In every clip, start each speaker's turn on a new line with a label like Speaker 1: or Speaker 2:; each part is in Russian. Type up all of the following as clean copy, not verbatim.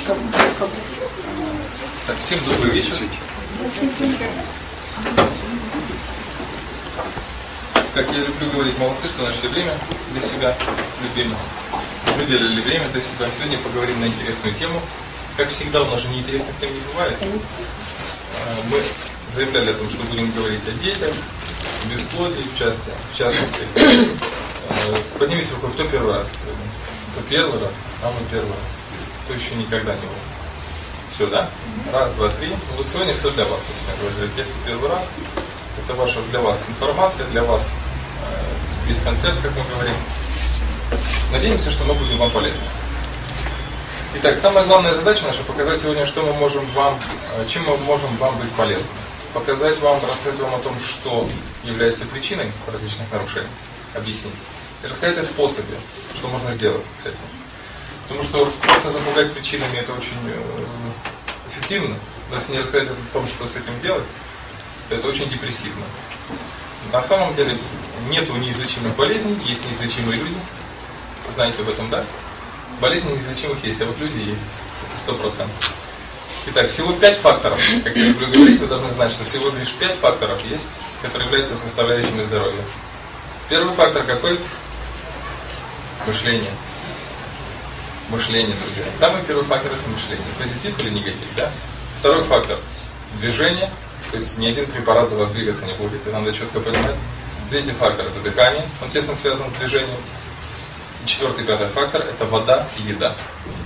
Speaker 1: Так, всем добрый вечер. Как я люблю говорить, молодцы, что нашли время для себя, любимые. Выделили время для себя. Сегодня поговорим на интересную тему. Как всегда, у нас же неинтересных тем не бывает. Мы заявляли о том, что будем говорить о детях, бесплодии, в частности. Поднимите руку, кто первый раз сегодня? Кто первый раз? А мы первый раз. Кто еще никогда не был? Все, да? Раз, два, три. Вот сегодня все для вас, собственно говоря. Для тех, кто первый раз. Это ваша для вас информация, для вас весь концепт, как мы говорим. Надеемся, что мы будем вам полезны. Итак, самая главная задача наша показать сегодня, что мы можем вам, чем мы можем вам быть полезны. Показать вам, рассказать вам о том, что является причиной различных нарушений, объяснить. И рассказать о способе, что можно сделать с этим. Потому что просто запугать причинами это очень эффективно. Но если не рассказать о том, что с этим делать, то это очень депрессивно. На самом деле нету неизлечимых болезней, есть неизлечимые люди. Вы знаете об этом, да? Болезни неизлечимых есть, а вот люди есть. Это 100%. Итак, всего 5 факторов, как я люблю говорить, вы должны знать, что всего лишь 5 факторов есть, которые являются составляющими здоровья. Первый фактор какой? Мышление. Мышление, друзья. Самый первый фактор это мышление. Позитив или негатив, да? Второй фактор движение. То есть ни один препарат за вас двигаться не будет, это надо четко понимать. Третий фактор это дыхание, он тесно связан с движением. И четвертый, пятый фактор это вода и еда.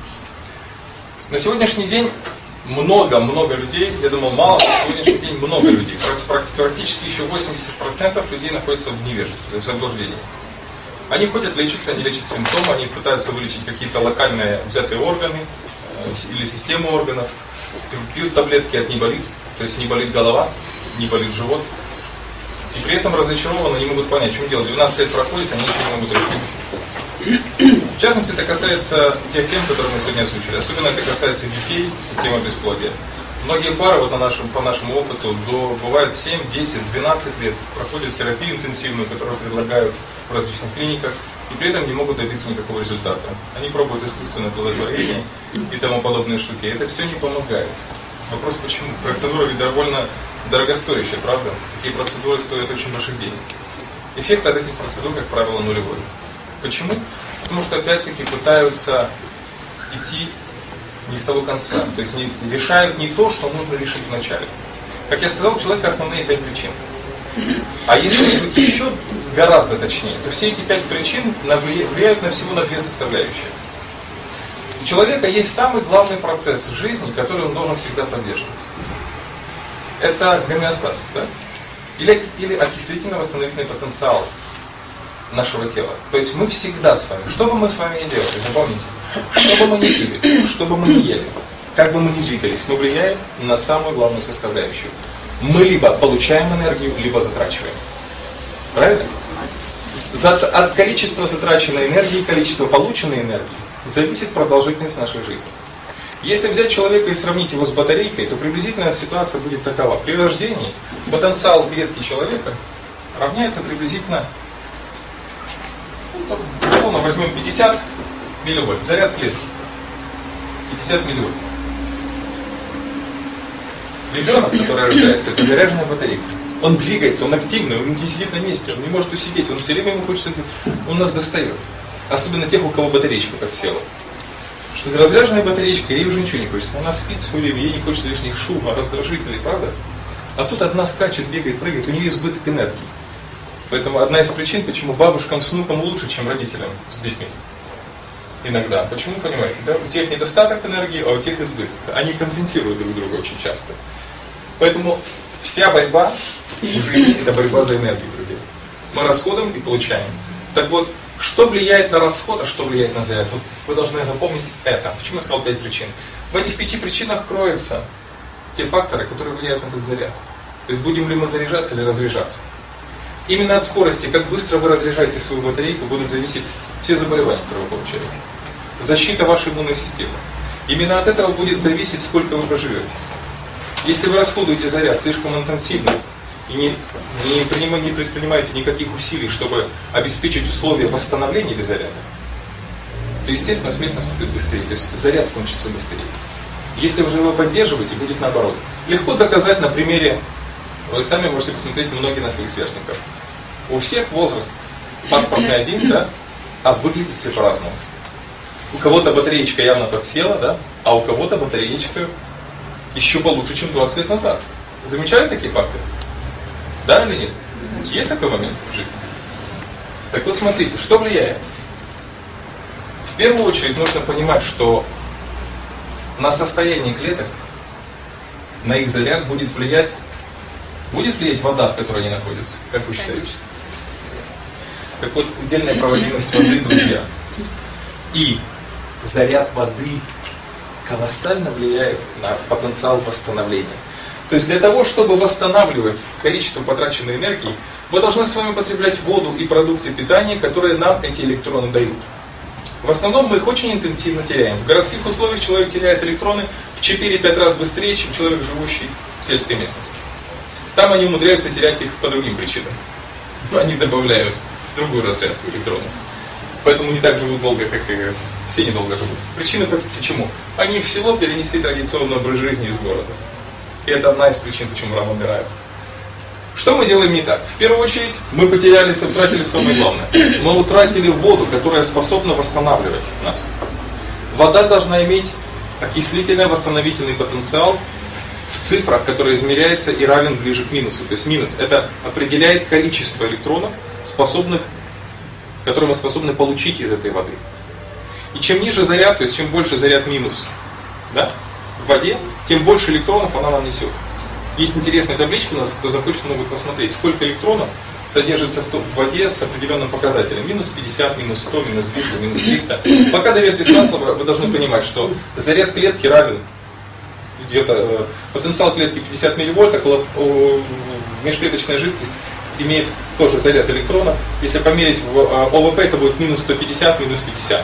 Speaker 1: На сегодняшний день много людей, я думал мало, на сегодняшний день много людей. Практически еще 80% людей находятся в невежестве, в заблуждении. Они ходят лечиться, они лечат симптомы, они пытаются вылечить какие-то локальные взятые органы или систему органов, пьют таблетки от не болит, то есть не болит голова, не болит живот. И при этом разочарованы, не могут понять, что делать. 12 лет проходит, они ничего не могут решить. В частности, это касается тех тем, которые мы сегодня озвучили. Особенно это касается детей и темы бесплодия. Многие пары вот по нашему опыту бывает 7, 10, 12 лет проходят терапию интенсивную, которую предлагают в различных клиниках, и при этом не могут добиться никакого результата. Они пробуют искусственное оплодотворение и тому подобные штуки. И это все не помогает. Вопрос почему? Процедура ведь довольно дорогостоящая, правда? Такие процедуры стоят очень больших денег. Эффект от этих процедур, как правило, нулевой. Почему? Потому что опять-таки пытаются идти не с того конца. То есть решают не то, что нужно решить вначале. Как я сказал, у человека основные 5 причин. А если быть еще гораздо точнее, то все эти 5 причин влияют всего на 2 составляющие. У человека есть самый главный процесс в жизни, который он должен всегда поддерживать. Это гомеостаз, да? Или окислительно-восстановительный потенциал нашего тела. То есть мы всегда с вами, что бы мы с вами ни делали, запомните, что бы мы ни пили, что бы мы ни ели, как бы мы ни двигались, мы влияем на самую главную составляющую. Мы либо получаем энергию, либо затрачиваем. Правильно? От количества затраченной энергии и количества полученной энергии зависит продолжительность нашей жизни. Если взять человека и сравнить его с батарейкой, то приблизительная ситуация будет такова. При рождении потенциал клетки человека равняется приблизительно, условно возьмем 50 милливольт, заряд клетки. 50 милливольт. Ребенок, который рождается, это заряженная батарейка. Он двигается, он активный, он не сидит на месте, он не может усидеть, он все время ему хочется, он нас достает. Особенно тех, у кого батареечка подсела. Что разряженная батареечка, ей уже ничего не хочется. Она спит свое время, ей не хочется лишних шума, раздражителей, правда? А тут одна скачет, бегает, прыгает, у нее избыток энергии. Поэтому одна из причин, почему бабушкам с внукам лучше, чем родителям с детьми. Иногда. Почему, понимаете, да? У тех недостаток энергии, а у тех избыток. Они компенсируют друг друга очень часто. Поэтому вся борьба в жизни – это борьба за энергию, друзья. Мы расходуем и получаем. Так вот, что влияет на расход, а что влияет на заряд? Вот вы должны запомнить это. Почему я сказал 5 причин? В этих 5 причинах кроются те факторы, которые влияют на этот заряд. То есть будем ли мы заряжаться или разряжаться. Именно от скорости, как быстро вы разряжаете свою батарейку, будут зависеть все заболевания, которые вы получаете. Защита вашей иммунной системы. Именно от этого будет зависеть, сколько вы проживете. Если вы расходуете заряд слишком интенсивно и не предпринимаете никаких усилий, чтобы обеспечить условия восстановления или заряда, то, естественно, смерть наступит быстрее, то есть заряд кончится быстрее. Если вы же его поддерживаете, будет наоборот. Легко доказать на примере, вы сами можете посмотреть многие на своих сверстников. У всех возраст паспортный один, да, а выглядит все по-разному. У кого-то батареечка явно подсела, да, а у кого-то батареечка еще получше, чем 20 лет назад. Замечали такие факты? Да или нет? Есть такой момент в жизни? Так вот смотрите, что влияет? В первую очередь нужно понимать, что на состояние клеток, на их заряд будет влиять вода, в которой они находятся. Как вы считаете? Так вот, удельная проводимость воды, друзья, и заряд воды колоссально влияет на потенциал восстановления. То есть для того, чтобы восстанавливать количество потраченной энергии, мы должны с вами потреблять воду и продукты питания, которые нам эти электроны дают. В основном мы их очень интенсивно теряем. В городских условиях человек теряет электроны в 4-5 раз быстрее, чем человек, живущий в сельской местности. Там они умудряются терять их по другим причинам. Они добавляют другую разрядку электронов. Поэтому не так живут долго, как и все недолго живут. Причина почему? Они в село перенесли традиционный образ жизни из города. И это одна из причин, почему рано умирают. Что мы делаем не так? В первую очередь, мы утратили самое главное. Мы утратили воду, которая способна восстанавливать нас. Вода должна иметь окислительно-восстановительный потенциал в цифрах, который измеряется и равен ближе к минусу. То есть минус – это определяет количество электронов, которые мы способны получить из этой воды. И чем ниже заряд, то есть чем больше заряд минус, да, в воде, тем больше электронов она нам несет. Есть интересная табличка у нас, кто захочет, могут посмотреть, сколько электронов содержится в воде с определенным показателем. Минус 50, минус 100, минус 200, минус 300. Пока доверьтесь на слово, вы должны понимать, что заряд клетки равен, где-то потенциал клетки 50 милливольт, межклеточная жидкость имеет тоже заряд электронов. Если померить в ОВП, это будет минус 150, минус 50.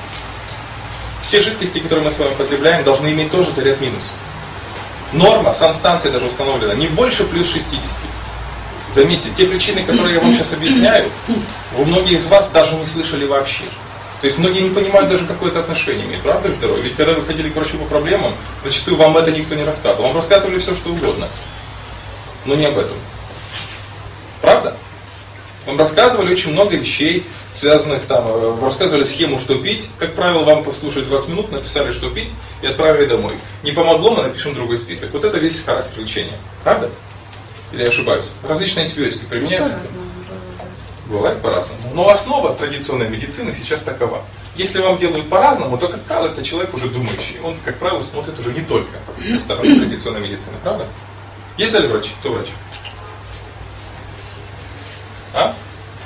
Speaker 1: Все жидкости, которые мы с вами потребляем, должны иметь тоже заряд минус. Норма, санстанция даже установлена, не больше плюс 60. Заметьте, те причины, которые я вам сейчас объясняю, многие из вас даже не слышали вообще. То есть многие не понимают даже, какое это отношение имеет, правда, к здоровью? Ведь когда вы ходили к врачу по проблемам, зачастую вам это никто не рассказывал. Вам рассказывали все, что угодно, но не об этом. Правда? Вам рассказывали очень много вещей, связанных там, рассказывали схему, что пить. Как правило, вам послушали 20 минут, написали, что пить, и отправили домой. Не помогло, мы напишем другой список. Вот это весь характер лечения. Правда? Или я ошибаюсь? Различные антибиотики применяются? Бывает по-разному. Но основа традиционной медицины сейчас такова. Если вам делают по-разному, то, как правило, это человек уже думающий. Он, как правило, смотрит уже не только со стороны традиционной медицины. Правда? Есть ли врачи? Кто врач? А?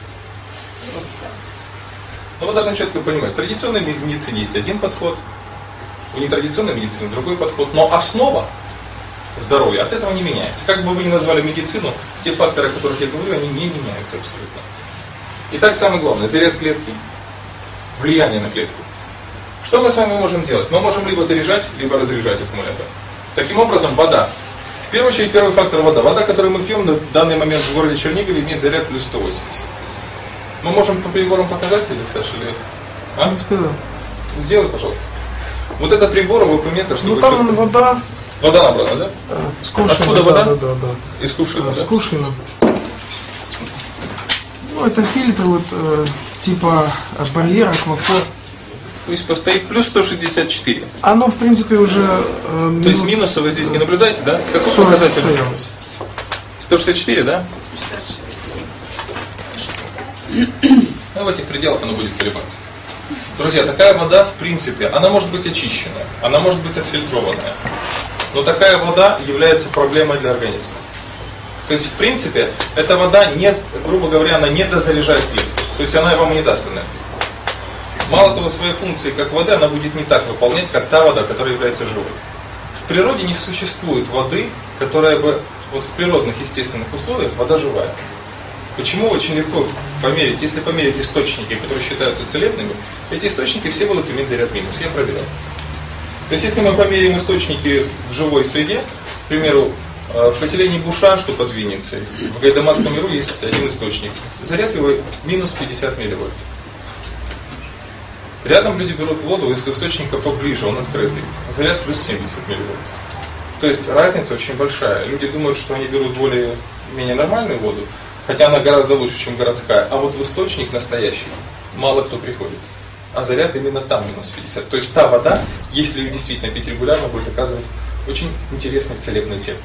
Speaker 1: Но вы должны четко понимать, в традиционной медицине есть один подход, у нетрадиционной медицины другой подход, но основа здоровья от этого не меняется. Как бы вы ни назвали медицину, те факторы, о которых я говорю, они не меняются абсолютно. Итак, самое главное, заряд клетки, влияние на клетку. Что мы с вами можем делать? Мы можем либо заряжать, либо разряжать аккумулятор. Таким образом, вода. В первую очередь, первый фактор вода. Вода, которую мы пьем в данный момент в городе Чернигове, имеет заряд плюс 180. Мы можем по приборам показать, или Саша, или... А? Сделай, пожалуйста. Вот этот прибор, вакууметр, чтобы...
Speaker 2: Ну там вода...
Speaker 1: Вода набрана, да?
Speaker 2: С кувшина.
Speaker 1: Откуда вода?
Speaker 2: Да.
Speaker 1: Из кувшина,
Speaker 2: С кувшина. Ну, это фильтр, вот, типа барьер, аквафор.
Speaker 1: То есть постоит плюс 164.
Speaker 2: Оно, в принципе, уже...
Speaker 1: То есть минуса вы здесь не наблюдаете, да? Какой показатель? 164, да? Ну, в этих пределах оно будет колебаться. Друзья, такая вода, в принципе, она может быть очищенная, она может быть отфильтрованная. Но такая вода является проблемой для организма. То есть, в принципе, эта вода, грубо говоря, она не дозаряжает клетку. То есть, она вам не даст энергию. Мало того, свои функции, как вода, она будет не так выполнять, как та вода, которая является живой. В природе не существует воды, которая бы, вот в природных, естественных условиях, вода живая. Почему? Очень легко померить. Если померить источники, которые считаются целебными, эти источники все будут иметь заряд минус. Я проверял. То есть, если мы померяем источники в живой среде, к примеру, в поселении Буша, что под Винницей, в Гайдамацком миру есть один источник. Заряд его минус 50 милливольт. Рядом люди берут воду из источника поближе, он открытый. Заряд плюс 70 милливольт. То есть разница очень большая. Люди думают, что они берут более-менее нормальную воду, хотя она гораздо лучше, чем городская. А вот в источник настоящий мало кто приходит. А заряд именно там минус 50. То есть та вода, если ее действительно пить регулярно, будет оказывать очень интересный целебный эффект.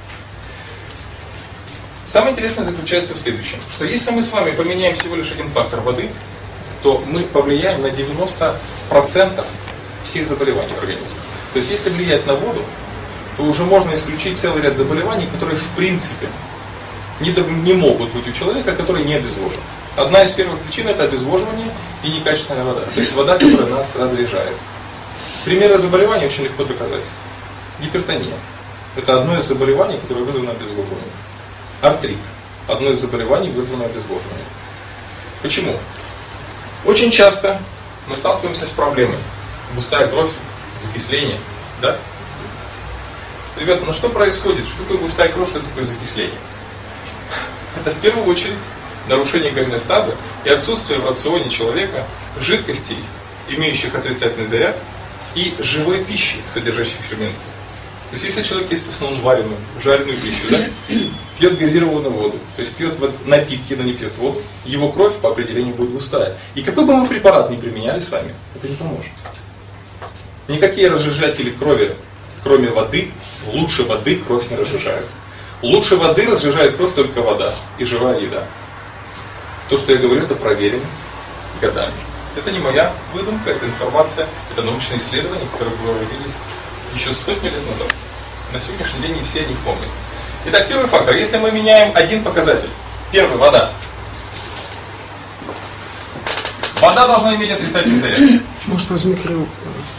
Speaker 1: Самое интересное заключается в следующем, что если мы с вами поменяем всего лишь один фактор воды, то мы повлияем на 90% всех заболеваний в организме. То есть если влиять на воду, то уже можно исключить целый ряд заболеваний, которые в принципе не могут быть у человека, который не обезвожен. Одна из первых причин — это обезвоживание и некачественная вода. То есть вода, которая нас разряжает. Примеры заболеваний очень легко доказать. Гипертония — это одно из заболеваний, которое вызвано обезвоживанием. Артрит — одно из заболеваний, вызванное обезвоживанием. Почему? Очень часто мы сталкиваемся с проблемой. Густая кровь, закисление. Да? Ребята, ну что происходит? Что такое густая кровь, что такое закисление? Это в первую очередь нарушение гомеостаза и отсутствие в рационе человека жидкостей, имеющих отрицательный заряд, и живой пищи, содержащей ферменты. То есть если человек ест в основном вареную, жареную пищу, да, пьет газированную воду, то есть пьет напитки, но не пьет воду, его кровь по определению будет густая. И какой бы мы препарат ни применяли с вами, это не поможет. Никакие разжижатели крови, кроме воды, лучше воды кровь не разжижают. Лучше воды разжижает кровь только вода и живая еда. То, что я говорю, это проверено годами. Это не моя выдумка, это информация, это научные исследования, которые проводились еще сотни лет назад. На сегодняшний день не все о них помнят. Итак, первый фактор. Если мы меняем один показатель. Первый — вода. Вода должна иметь отрицательный заряд.
Speaker 2: Может, возьми крем.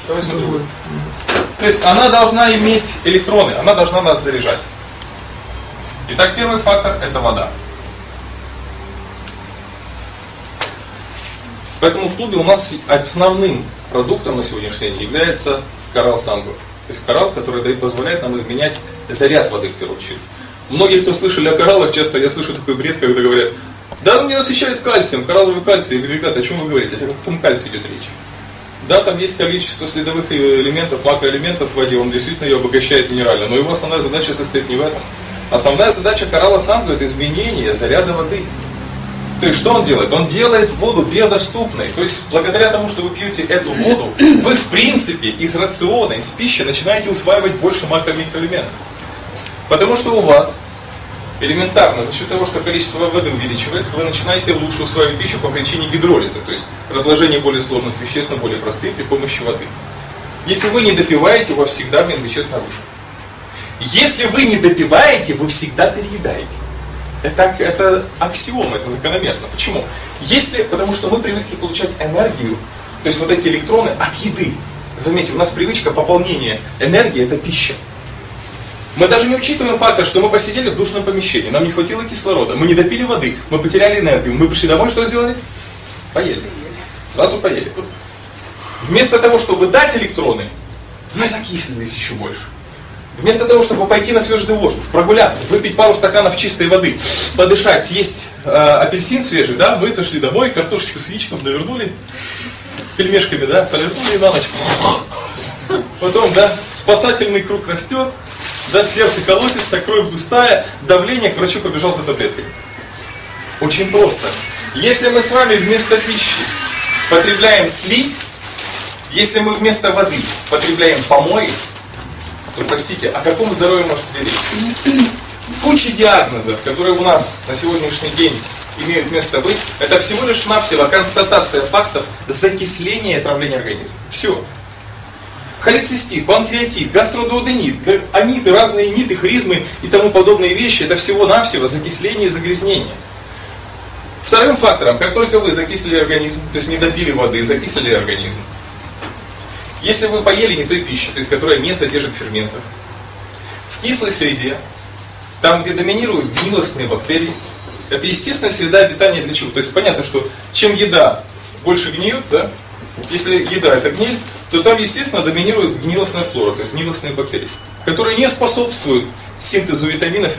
Speaker 1: То есть она должна иметь электроны, она должна нас заряжать. Итак, первый фактор — это вода. Поэтому в клубе у нас основным продуктом на сегодняшний день является коралл Санго. То есть коралл, который позволяет нам изменять заряд воды в первую очередь. Многие, кто слышали о кораллах, часто я слышу такой бред, когда говорят: да, он не насыщает кальцием, коралловый кальций. Я говорю: ребята, о чем вы говорите? О каком кальции идет речь? Да, там есть количество следовых элементов, макроэлементов в воде, он действительно ее обогащает минерально, но его основная задача состоит не в этом. Основная задача коралла Санго — это изменение заряда воды. То есть что он делает? Он делает воду биодоступной. То есть благодаря тому, что вы пьете эту воду, вы в принципе из рациона, из пищи начинаете усваивать больше макро-микроэлементов. Потому что у вас элементарно, за счет того, что количество воды увеличивается, вы начинаете лучше усваивать пищу по причине гидролиза, то есть разложения более сложных веществ на более простые при помощи воды. Если вы не допиваете, у вас всегда обмен веществ нарушен. Если вы не допиваете, вы всегда переедаете. Это аксиома, это закономерно. Почему? Потому что мы привыкли получать энергию, то есть вот эти электроны от еды. Заметьте, у нас привычка пополнения энергии — это пища. Мы даже не учитываем фактор, что мы посидели в душном помещении, нам не хватило кислорода, мы не допили воды, мы потеряли энергию, мы пришли домой, что сделали? Поели. Сразу поели. Вместо того, чтобы дать электроны, мы закислились еще больше. Вместо того, чтобы пойти на свежий воздух, прогуляться, выпить пару стаканов чистой воды, подышать, съесть апельсин свежий, да, мы зашли домой, картошечку с яичком навернули, пельмешками, да, повернули на ночь. Потом, да, спасательный круг растет, да, сердце колотится, кровь густая, давление, к врачу побежал за таблеткой. Очень просто. Если мы с вами вместо пищи потребляем слизь, если мы вместо воды потребляем помои, то, простите, о каком здоровье может идти речь? Куча диагнозов, которые у нас на сегодняшний день имеют место быть, это всего лишь навсего констатация фактов закисления и отравления организма. Все. Холецистит, панкреатит, гастродуоденит, аниты, разные ниты, хризмы и тому подобные вещи, это всего-навсего закисление и загрязнение. Вторым фактором, как только вы закислили организм, то есть не допили воды, закислили организм, если вы поели не той пищи, то есть которая не содержит ферментов, в кислой среде, там, где доминируют гнилостные бактерии, это естественная среда обитания для чего? То есть понятно, что чем еда больше гниет, да, если еда это гниль, то там, естественно, доминирует гнилостная флора, то есть гнилостные бактерии, которые не способствуют синтезу витаминов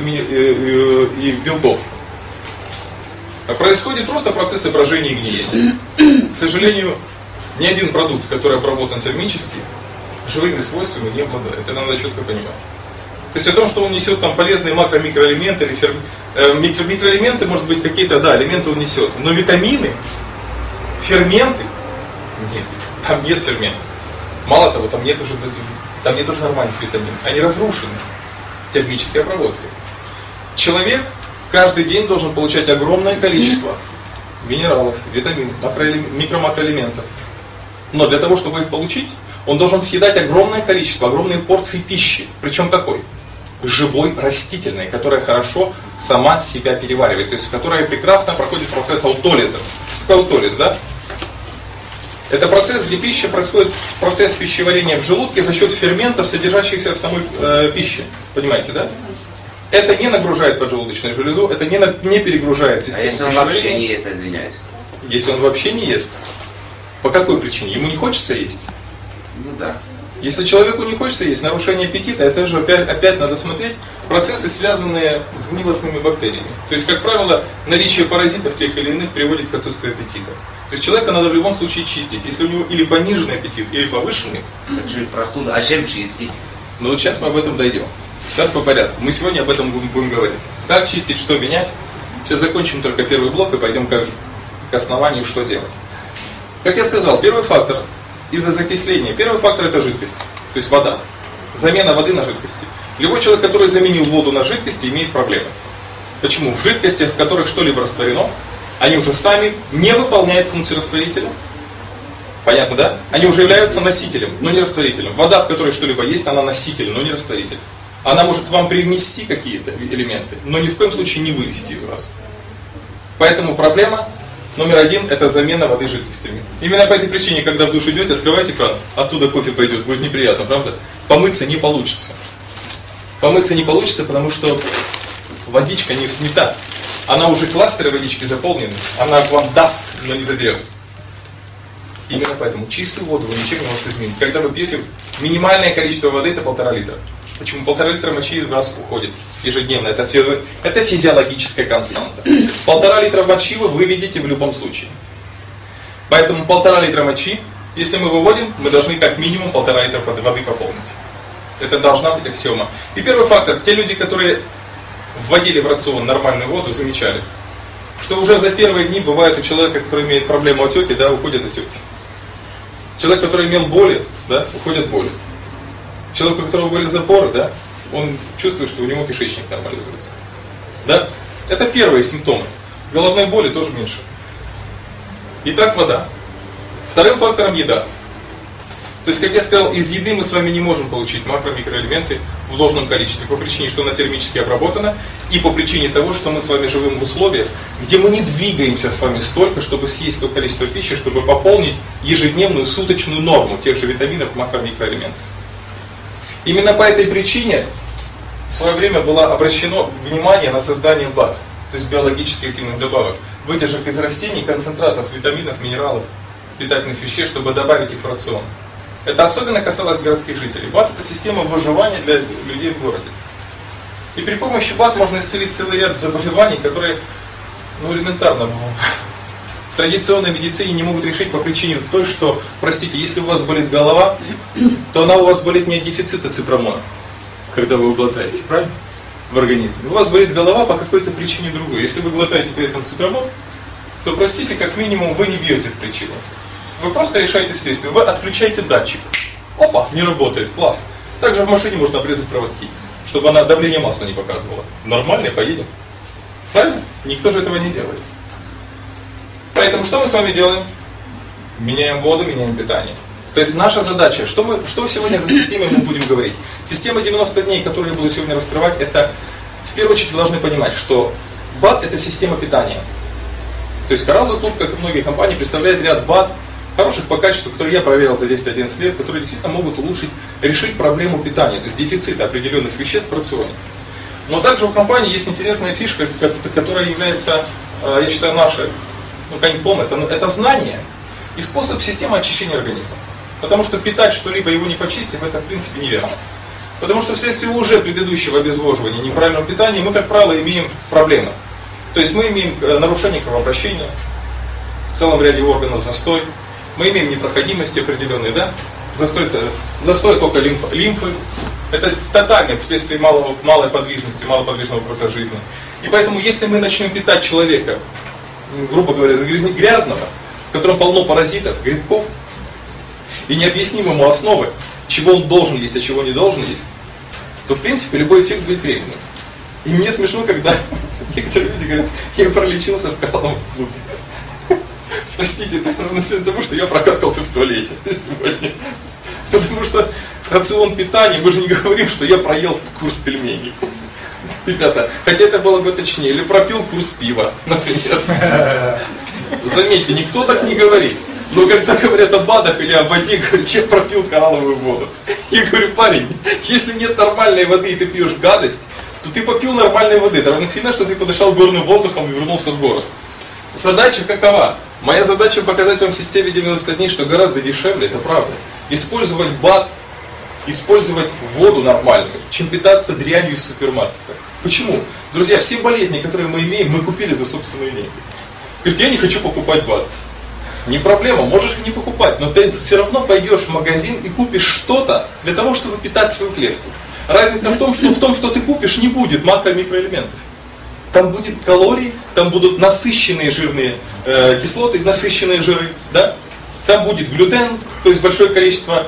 Speaker 1: и белков. А происходит просто процесс брожения и гниения. К сожалению, Ни один продукт, который обработан термически, живыми свойствами не обладает. Это надо четко понимать. То есть о том, что он несет там полезные макро-микроэлементы, или микроэлементы, может быть, какие-то, да, элементы он несет. Но витамины, ферменты, нет. Там нет ферментов. Мало того, там нет уже нормальных витаминов. Они разрушены термической обработкой. Человек каждый день должен получать огромное количество минералов, витаминов, микро-макроэлементов. Но для того, чтобы их получить, он должен съедать огромное количество, огромные порции пищи. Причем какой? Живой, растительной, которая хорошо сама себя переваривает. То есть, которая прекрасно проходит процесс аутолиза. Что такое аутолиз, да? Это процесс, где пища происходит, процесс пищеварения в желудке за счет ферментов, содержащихся в самой пище. Понимаете, да? Это не нагружает поджелудочную железу, это не перегружает систему.
Speaker 3: А если он вообще не ест, извиняюсь?
Speaker 1: Если он вообще не ест, по какой причине? Ему не хочется есть?
Speaker 3: Ну да.
Speaker 1: Если человеку не хочется есть, нарушение аппетита, это же опять надо смотреть процессы, связанные с гнилостными бактериями. То есть, как правило, наличие паразитов тех или иных приводит к отсутствию аппетита. То есть человека надо в любом случае чистить. Если у него или пониженный аппетит, или повышенный.
Speaker 3: Чуть простужа. А чем чистить?
Speaker 1: Ну вот сейчас мы об этом дойдем. Сейчас по порядку. Мы сегодня об этом будем говорить. Как чистить, что менять. Сейчас закончим только первый блок и пойдем к основанию, что делать. Как я сказал, первый фактор из-за закисления. Первый фактор это жидкость, то есть вода. Замена воды на жидкости. Любой человек, который заменил воду на жидкости, имеет проблемы. Почему? В жидкостях, в которых что-либо растворено, они уже сами не выполняют функцию растворителя. Понятно, да? Они уже являются носителем, но не растворителем. Вода, в которой что-либо есть, она носитель, но не растворитель. Она может вам привнести какие-то элементы, но ни в коем случае не вывести из вас. Поэтому проблема номер один – это замена воды жидкостями. Именно по этой причине, когда в душ идете, открывайте кран, оттуда кофе пойдет, будет неприятно, правда? Помыться не получится. Помыться не получится, потому что водичка не снята. Она уже кластеры водички заполнены, она вам даст, но не заберет. Именно поэтому чистую воду вы ничем не можете изменить. Когда вы пьете, минимальное количество воды это 1,5 литра. Почему? 1,5 литра мочи из вас уходит ежедневно. Это физиологическая константа. 1,5 литра мочи вы выведете в любом случае. Поэтому 1,5 литра мочи, если мы выводим, мы должны как минимум 1,5 литра воды пополнить. Это должна быть аксиома. И первый фактор. Те люди, которые вводили в рацион нормальную воду, замечали, что уже за первые дни бывает у человека, который имеет проблему отеки, да, уходят отеки. Человек, который имел боли, да, уходят боли. Человек, у которого были запоры, да, он чувствует, что у него кишечник нормализуется. Да? Это первые симптомы. Головной боли тоже меньше. Итак, вода. Вторым фактором еда. То есть, как я сказал, из еды мы с вами не можем получить макро-микроэлементы в должном количестве, по причине, что она термически обработана, и по причине того, что мы с вами живем в условиях, где мы не двигаемся с вами столько, чтобы съесть то количество пищи, чтобы пополнить ежедневную суточную норму тех же витаминов, макро-микроэлементов. Именно по этой причине в свое время было обращено внимание на создание БАД, то есть биологически активных добавок, вытяжек из растений, концентратов, витаминов, минералов, питательных веществ, чтобы добавить их в рацион. Это особенно касалось городских жителей. БАД – это система выживания для людей в городе. И при помощи БАД можно исцелить целый ряд заболеваний, которые элементарно в традиционной медицине не могут решить по причине той, что, простите, если у вас болит голова, то она у вас болит не от дефицита цитрамона, когда вы его глотаете, правильно? В организме. У вас болит голова по какой-то причине другой. Если вы глотаете при этом цитрамон, то, простите, как минимум вы не бьете в причину. Вы просто решаете следствие. Вы отключаете датчик. Опа, не работает, класс. Также в машине можно обрезать проводки, чтобы она давление масла не показывала. Нормально, поедем. Правильно? Никто же этого не делает. Поэтому что мы с вами делаем? Меняем воду, меняем питание. То есть наша задача, что сегодня за системой мы будем говорить? Система 90 дней, которую я буду сегодня раскрывать, это в первую очередь вы должны понимать, что БАД это система питания. То есть Коралловый клуб, как и многие компании, представляет ряд БАД, хороших по качеству, которые я проверил за 10-11 лет, которые действительно могут решить проблему питания, то есть дефицита определенных веществ в рационе. Но также у компании есть интересная фишка, которая является, я считаю, нашей, коньком, это знание и способ системы очищения организма. Потому что питать что-либо, его не почистив, это в принципе неверно. Потому что вследствие уже предыдущего обезвоживания, неправильного питания, мы, как правило, имеем проблемы. То есть мы имеем нарушение кровообращения, в целом ряде органов застой, Мы имеем непроходимости определенные, да? Застой тока лимфы. Это тотальное вследствие малой подвижности, малоподвижного образа жизни. И поэтому, если мы начнем питать человека, грубо говоря, грязного, в котором полно паразитов, грибков, и не объясним ему основы, чего он должен есть, а чего не должен есть, то, в принципе, любой эффект будет временным. И мне смешно, когда некоторые люди говорят, я пролечился, вкалывал в зубы. Простите, это равносильно тому, что я прокакался в туалете сегодня. Потому что рацион питания, мы же не говорим, что я проел курс пельменей. Ребята, хотя это было бы точнее, или пропил курс пива, например. Заметьте, никто так не говорит. Но когда говорят о БАДах или о воде, говорят, я пропил коралловую воду. Я говорю, парень, если нет нормальной воды и ты пьешь гадость, то ты попил нормальной воды. Это равносильно, что ты подышал горным воздухом и вернулся в город. Задача какова? Моя задача показать вам в системе 90 дней, что гораздо дешевле, это правда, использовать БАД, использовать воду нормальную, чем питаться дрянью из супермаркета. Почему? Друзья, все болезни, которые мы имеем, мы купили за собственные деньги. Говорит, я не хочу покупать БАД. Не проблема, можешь и не покупать, но ты все равно пойдешь в магазин и купишь что-то для того, чтобы питать свою клетку. Разница в том, что ты купишь, не будет макро- и микроэлементов. Там будет калории, там будут насыщенные жирные кислоты, насыщенные жиры, да? Там будет глютен, то есть большое количество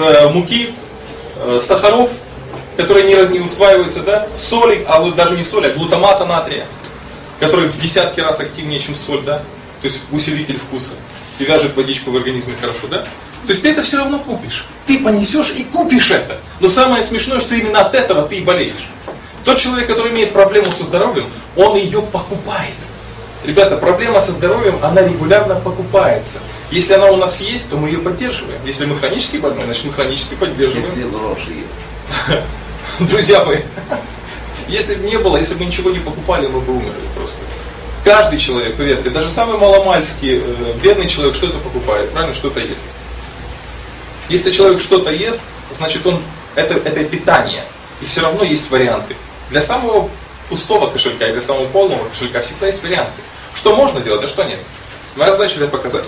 Speaker 1: муки, сахаров, которые не усваиваются, да? Соли, а даже не соли, а глутамата натрия, который в десятки раз активнее, чем соль, да? То есть усилитель вкуса. И вяжет водичку в организме хорошо, да? То есть ты это все равно купишь. Ты понесешь и купишь это. Но самое смешное, что именно от этого ты и болеешь. Тот человек, который имеет проблему со здоровьем, он ее покупает. Ребята, проблема со здоровьем, она регулярно покупается. Если она у нас есть, то мы ее поддерживаем. Если мы хронически больны, значит мы хронически поддерживаем.
Speaker 3: Если ложь есть.
Speaker 1: Друзья мои, если бы не было, если бы ничего не покупали, мы бы умерли просто. Каждый человек, поверьте, даже самый маломальский, бедный человек что-то покупает, правильно, что-то ест. Если человек что-то ест, значит это питание. И все равно есть варианты. Для самого пустого кошелька и для самого полного кошелька всегда есть варианты. Что можно делать, а что нет. Моя задача это показать.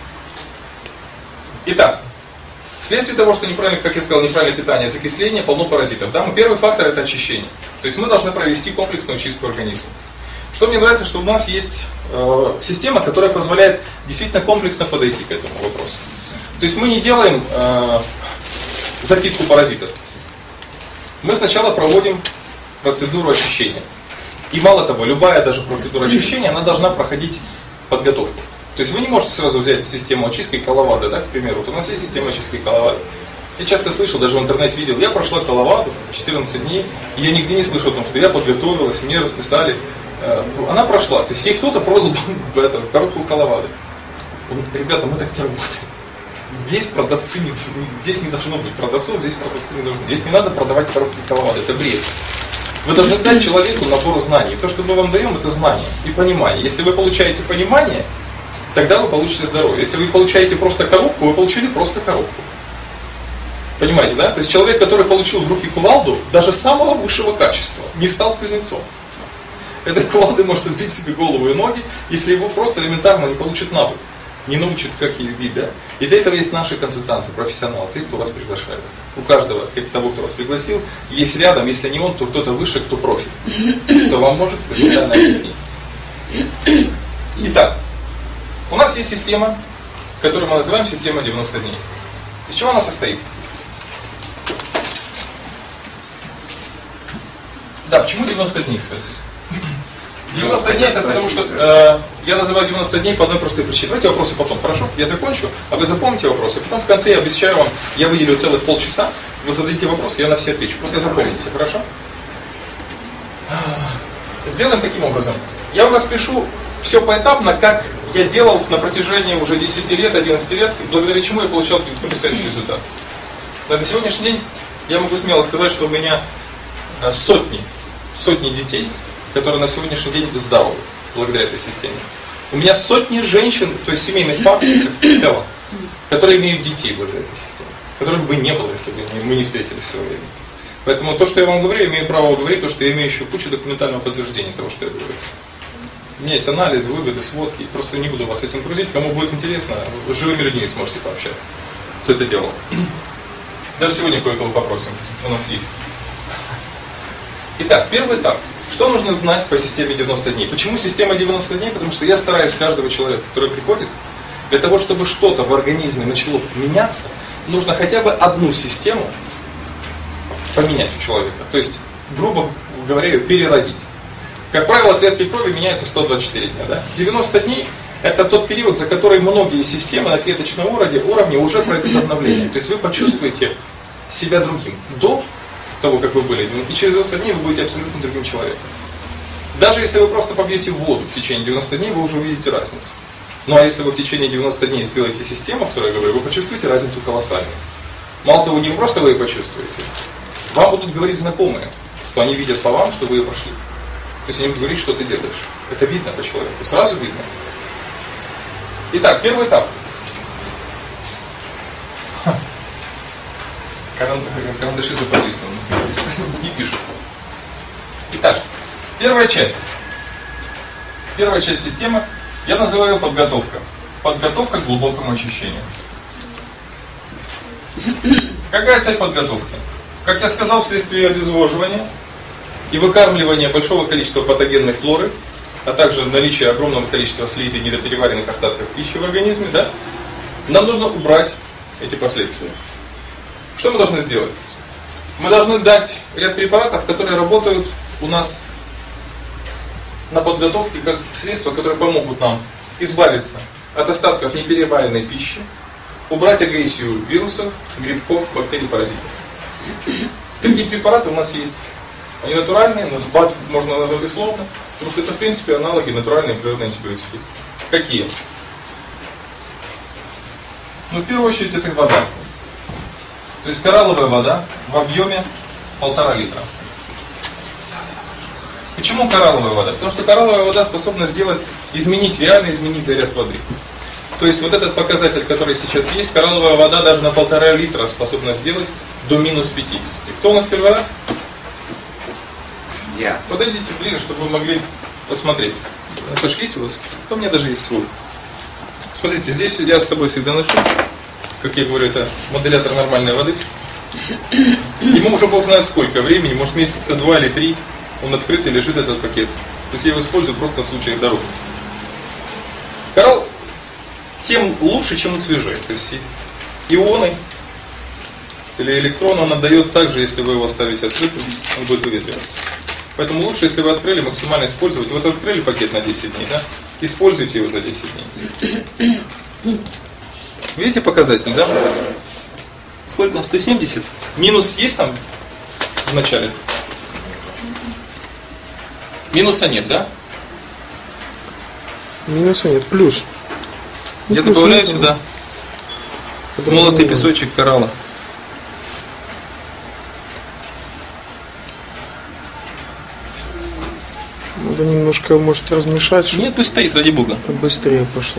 Speaker 1: Итак, вследствие того, что неправильно, как я сказал, неправильное питание, закисление, полно паразитов. Да, первый фактор это очищение. То есть мы должны провести комплексную чистку организма. Что мне нравится, что у нас есть система, которая позволяет действительно комплексно подойти к этому вопросу. То есть мы не делаем запитку паразитов. Мы сначала проводим процедуру очищения. И мало того, любая даже процедура очищения, она должна проходить подготовку. То есть вы не можете сразу взять систему очистки Коловадо, да, к примеру. Вот у нас есть система очистки Коловадо. Я часто слышал, даже в интернете видел, я прошла Коловадо 14 дней, и я нигде не слышал о том, что я подготовилась, мне расписали. Она прошла. То есть ей кто-то продал коробку Коловадо. Ребята, мы так не работаем. Здесь продавцы здесь не должно быть продавцов, здесь продавцы не должны. Здесь не надо продавать коробки Коловадо, это бред. Вы должны дать человеку набор знаний. То, что мы вам даем, это знание и понимание. Если вы получаете понимание, тогда вы получите здоровье. Если вы получаете просто коробку, вы получили просто коробку. Понимаете, да? То есть человек, который получил в руки кувалду, даже самого высшего качества, не стал кузнецом. Этой кувалдой может отбить себе голову и ноги, если его просто элементарно не получит навык. Не научат, как ее бить, да? И для этого есть наши консультанты, профессионалы, те, кто вас приглашает. У каждого, того, кто вас пригласил, есть рядом, если не он, то кто-то выше, кто профи, кто вам может детально объяснить. Итак, у нас есть система, которую мы называем система 90 дней. Из чего она состоит? Да, почему 90 дней, кстати? 90 дней это потому, что я называю 90 дней по одной простой причине. Давайте вопросы потом, хорошо? Я закончу, а вы запомните вопросы. Потом в конце я обещаю вам, я выделю целых полчаса, вы зададите вопросы, я на все отвечу. Просто запомните, хорошо? Сделаем таким образом. Я вам распишу все поэтапно, как я делал на протяжении уже 10 лет, 11 лет, благодаря чему я получал потрясающий результат. На сегодняшний день я могу смело сказать, что у меня сотни детей, которые на сегодняшний день здоровы, благодаря этой системе. У меня сотни женщин, то есть семейных пар в целом, которые имеют детей благодаря этой системе, которых бы не было, если бы мы не встретились в свое время. Поэтому то, что я вам говорю, я имею право говорить, то, что я имею еще кучу документального подтверждения того, что я говорю. У меня есть анализ, выводы, сводки. Просто не буду вас этим грузить. Кому будет интересно, с живыми людьми сможете пообщаться. Кто это делал. Даже сегодня кое-кого попросим. У нас есть. Итак, первый этап. Что нужно знать по системе 90 дней? Почему система 90 дней? Потому что я стараюсь каждого человека, который приходит, для того, чтобы что-то в организме начало меняться, нужно хотя бы одну систему поменять у человека. То есть, грубо говоря, ее переродить. Как правило, клетки крови меняются 124 дня. Да? 90 дней – это тот период, за который многие системы на клеточном уровне уже пройдут обновление. То есть вы почувствуете себя другим до того, как вы были. И через 90 дней вы будете абсолютно другим человеком. Даже если вы просто побьете воду в течение 90 дней, вы уже увидите разницу. Ну а если вы в течение 90 дней сделаете систему, о которой я говорю, вы почувствуете разницу колоссальную. Мало того, не просто вы ее почувствуете, вам будут говорить знакомые, что они видят по вам, что вы ее прошли. То есть они будут говорить, что ты делаешь. Это видно по человеку, сразу видно. Итак, первый этап. Карандаши заподействованы, не пишут. Итак, первая часть. Первая часть системы, я называю ее подготовка. Подготовка к глубокому очищению. Какая цель подготовки? Как я сказал, вследствие обезвоживания и выкармливания большого количества патогенной флоры, а также наличия огромного количества слизи и недопереваренных остатков пищи в организме, да, нам нужно убрать эти последствия. Что мы должны сделать? Мы должны дать ряд препаратов, которые работают у нас на подготовке как средства, которые помогут нам избавиться от остатков непереваренной пищи, убрать агрессию вирусов, грибков, бактерий, паразитов. Такие препараты у нас есть. Они натуральные, можно назвать условно, потому что это в принципе аналоги натуральной природной антибиотики. Какие? Ну, в первую очередь это вода. То есть коралловая вода в объеме 1,5 литра. Почему коралловая вода? Потому что коралловая вода способна реально изменить заряд воды. То есть вот этот показатель, который сейчас есть, коралловая вода даже на 1,5 литра способна сделать до минус 50. Кто у нас первый раз?
Speaker 3: Я.
Speaker 1: Подойдите ближе, чтобы вы могли посмотреть. Саш, есть у вас? У меня даже есть свой. Смотрите, здесь я с собой всегда ношу. Как я говорю, это моделятор нормальной воды. Ему уже бог знает сколько времени, может месяца 2 или 3, он открытый лежит, этот пакет. То есть я его использую просто в случае дорог. Коралл тем лучше, чем он свежий. То есть ионы или электроны он отдает так же, если вы его оставите открытым, он будет выветриваться. Поэтому лучше, если вы открыли, максимально использовать. Вот открыли пакет на 10 дней, да? Используйте его за 10 дней. Видите показатель, да? Сколько? 170? Минус есть там в начале? Минуса нет, да?
Speaker 2: Минуса нет, плюс.
Speaker 1: Я добавляю сюда молотый песочек коралла.
Speaker 2: Надо немножко, может, размешать, чтобы
Speaker 1: Нет, пусть стоит, ради бога.
Speaker 2: быстрее пошло.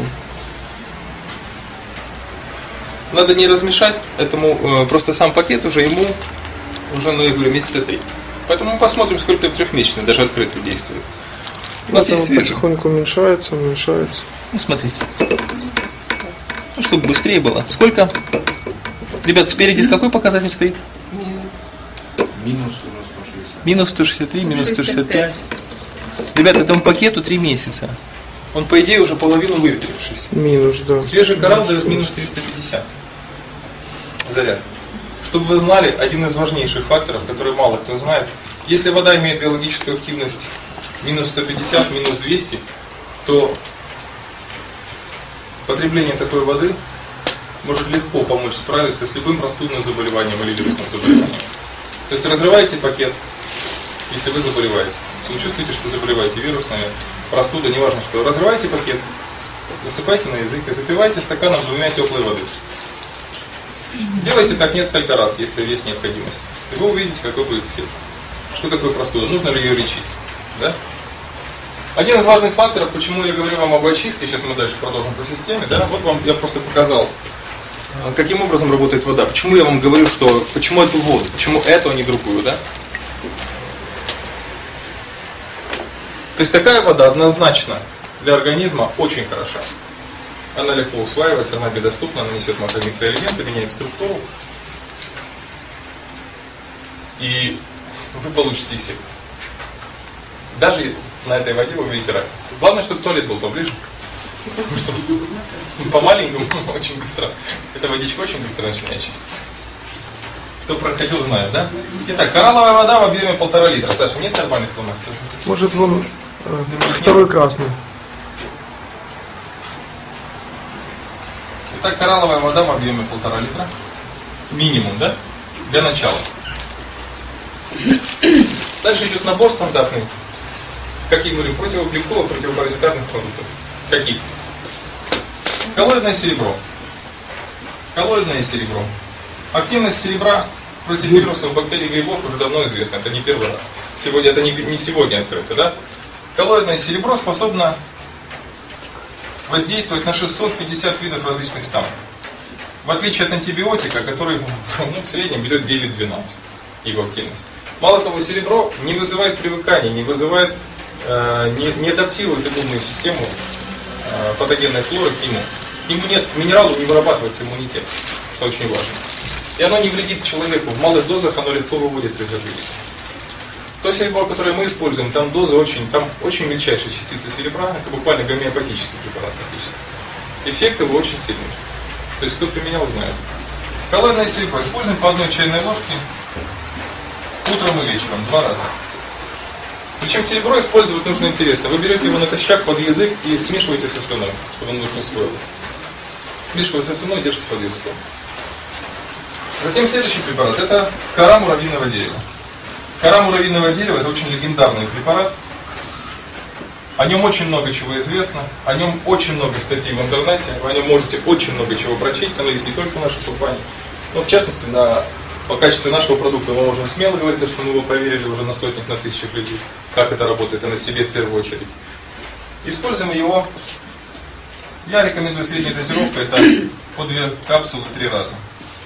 Speaker 1: Надо не размешать, этому просто сам пакет уже ему, ну я говорю, месяца 3. Поэтому мы посмотрим, сколько трехмесячный, даже открытый действует. У нас есть свежий.
Speaker 2: Потихоньку уменьшается.
Speaker 1: Ну, смотрите. Ну, чтобы быстрее было. Сколько? Ребят, спереди с какой показатель стоит?
Speaker 3: Минус 160.
Speaker 1: Минус 163, минус 165. Ребят, этому пакету 3 месяца. Он, по идее, уже половину выветрившийся.
Speaker 2: Минус, да.
Speaker 1: Свежий коралл дает минус 350. Заряд. Чтобы вы знали, один из важнейших факторов, который мало кто знает, если вода имеет биологическую активность минус 150, минус 200, то потребление такой воды может легко помочь справиться с любым простудным заболеванием или вирусным заболеванием. То есть разрывайте пакет, если вы заболеваете. Если вы чувствуете, что заболеваете вирусной, простуда, неважно что, разрывайте пакет, высыпайте на язык и запивайте стаканом 2 теплой воды. Делайте так несколько раз, если есть необходимость. И вы увидите, какой будет эффект. Что такое простуда? Нужно ли ее лечить? Да? Один из важных факторов, почему я говорю вам об очистке, сейчас мы дальше продолжим по системе, да? Вот вам я просто показал, каким образом работает вода. Почему я вам говорю, что почему эту воду, почему эту, а не другую, да? То есть такая вода однозначно для организма очень хороша. Она легко усваивается, она недоступна, она несет макромикроэлементы, меняет структуру. И вы получите эффект. Даже на этой воде вы увидите разницу. Главное, чтобы туалет был поближе. Потому что по-маленькому очень быстро. Эта водичка очень быстро начинает чистить. Кто проходил, знает, да? Итак, коралловая вода в объеме 1,5 литра. Саша, нет нормальных фломастеров?
Speaker 2: Может, вон второй красный.
Speaker 1: Итак, коралловая вода в объеме 1,5 литра. Минимум, да? Для начала. Дальше идет набор стандартный. Как я говорю, противоглюковых, противопаразитарных продуктов. Каких? Коллоидное серебро. Коллоидное серебро. Активность серебра против вирусов, бактерий, грибов уже давно известна. Это не первый раз. Сегодня это не сегодня открыто, да? Коллоидное серебро способно воздействовать на 650 видов различных штаммов. В отличие от антибиотика, который в среднем берет 9-12 его активность. Мало того, серебро не вызывает привыкания, не вызывает, не адаптирует иммунную систему патогенной флоры к нему. Ему нет, минералу не вырабатывается иммунитет, что очень важно. И оно не вредит человеку. В малых дозах оно легко выводится из организма. То серебро, которое мы используем, там доза там очень мельчайшие частицы серебра, это буквально гомеопатический препарат практически. Эффект его очень сильный. То есть кто применял, знает. Коллоидное серебро используем по 1 чайной ложке утром и вечером, 2 раза. Причем серебро использовать нужно интересно. Вы берете его натощак под язык и смешиваете со слюной, чтобы он лучше усвоился. Смешиваете со слюной и держите под языком. Затем следующий препарат – это кора муравьиного дерева. Кора муравьиного дерева – это очень легендарный препарат. О нем очень много чего известно, о нем очень много статей в интернете, вы о нем можете очень много чего прочесть, оно есть не только в нашей компании, но в частности по качеству нашего продукта мы можем смело говорить, что мы его проверили уже на сотнях, на тысячах людей, как это работает, и на себе в первую очередь. Используем его, я рекомендую средней дозировкой, это по 2 капсулы 3 раза.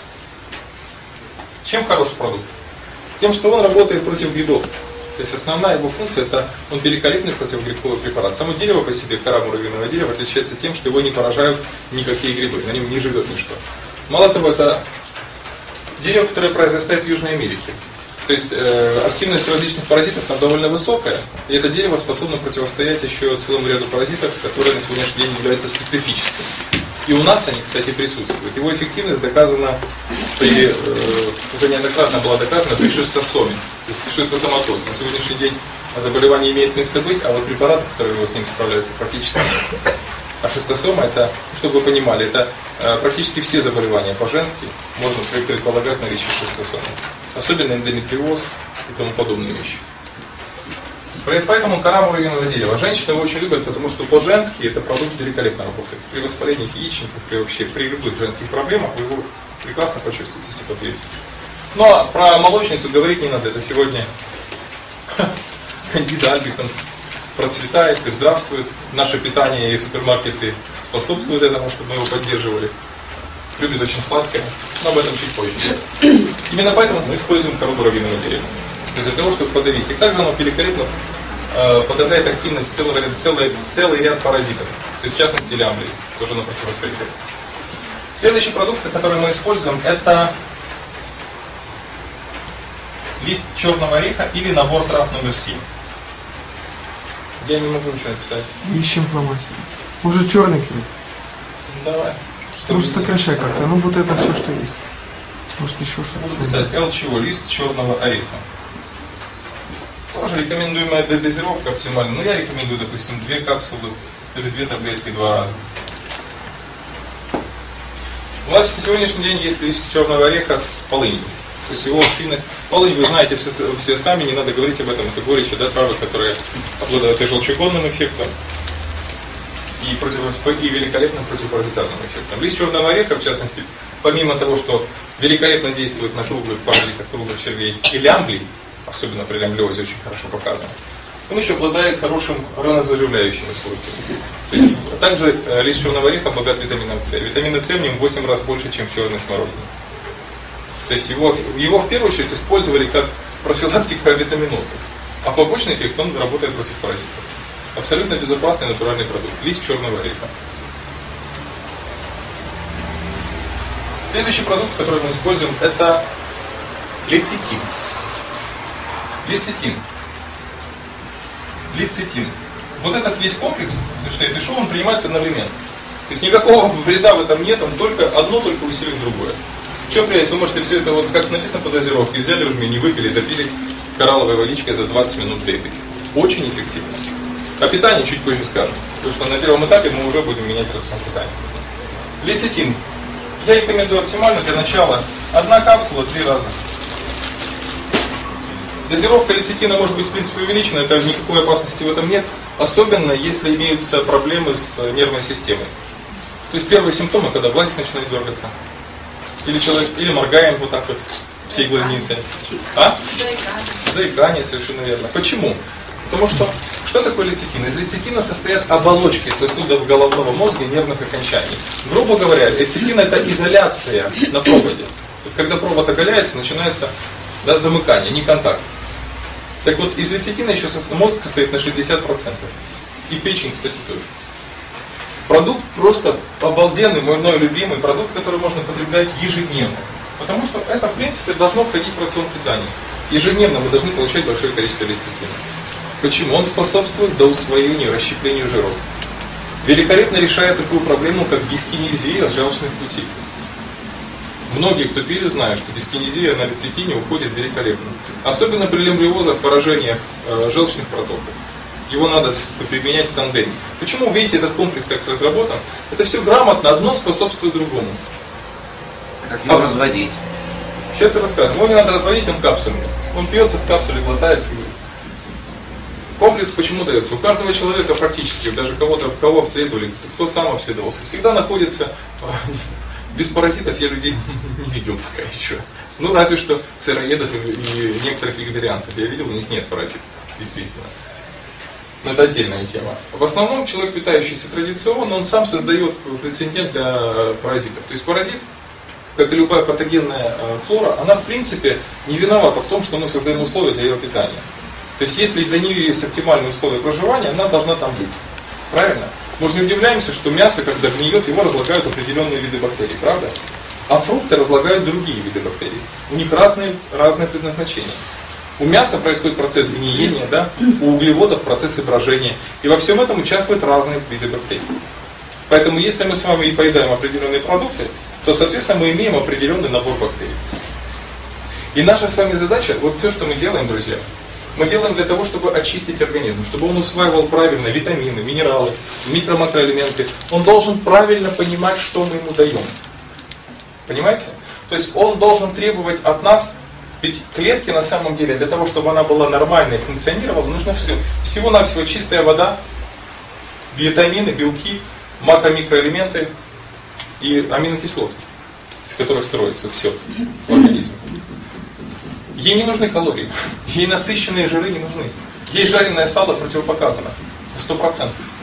Speaker 1: Чем хороший продукт? Тем, что он работает против грибов. То есть основная его функция – это он великолепный противогрибковый препарат. Само дерево по себе, кора муравьиного дерева, отличается тем, что его не поражают никакие грибы, на нем не живет ничто. Мало того, это дерево, которое произрастает в Южной Америке. То есть активность различных паразитов там довольно высокая, и это дерево способно противостоять еще целому ряду паразитов, которые на сегодняшний день являются специфическими. И у нас они, кстати, присутствуют. Его эффективность доказана, уже неоднократно была доказана при шистосоме, то есть шистосоматоз. На сегодняшний день заболевание имеет место быть, а вот препараты, которые с ним справляются, практически нет. А шистосома, это, чтобы вы понимали, это практически все заболевания по-женски можно предполагать наличие шистосомы. Особенно эндометриоз и тому подобные вещи. Поэтому кора муравьиного дерева. Женщины его очень любят, потому что по-женски это продукт великолепно работает. При воспалении яичников, при любых женских проблемах вы его прекрасно почувствуете, если попьете. Ну а про молочницу говорить не надо. Это сегодня Candida albicans процветает и здравствует. Наше питание и супермаркеты способствуют этому, чтобы мы его поддерживали. Любит очень сладкое, но об этом чуть позже. Именно поэтому мы используем кору муравьиного дерева. То есть для того, чтобы подавить. И также оно великолепно подавляет активность целый ряд паразитов. То есть в частности лямблии, тоже оно противостоит. Следующий продукт, который мы используем, это лист черного ореха или набор трав номер 7. Я не могу ничего написать.
Speaker 2: Ищем фломастер. Может черный клей?
Speaker 1: Давай.
Speaker 2: Может сокращай как-то. Ну вот это все, что есть. Может еще что-то.
Speaker 1: Буду писать ЛЧО, лист черного ореха. Тоже рекомендуемая дозировка оптимальна. Но я рекомендую, допустим, 2 капсулы или 2 таблетки 2 раза. У нас на сегодняшний день есть лист черного ореха с полынью. То есть его активность. Полынь, вы знаете все сами, не надо говорить об этом. Это горечи, да, травы, которые обладают и желчегонным эффектом, и великолепным противопаразитарным эффектом. Лист черного ореха, в частности, помимо того, что великолепно действует на круглых паразитов, круглых червей и лямблий, особенно при лямблиозе очень хорошо показано, он еще обладает хорошим ранозаживляющими свойствами. То есть, также лист черного ореха богат витамином С. Витамина С в нем 8 раз больше, чем в черной смородине. То есть его в первую очередь использовали как профилактика витаминозов, а побочный эффект он работает против паразитов. Абсолютно безопасный натуральный продукт. Лист черного ореха. Следующий продукт, который мы используем, это лецитин. Лецитин. Лецитин. Вот этот весь комплекс, что я пишу, он принимается одновременно. То есть никакого вреда в этом нет, он только одно только усилит другое. В чем прелесть? Вы можете все это, вот как написано по дозировке, взяли уже не выпили, запили коралловой водичкой за 20 минут для эпики. Очень эффективно. О питании чуть позже скажем. Потому что на первом этапе мы уже будем менять рацион питания. Лецитин. Я рекомендую оптимально для начала 1 капсула 3 раза. Дозировка лецитина может быть в принципе увеличена, это никакой опасности в этом нет. Особенно если имеются проблемы с нервной системой. То есть первые симптомы, когда глазик начинает дергаться. Или моргаем вот так вот всей глазницей. Заикание, совершенно верно. Почему? Потому что такое лецитин? Из лецитина состоят оболочки сосудов головного мозга и нервных окончаний. Грубо говоря, лецитин это изоляция на проводе. Вот когда провод оголяется, начинается замыкание, не контакт. Так вот, из лецитина еще мозг состоит на 60%. И печень, кстати, тоже. Продукт просто обалденный, мой любимый продукт, который можно потреблять ежедневно. Потому что это, в принципе, должно входить в рацион питания. Ежедневно мы должны получать большое количество лецитина. Почему? Он способствует доусвоению, расщеплению жиров. Великолепно решает такую проблему, как дискинезия желчных путей. Многие, кто пили, знают, что дискинезия на лецитине уходит великолепно. Особенно при лимфоузах, поражениях желчных протоков. Его надо применять в тандеме. Почему, видите, этот комплекс так разработан? Это все грамотно, одно способствует другому.
Speaker 3: Как его разводить?
Speaker 1: Сейчас я расскажу. Его не надо разводить, он капсульный. Он пьется в капсуле, глотается. Комплекс почему дается? У каждого человека практически, даже кого обследовали, кто сам обследовался, всегда находится... Без паразитов я людей не видел пока еще. Ну, разве что сыроедов и некоторых вегетарианцев я видел, у них нет паразитов. Действительно. Но это отдельная тема. В основном человек, питающийся традиционно, он сам создает прецедент для паразитов. То есть паразит, как и любая патогенная флора, она в принципе не виновата в том, что мы создаем условия для ее питания. То есть если для нее есть оптимальные условия проживания, она должна там быть. Правильно? Мы же не удивляемся, что мясо, когда гниет, его разлагают определенные виды бактерий, правда? А фрукты разлагают другие виды бактерий. У них разное предназначение. У мяса происходит процесс гниения, да? У углеводов процессы брожения. И во всем этом участвуют разные виды бактерий. Поэтому если мы с вами и поедаем определенные продукты, то, соответственно, мы имеем определенный набор бактерий. И наша с вами задача, вот все, что мы делаем, друзья, мы делаем для того, чтобы очистить организм, чтобы он усваивал правильно витамины, минералы, микро-макроэлементы. Он должен правильно понимать, что мы ему даем. Понимаете? То есть он должен требовать от нас, ведь клетки на самом деле, для того, чтобы она была нормальной и функционировала, нужно всего-навсего чистая вода, витамины, белки, макро-микроэлементы и аминокислоты, из которых строится все в организме. Ей не нужны калории, ей насыщенные жиры не нужны. Ей жареное сало противопоказано, 100%.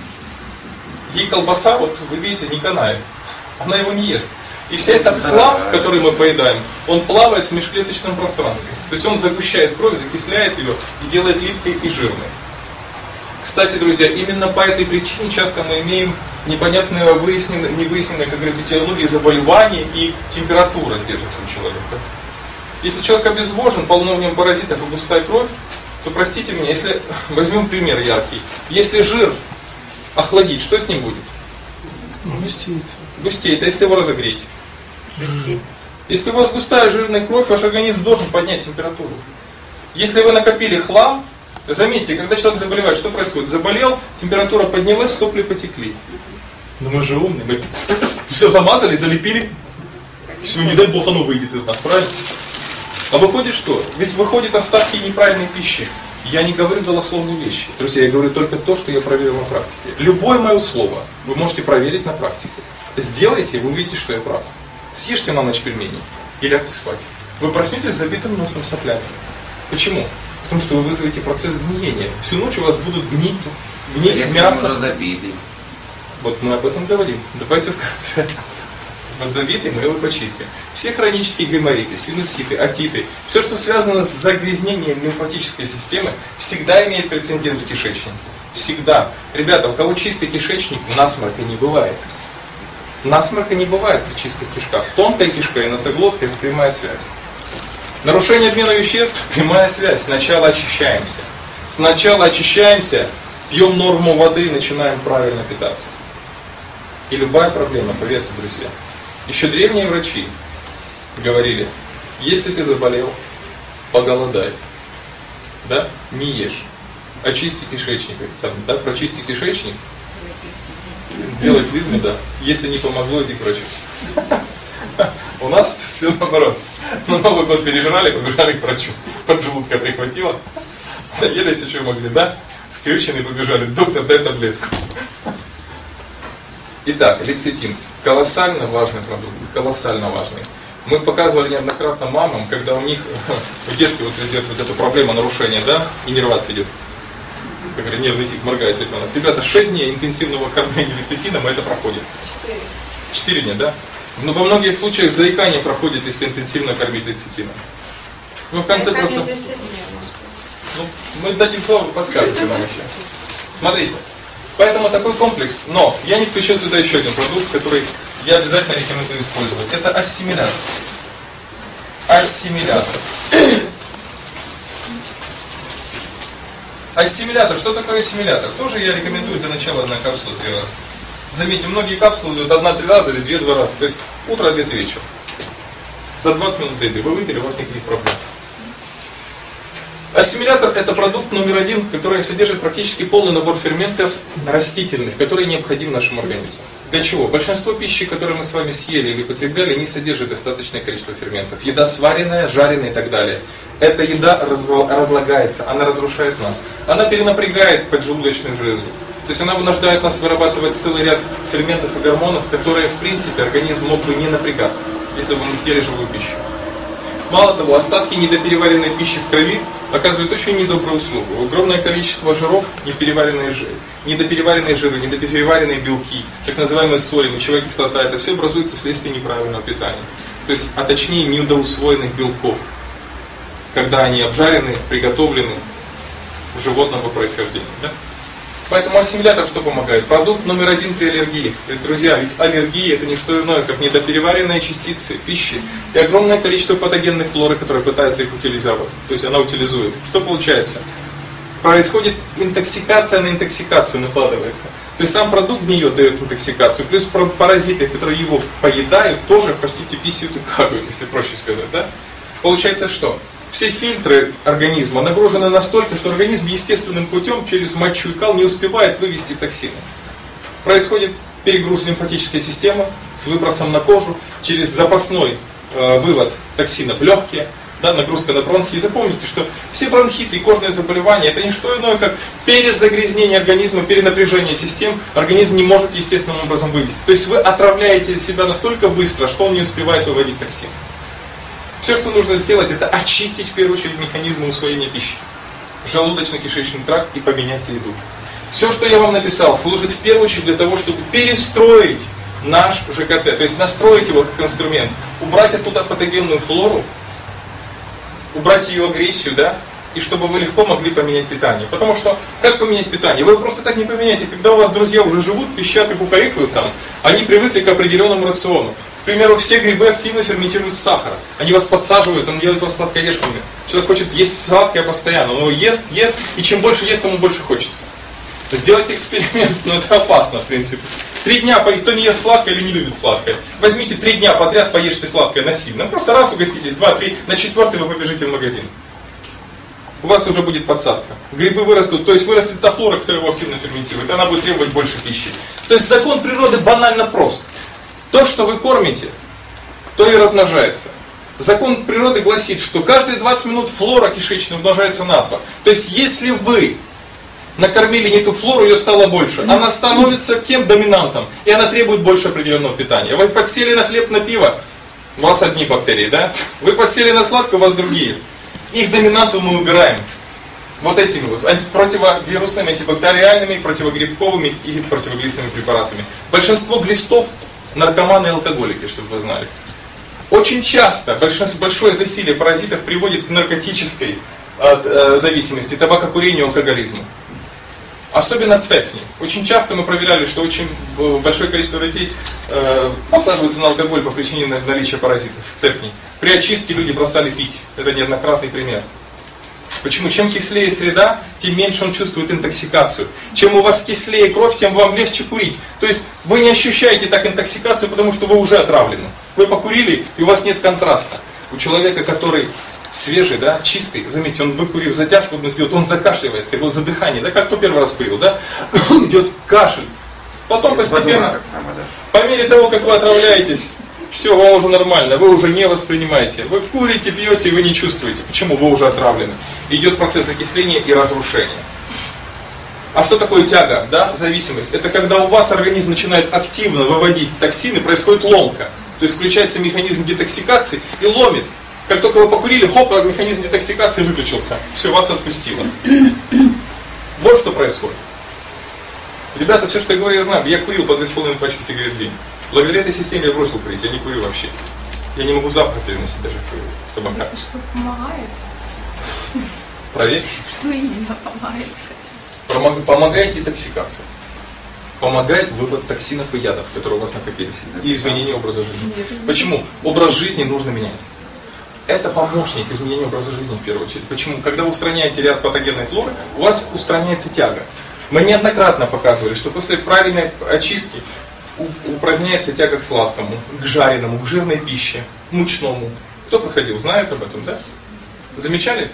Speaker 1: Ей колбаса, вот вы видите, не канает, она его не ест. И вся этот хлам, который мы поедаем, он плавает в межклеточном пространстве. То есть он загущает кровь, закисляет ее и делает липкой и жирной. Кстати, друзья, именно по этой причине часто мы имеем непонятное, невыясненное, как говорят, этиологии заболевания и температура держится у человека. Если человек обезвожен, полно в нем паразитов и густая кровь, то простите меня, если возьмем пример яркий. Если жир охладить, что с ним будет?
Speaker 2: Густеет.
Speaker 1: Густеет, а если его разогреть? Если у вас густая жирная кровь, ваш организм должен поднять температуру. Если вы накопили хлам, заметьте, когда человек заболевает, что происходит? Заболел, температура поднялась, сопли потекли. Но мы же умные, мы все замазали, залепили. Все, не дай Бог, оно выйдет из нас, правильно? А выходит что? Ведь выходят остатки неправильной пищи. Я не говорю голословные вещи. Друзья, я говорю только то, что я проверил на практике. Любое мое слово вы можете проверить на практике. Сделайте, вы увидите, что я прав. Съешьте на ночь пельмени и лягте спать. Вы проснетесь с забитым носом соплями. Почему? Потому что вы вызовете процесс гниения. Всю ночь у вас будут гнить мясо. Вот мы об этом говорим. Давайте в конце. Вот забитый мы его почистим. Все хронические гаймориты, синуситы, отиты, все, что связано с загрязнением лимфатической системы, всегда имеет прецедент в кишечнике. Всегда. Ребята, у кого чистый кишечник, насморка не бывает. Насморка не бывает при чистых кишках. Тонкая кишка и носоглотка – это прямая связь. Нарушение обмена веществ – прямая связь. Сначала очищаемся. Пьем норму воды и начинаем правильно питаться. И любая проблема, поверьте, друзья. Еще древние врачи говорили, если ты заболел, поголодай. Да? Не ешь. Очисти кишечник. Прочисти кишечник. Сделать визму, да. Если не помогло, иди к врачу. У нас все наоборот. На Новый год пережрали, побежали к врачу. Поджелудка прихватило. Еле еще могли, да? Скрюченные побежали. Доктор, дай таблетку. Итак, лецитин. Колоссально важный продукт. Колоссально важный. Мы показывали неоднократно мамам, когда у них у детки вот идет вот эта проблема нарушения, да, иннервация идет. Как говорят, нервный тик, моргает ребенок. Ребята, 6 дней интенсивного кормления лецитином, это проходит. 4 дня, да? Но во многих случаях заикание проходит, если интенсивно кормить лецитином. Ну, в конце просто... Ну, мы дадим слово, вы подскажете нам еще. Смотрите. Поэтому такой комплекс. Но я не включил сюда еще один продукт, который я обязательно рекомендую использовать. Это ассимилятор. Ассимилятор. Ассимилятор. Что такое ассимилятор? Тоже я рекомендую для начала одна капсула 3 раза. Заметьте, многие капсулы идут 1-3 раза или 2-2 раза. То есть утро, обед и вечер. За 20 минут до еды. Вы выпили, у вас никаких проблем. Ассимилятор – это продукт номер 1, который содержит практически полный набор ферментов растительных, которые необходимы нашему организму. Для чего? Большинство пищи, которую мы с вами съели или потребляли, не содержит достаточное количество ферментов. Еда сваренная, жареная и так далее. Эта еда разлагается, она разрушает нас. Она перенапрягает поджелудочную железу. То есть она вынуждает нас вырабатывать целый ряд ферментов и гормонов, которые, в принципе, организм мог бы не напрягаться, если бы мы съели живую пищу. Мало того, остатки недопереваренной пищи в крови оказывают очень недобрую услугу. Огромное количество жиров, недопереваренные жиры, недопереваренные белки, так называемые соли, мочевая кислота, это все образуется вследствие неправильного питания. То есть, а точнее, недоусвоенных белков, когда они обжарены, приготовлены животного происхождения. Да? Поэтому ассимилятор что помогает? Продукт номер 1 при аллергии. Друзья, ведь аллергия это не что иное, как недопереваренные частицы пищи и огромное количество патогенной флоры, которая пытается их утилизовать. То есть она утилизует. Что получается? Происходит интоксикация на интоксикацию накладывается. То есть сам продукт гниет, дает интоксикацию, плюс паразиты, которые его поедают, тоже, простите, писают и какают, если проще сказать. Да? Получается что? Все фильтры организма нагружены настолько, что организм естественным путем через мочу и кал не успевает вывести токсины. Происходит перегруз лимфатической системы с выбросом на кожу, через запасной вывод токсинов в легкие, да, нагрузка на бронхи. И запомните, что все бронхиты и кожные заболевания это не что иное, как перезагрязнение организма, перенапряжение систем, организм не может естественным образом вывести. То есть вы отравляете себя настолько быстро, что он не успевает выводить токсины. Все, что нужно сделать, это очистить в первую очередь механизмы усвоения пищи, желудочно-кишечный тракт и поменять еду. Все, что я вам написал, служит в первую очередь для того, чтобы перестроить наш ЖКТ, то есть настроить его как инструмент, убрать оттуда патогенную флору, убрать ее агрессию, да, и чтобы вы легко могли поменять питание. Потому что, как поменять питание? Вы просто так не поменяете. Когда у вас друзья уже живут, пищат и кукарекают там, они привыкли к определенному рациону. К примеру, все грибы активно ферментируют сахар. Они вас подсаживают, они делают вас сладкоежками. Человек хочет есть сладкое постоянно, он ест, и чем больше ест, тому больше хочется. Сделайте эксперимент, но это опасно, в принципе. 3 дня, кто не ест сладкое или не любит сладкое, возьмите 3 дня подряд, поешьте сладкое насильно. Просто раз угоститесь, 2-3, на 4-й вы побежите в магазин. У вас уже будет подсадка. Грибы вырастут, то есть вырастет та флора, которая его активно ферментирует, она будет требовать больше пищи. То есть закон природы банально прост. То, что вы кормите, то и размножается. Закон природы гласит, что каждые 20 минут флора кишечная умножается на 2. То есть если вы накормили не ту флору, ее стало больше, она становится кем? Доминантом. И она требует больше определенного питания. Вы подсели на хлеб, на пиво, у вас одни бактерии, да? Вы подсели на сладкое, у вас другие. Их доминанту мы убираем. Вот этими вот противовирусными, антибактериальными, противогрибковыми и противоглистными препаратами. Большинство глистов наркоманы и алкоголики, чтобы вы знали. Очень часто большое засилие паразитов приводит к наркотической зависимости, табакокурению и алкоголизму. Особенно цепни. Очень часто мы проверяли, что очень большое количество людей подсаживаются на алкоголь по причине наличия паразитов, цепней. При очистке люди бросали пить. Это неоднократный пример. Почему? Чем кислее среда, тем меньше он чувствует интоксикацию. Чем у вас кислее кровь, тем вам легче курить. То есть вы не ощущаете так интоксикацию, потому что вы уже отравлены. Вы покурили, и у вас нет контраста. У человека, который свежий, да, чистый, заметьте, он выкурив затяжку, он закашливается, его задыхание, да, как кто первый раз курил, да, идет кашель. Потом постепенно, по мере того, как вы отравляетесь, все, вам уже нормально, вы уже не воспринимаете. Вы курите, пьете, и вы не чувствуете. Почему? Вы уже отравлены. Идет процесс закисления и разрушения. А что такое тяга, да, зависимость? Это когда у вас организм начинает активно выводить токсины, происходит ломка. То есть включается механизм детоксикации и ломит. Как только вы покурили, хоп, механизм детоксикации выключился. Все, вас отпустило. Вот что происходит. Ребята, все, что я говорю, я знаю. Я курил по 2,5 пачки сигарет в день. Благодаря этой системе я бросил курить. Я не курю вообще. Я не могу запах переносить даже табака.
Speaker 4: Это что, помогает?
Speaker 1: Проверьте.
Speaker 4: Что именно помогает?
Speaker 1: Помогает детоксикация. Помогает вывод токсинов и ядов, которые у вас накопились. И изменение образа жизни. Почему? Образ жизни нужно менять. Это помощник изменения образа жизни в первую очередь. Почему? Когда вы устраняете ряд патогенной флоры, у вас устраняется тяга. Мы неоднократно показывали, что после правильной очистки упраздняется тяга к сладкому, к жареному, к жирной пище, к мучному. Кто проходил, знает об этом, да? Замечали?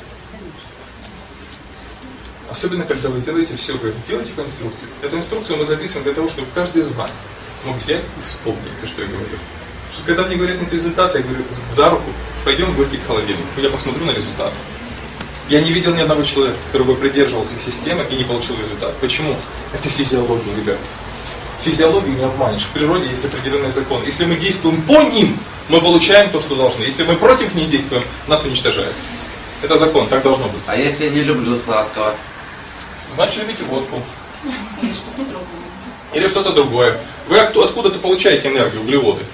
Speaker 1: Особенно, когда вы делаете все, вы делаете по инструкции. Эту инструкцию мы записываем для того, чтобы каждый из вас мог взять и вспомнить то, что я говорю. Когда мне говорят нет результата, я говорю за руку, пойдем в гости к холодильнику, я посмотрю на результат. Я не видел ни одного человека, который бы придерживался системы и не получил результат. Почему? Это физиология, ребят. Физиологию не обманешь. В природе есть определенный закон. Если мы действуем по ним, мы получаем то, что должны. Если мы против них действуем, нас уничтожают. Это закон, так должно быть.
Speaker 3: А если я не люблю сладкого?
Speaker 1: Значит, любите водку.
Speaker 4: Или что-то другое.
Speaker 1: Или что-то другое. Вы откуда-то получаете энергию, углеводы.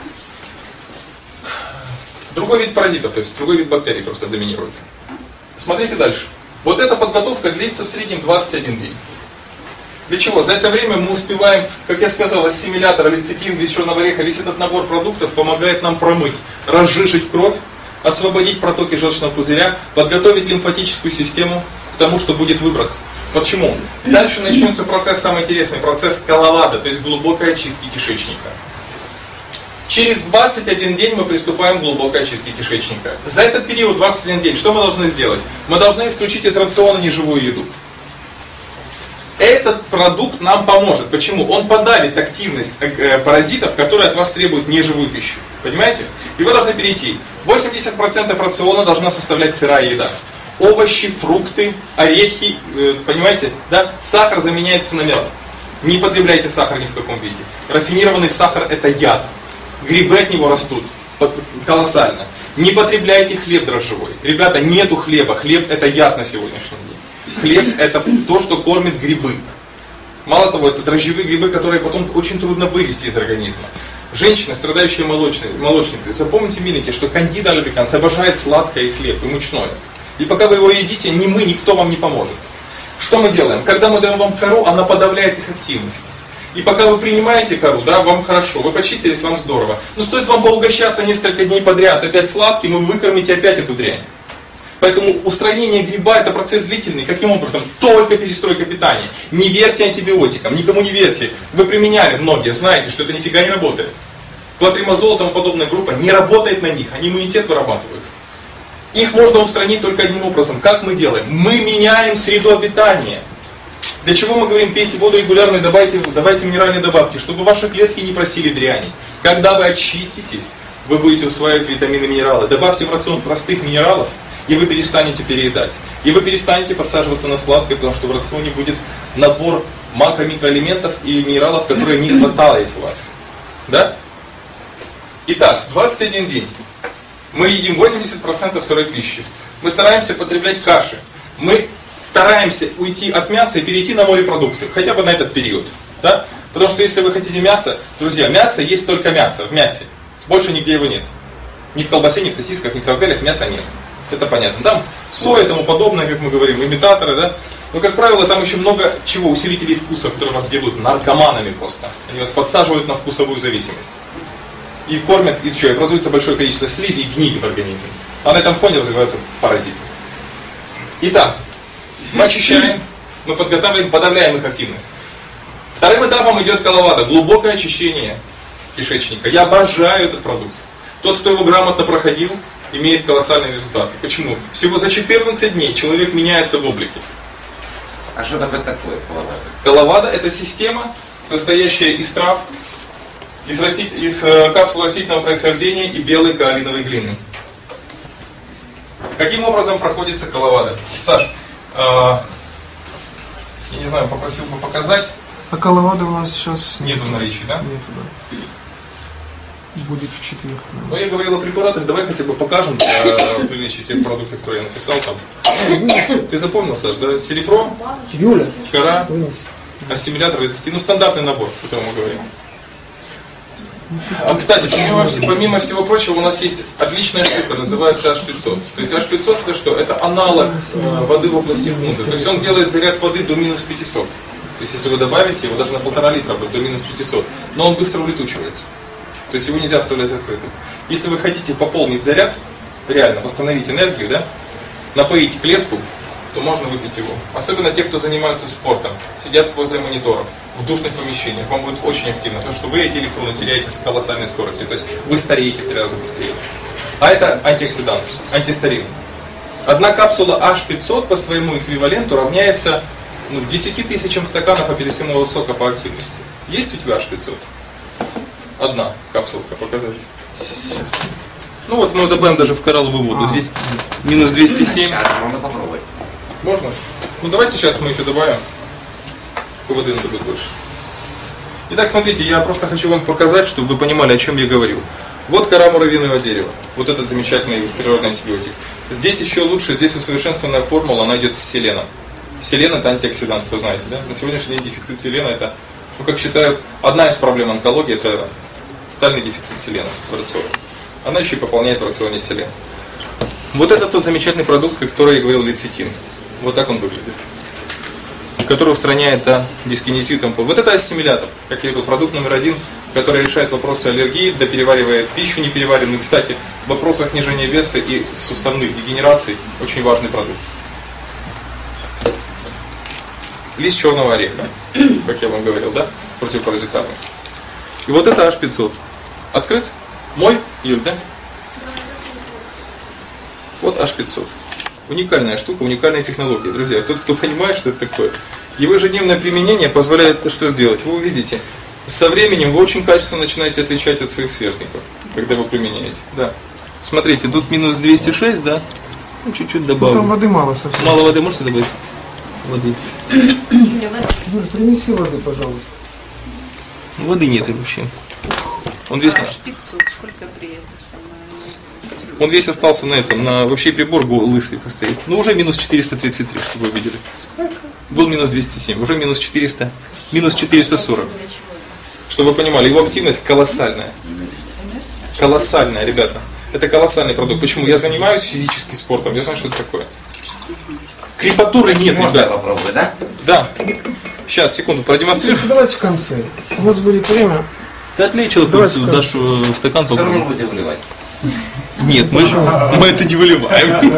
Speaker 1: Другой вид паразитов, то есть другой вид бактерий просто доминирует. Смотрите дальше. Вот эта подготовка длится в среднем 21 день. Для чего? За это время мы успеваем, как я сказал, ассимилятор, лецитин, весь черного ореха, весь этот набор продуктов помогает нам промыть, разжижить кровь, освободить протоки желчного пузыря, подготовить лимфатическую систему к тому, что будет выброс. Почему? Дальше начнется процесс самый интересный, процесс коловада, то есть глубокой очистки кишечника. Через 21 день мы приступаем к глубокой очистке кишечника. За этот период, 21 день, что мы должны сделать? Мы должны исключить из рациона неживую еду. Этот продукт нам поможет. Почему? Он подавит активность паразитов, которые от вас требуют неживую пищу. Понимаете? И вы должны перейти. 80% рациона должна составлять сырая еда. Овощи, фрукты, орехи, понимаете? Да? Сахар заменяется на мед. Не потребляйте сахар ни в каком виде. Рафинированный сахар – это яд. Грибы от него растут колоссально. Не потребляйте хлеб дрожжевой. Ребята, нету хлеба. Хлеб – это яд на сегодняшний день. Хлеб – это то, что кормит грибы. Мало того, это дрожжевые грибы, которые потом очень трудно вывести из организма. Женщины, страдающие молочницей, запомните, миленькие, что кандида альбиканс обожает сладкое и хлеб, и мучное. И пока вы его едите, ни мы, никто вам не поможет. Что мы делаем? Когда мы даем вам кору, она подавляет их активность. И пока вы принимаете кору, да, вам хорошо, вы почистились, вам здорово. Но стоит вам поугощаться несколько дней подряд опять сладким, и вы выкормите опять эту дрянь. Поэтому устранение гриба – это процесс длительный. Каким образом? Только перестройка питания. Не верьте антибиотикам, никому не верьте. Вы применяли, многие знаете, что это нифига не работает. Клотримазол и тому подобная группа не работает на них, они иммунитет вырабатывают. Их можно устранить только одним образом. Как мы делаем? Мы меняем среду обитания. Для чего мы говорим, пейте воду регулярно и давайте минеральные добавки, чтобы ваши клетки не просили дряни. Когда вы очиститесь, вы будете усваивать витамины и минералы. Добавьте в рацион простых минералов, и вы перестанете переедать. И вы перестанете подсаживаться на сладкое, потому что в рационе будет набор макро-микроэлементов и минералов, которые не хватает у вас. Да? Итак, 21 день. Мы едим 80% сырой пищи. Мы стараемся потреблять каши. Мы стараемся уйти от мяса и перейти на морепродукты, хотя бы на этот период. Да? Потому что если вы хотите мясо, друзья, мясо есть только мясо, в мясе. Больше нигде его нет. Ни в колбасе, ни в сосисках, ни в сарделях мяса нет. Это понятно. Там соя и тому подобное, как мы говорим, имитаторы, да? Но, как правило, там еще много чего, усилителей вкуса, которые вас делают наркоманами просто. Они вас подсаживают на вкусовую зависимость. И кормят, и что, и образуется большое количество слизи и гнили в организме. А на этом фоне развиваются паразиты. Итак, мы очищаем, мы подготавливаем, подавляем их активность. Вторым этапом идет коловада, глубокое очищение кишечника. Я обожаю этот продукт. Тот, кто его грамотно проходил, имеет колоссальные результаты. Почему? Всего за 14 дней человек меняется в облике.
Speaker 3: А что такое коловада?
Speaker 1: Коловада – это система, состоящая из трав, из капсул растительного происхождения и белой каолиновой глины. Каким образом проходится коловада? Саш, я не знаю, попросил бы показать.
Speaker 2: А коловада у нас сейчас
Speaker 1: Нету в наличии, да?
Speaker 2: Нету, да. Будет в четверг.
Speaker 1: Ну, я говорил о препаратах, давай хотя бы покажем для приличия те продукты, которые я написал там. Ты запомнил, Саш, да? Серебро,
Speaker 2: Юля,
Speaker 1: кора, ассимилятор, лецитин. Ну, стандартный набор, о котором мы говорим. А, кстати, помимо всего прочего, у нас есть отличная штука, называется H500. То есть H500 это что? Это аналог воды в области Гунда. То есть он делает заряд воды до минус 500. То есть если вы добавите, его даже на 1,5 литра будет до минус 500. Но он быстро улетучивается. То есть его нельзя оставлять открытым. Если вы хотите пополнить заряд, реально восстановить энергию, да, напоить клетку, то можно выпить его. Особенно те, кто занимаются спортом, сидят возле мониторов, в душных помещениях. Вам будет очень активно, потому что вы эти электроны теряете с колоссальной скоростью. То есть вы стареете в 3 раза быстрее. А это антиоксидант, антистарин. Одна капсула H500 по своему эквиваленту равняется 10 тысячам стаканов апельсинового сока по активности. Есть у тебя H500? Одна капсулка показать. Ну вот мы добавим даже в коралловую воду. Здесь минус 207.
Speaker 3: Сейчас можно попробовать.
Speaker 1: Можно? Ну давайте сейчас мы еще добавим. Воды надо будет больше. Итак, смотрите, я просто хочу вам показать, чтобы вы понимали, о чем я говорил. Вот кора муравьиного дерева. Вот этот замечательный природный антибиотик. Здесь еще лучше, здесь усовершенствованная формула, она идет с селеном. Селен это антиоксидант, вы знаете, да? На сегодняшний день дефицит селена это, как считают, одна из проблем онкологии, это тотальный дефицит селена в рационе. Она еще и пополняет в рационе селен. Вот это тот замечательный продукт, который я говорил, лецитин. Вот так он выглядит. Который устраняет дискинезию тампона. Вот это ассимилятор, как я говорил, продукт номер 1, который решает вопросы аллергии, допереваривает пищу непереваренную. Кстати, в вопросах снижения веса и суставных дегенераций очень важный продукт. Лист черного ореха, как я вам говорил, да? Противопаразитарный. И вот это H500. Открыт? Мой? Юль, да? Вот H500. Уникальная штука, уникальная технология. Друзья, тот, кто понимает, что это такое, его ежедневное применение позволяет что сделать? Вы увидите, со временем вы очень качественно начинаете отличать от своих сверстников, когда вы применяете. Да. Смотрите, тут минус 206, да? Ну, чуть-чуть добавлю.
Speaker 2: Там воды мало совсем.
Speaker 1: Мало воды, можете добавить? Воды.
Speaker 2: Юля, принеси воды, пожалуйста.
Speaker 1: Воды нет вообще. Он весь,
Speaker 4: Аж 500, сколько при этом самое.
Speaker 1: он весь остался на этом, на вообще прибор лысый постоит. Ну уже минус 433, чтобы вы видели. Был минус 207, уже минус 400, минус 440. Чтобы вы понимали, его активность колоссальная. Колоссальная, ребята. Это колоссальный продукт. Почему? Я занимаюсь физическим спортом, я знаю, что это такое. Крепатуры нет,
Speaker 3: Можно
Speaker 1: ребят.
Speaker 3: попробовать, да?
Speaker 1: Да. Сейчас, секунду, продемонстрирую.
Speaker 2: Давайте в конце. У нас будет время.
Speaker 1: Ты отлей человеку, дашь стакан
Speaker 3: Все равно
Speaker 1: попробуй.
Speaker 3: будете выливать.
Speaker 1: Нет, мы это не выливаем.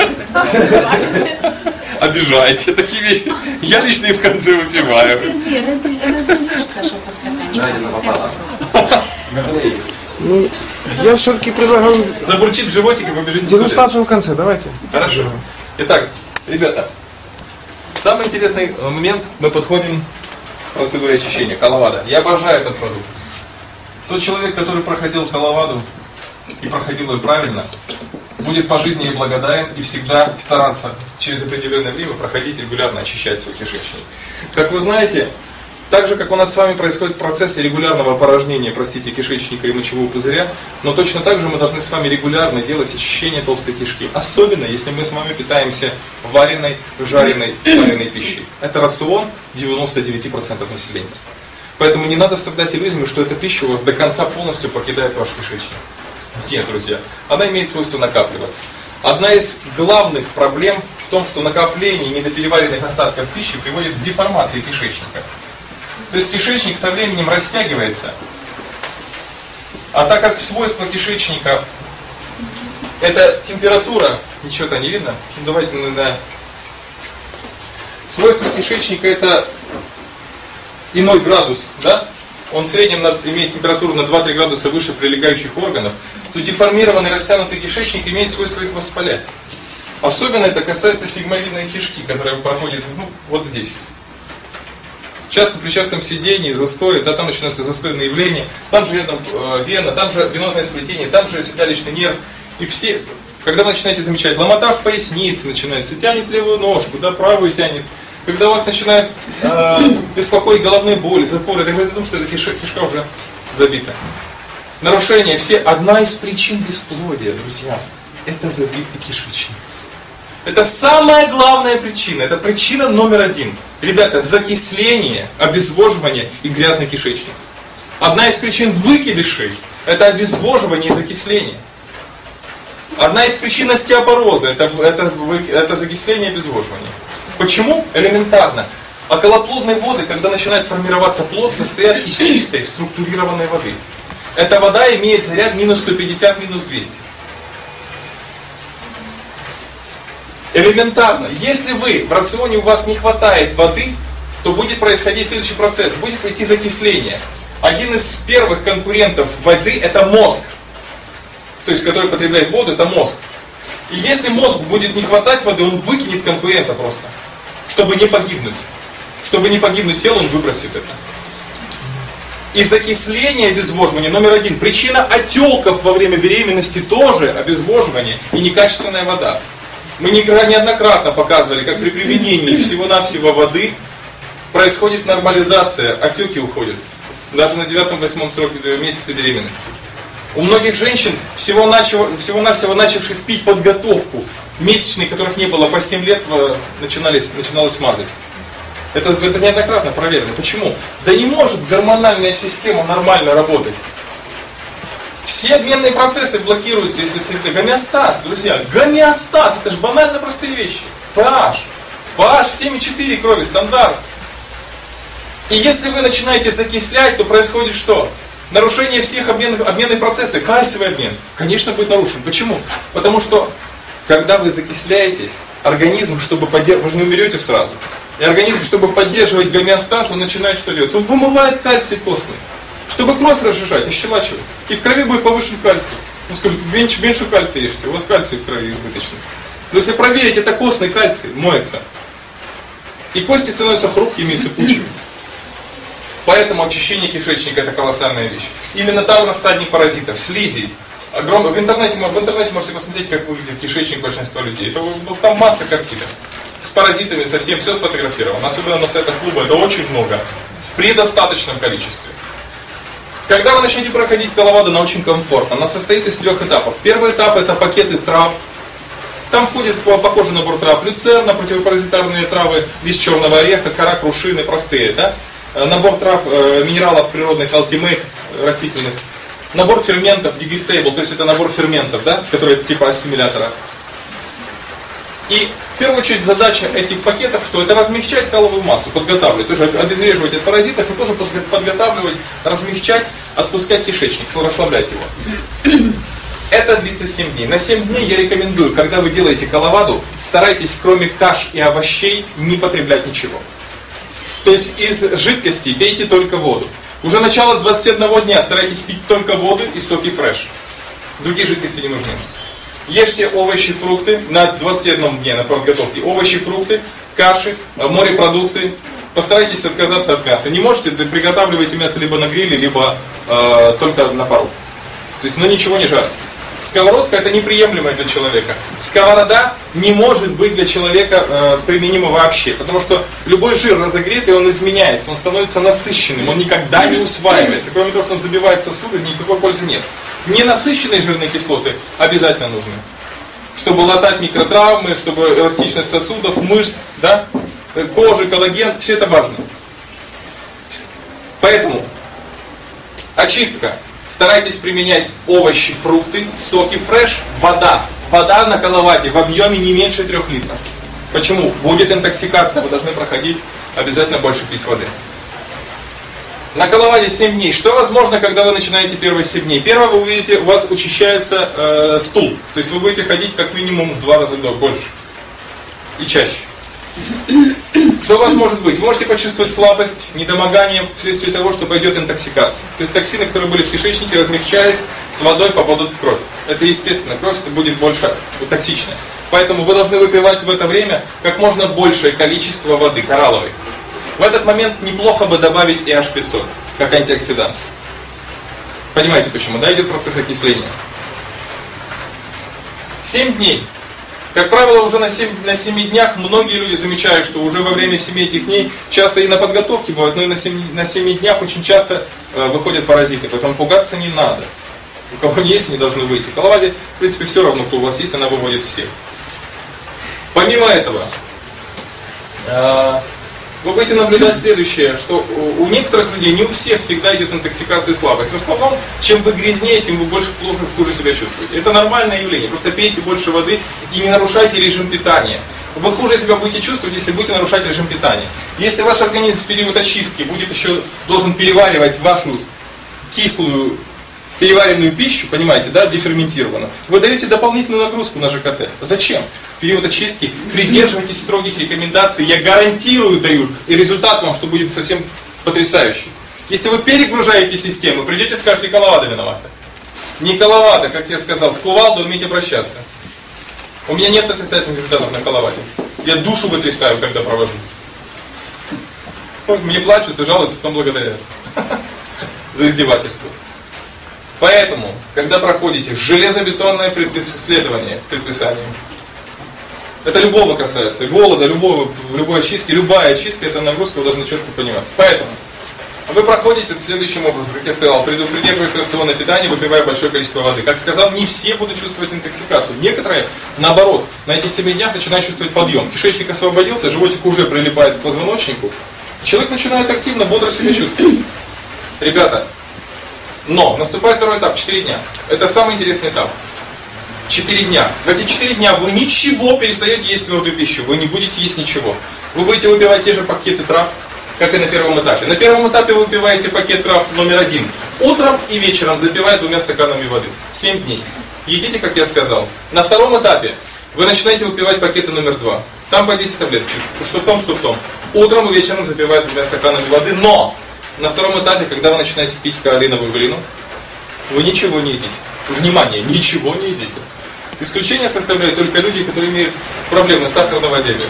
Speaker 1: Обижаете такие вещи. Я лично и в конце выпиваю.
Speaker 4: Разольешь, Саша, по стаканчику.
Speaker 3: Давайте на
Speaker 4: пускай
Speaker 3: пополам.
Speaker 4: попробует.
Speaker 2: Ну, я все-таки предлагаю
Speaker 1: Забурчит в животик и побежите в туалет.
Speaker 2: дегустацию в конце. Давайте.
Speaker 1: Хорошо. Итак, ребята, самый интересный момент, мы подходим к процедуре очищения, коловада. Я обожаю этот продукт. Тот человек, который проходил коловаду и проходил ее правильно, будет по жизни ей благодарен и всегда стараться через определенное время проходить регулярно, очищать свой кишечник. Как вы знаете, так же, как у нас с вами происходит процесс регулярного опорожнения, простите, кишечника и мочевого пузыря, но точно так же мы должны с вами регулярно делать очищение толстой кишки. Особенно, если мы с вами питаемся вареной, жареной, вареной пищей. Это рацион 99% населения. Поэтому не надо страдать иллюзиями, что эта пища у вас до конца полностью покидает ваш кишечник. Нет, друзья. Она имеет свойство накапливаться. Одна из главных проблем в том, что накопление недопереваренных остатков пищи приводит к деформации кишечника. То есть кишечник со временем растягивается. А так как свойство кишечника это температура, ничего-то не видно, давайте иногда. Свойство кишечника это иной градус, да? Он в среднем имеет температуру на 2-3 градуса выше прилегающих органов, то деформированный растянутый кишечник имеет свойство их воспалять. Особенно это касается сигмовидной кишки, которая проходит вот здесь. Часто при частом сидении, застое, да, там начинаются застойные явления, там же рядом вена, там же венозное сплетение, там же седалищный нерв. И все, когда вы начинаете замечать, ломота в пояснице начинается, тянет левую ножку, да, правую тянет. Когда у вас начинает беспокоить головные боли, запоры, это говорит о том, что эта кишка уже забита. Нарушение, одна из причин бесплодия, друзья, это забитый кишечник. Это самая главная причина, это причина номер 1. Ребята, закисление, обезвоживание и грязный кишечник. Одна из причин выкидышей это обезвоживание и закисление. Одна из причин остеопороза это закисление и обезвоживание. Почему? Элементарно. Околоплодные воды, когда начинает формироваться плод, состоят из чистой, структурированной воды. Эта вода имеет заряд минус 150, минус 200. Элементарно. Если в рационе у вас не хватает воды, то будет происходить следующий процесс. Будет идти закисление. Один из первых конкурентов воды это мозг. То есть, который потребляет воду, это мозг. И если мозгу будет не хватать воды, он выкинет конкурента просто. Чтобы не погибнуть. Чтобы не погибнуть тело, он выбросит это. И закисление, обезвоживание номер 1. Причина отеков во время беременности тоже обезвоживание и некачественная вода. Мы неоднократно показывали, как при применении всего-навсего воды происходит нормализация, отеки уходят. Даже на 9-8 месяце беременности. У многих женщин, всего-навсего начавших пить подготовку, месячные, которых не было по 7 лет, начиналось мазать. Это неоднократно проверено. Почему? Да не может гормональная система нормально работать. Все обменные процессы блокируются, если среда. Гомеостаз, друзья, гомеостаз, это же банально простые вещи. pH 7,4 крови, стандарт. И если вы начинаете закислять, то происходит что? Нарушение всех обменных процессов, кальциевый обмен, конечно, будет нарушен. Почему? Потому что, когда вы закисляетесь, организм, чтобы поддерживать, вы же не умрете сразу. И организм, чтобы поддерживать гомеостаз, он начинает что делать? Он вымывает кальций костный, чтобы кровь разжижать, ощелачивать. И в крови будет повышен кальций. Он скажет, меньше кальция ешьте, у вас кальций в крови избыточный. Но если проверить, это костный кальций, моется. И кости становятся хрупкими и сыпучими. Поэтому очищение кишечника это колоссальная вещь. Именно там рассадник паразитов, слизи. В интернете можете посмотреть, как выглядит кишечник большинства людей. Там масса картинок. С паразитами, со всем, все сфотографировано. Особенно на сайтах клуба, это очень много. В предостаточном количестве. Когда вы начнете проходить коловаду, она очень комфортна. Она состоит из 3 этапов. Первый этап это пакеты трав. Там входит похожий набор трав. Люцерна, противопаразитарные травы, лист черного ореха, кора крушины, простые, да? Набор трав, минералов природных, Ultimate, растительных. Набор ферментов, Digestable, то есть это набор ферментов, да, которые типа ассимилятора. И в первую очередь задача этих пакетов, что это размягчать каловую массу, подготавливать, тоже обезвреживать от паразитов и тоже подготавливать, размягчать, отпускать кишечник, расслаблять его. Это длится 7 дней. На 7 дней я рекомендую, когда вы делаете коловаду, старайтесь кроме каш и овощей не потреблять ничего. То есть из жидкости пейте только воду. Уже начало с 21 дня старайтесь пить только воду и соки фреш. Другие жидкости не нужны. Ешьте овощи, фрукты на 21 дне на подготовке. Овощи, фрукты, каши, морепродукты. Постарайтесь отказаться от мяса. Не можете, приготавливайте мясо либо на гриле, либо только на пару. То есть, ничего не жарьте. Сковородка это неприемлемо для человека. Сковорода не может быть для человека применима вообще. Потому что любой жир разогретый, он изменяется, он становится насыщенным, он никогда не усваивается. Кроме того, что он забивает сосуды, никакой пользы нет. Ненасыщенные жирные кислоты обязательно нужны. Чтобы латать микротравмы, чтобы эластичность сосудов, мышц, да, кожи, коллаген, все это важно. Поэтому очистка. Старайтесь применять овощи, фрукты, соки фреш, вода. Вода на Калаваде в объеме не меньше 3 литров. Почему? Будет интоксикация, вы должны проходить, обязательно больше пить воды. На Калаваде 7 дней. Что возможно, когда вы начинаете первые 7 дней? Первое, вы увидите, у вас учащается стул. То есть вы будете ходить как минимум в 2 раза больше. И чаще. Что у вас может быть? Вы можете почувствовать слабость, недомогание вследствие того, что пойдет интоксикация. То есть токсины, которые были в кишечнике, размягчаясь, с водой попадут в кровь. Это естественно, кровь будет больше токсичная. Поэтому вы должны выпивать в это время как можно большее количество воды, коралловой. В этот момент неплохо бы добавить EH500, как антиоксидант. Понимаете почему, да? Идет процесс окисления. 7 дней. Как правило, уже на 7 днях многие люди замечают, что уже во время 7 этих дней, часто и на подготовке бывает, но и на 7 днях очень часто выходят паразиты. Поэтому пугаться не надо. У кого есть, не должны выйти. Калаваде, в принципе, все равно, кто у вас есть, она выводит всех. Помимо этого, вы будете наблюдать следующее, что у некоторых людей, не у всех, всегда идет интоксикация и слабость. В основном, чем вы грязнее, тем вы хуже себя чувствуете. Это нормальное явление. Просто пейте больше воды и не нарушайте режим питания. Вы хуже себя будете чувствовать, если будете нарушать режим питания. Если ваш организм в период очистки должен переваривать вашу кислую переваренную пищу, понимаете, да, деферментированную, вы даете дополнительную нагрузку на ЖКТ. Зачем? В период очистки придерживайтесь строгих рекомендаций, я гарантирую даю, и результат вам, что будет совсем потрясающий. Если вы перегружаете систему, придете, скажете, Калавада виновата. Не Калавада, как я сказал, с кувалдой уметь обращаться. У меня нет отрицательных результатов на Калаваде. Я душу вытрясаю, когда провожу. Мне плачутся, жалуются, потом благодарят. За издевательство. Поэтому, когда проходите железобетонное предписание, это любого касается, голода, любой очистки, любая очистка, это нагрузка, вы должны четко понимать. Поэтому, вы проходите следующим образом, как я сказал, придерживаясь рационное питание, выпивая большое количество воды. Как сказал, не все будут чувствовать интоксикацию. Некоторые, наоборот, на этих 7 днях начинают чувствовать подъем. Кишечник освободился, животик уже прилипает к позвоночнику. Человек начинает активно, бодро себя чувствовать. Ребята, но наступает второй этап, 4 дня. Это самый интересный этап. 4 дня. В эти 4 дня вы ничего перестаете есть твердую пищу. Вы не будете есть ничего. Вы будете выпивать те же пакеты трав, как и на первом этапе. На первом этапе вы выпиваете пакет трав номер 1. Утром и вечером запивая 2 стаканами воды. 7 дней. Едите, как я сказал. На втором этапе вы начинаете выпивать пакеты номер 2. Там по 10 таблеточек. Что в том, что в том. Утром и вечером запивая 2 стаканами воды. Но на втором этапе, когда вы начинаете пить каолиновую глину, вы ничего не едите. Внимание, ничего не едите. Исключение составляют только люди, которые имеют проблемы с сахарного диабета.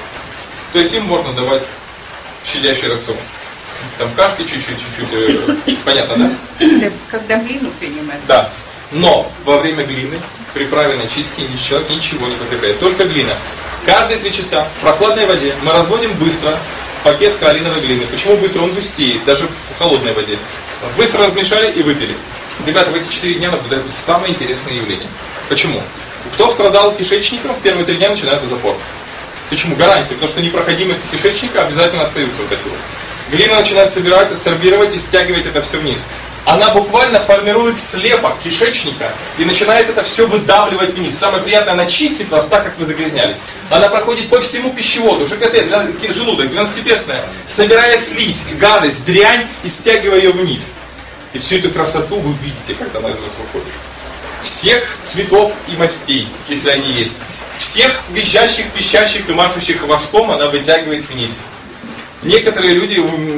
Speaker 1: То есть им можно давать щадящий рацион. Там кашки чуть-чуть, понятно, да?
Speaker 4: Когда глину принимают?
Speaker 1: Да. Но во время глины, при правильной чистке, человек ничего не потребляет. Только глина. Каждые 3 часа в прохладной воде мы разводим быстро пакет каолиновой глины. Почему быстро? Он густеет, даже в холодной воде. Быстро размешали и выпили. Ребята, в эти 4 дня наблюдается самое интересное явление. Почему? Кто страдал кишечником, в первые 3 дня начинается запор. Почему? Гарантия, потому что непроходимости кишечника обязательно остаются вот эти вот. Глина начинает собирать, адсорбировать и стягивать это все вниз. Она буквально формирует слепок кишечника и начинает это все выдавливать вниз. Самое приятное, она чистит вас так, как вы загрязнялись. Она проходит по всему пищеводу, ЖКТ, желудок, двенадцатиперстная, собирая слизь, гадость, дрянь и стягивая ее вниз. И всю эту красоту вы видите, когда она из вас выходит. Всех цветов и мастей, если они есть. Всех визжащих, пищащих и машущих хвостом она вытягивает вниз. Некоторые люди,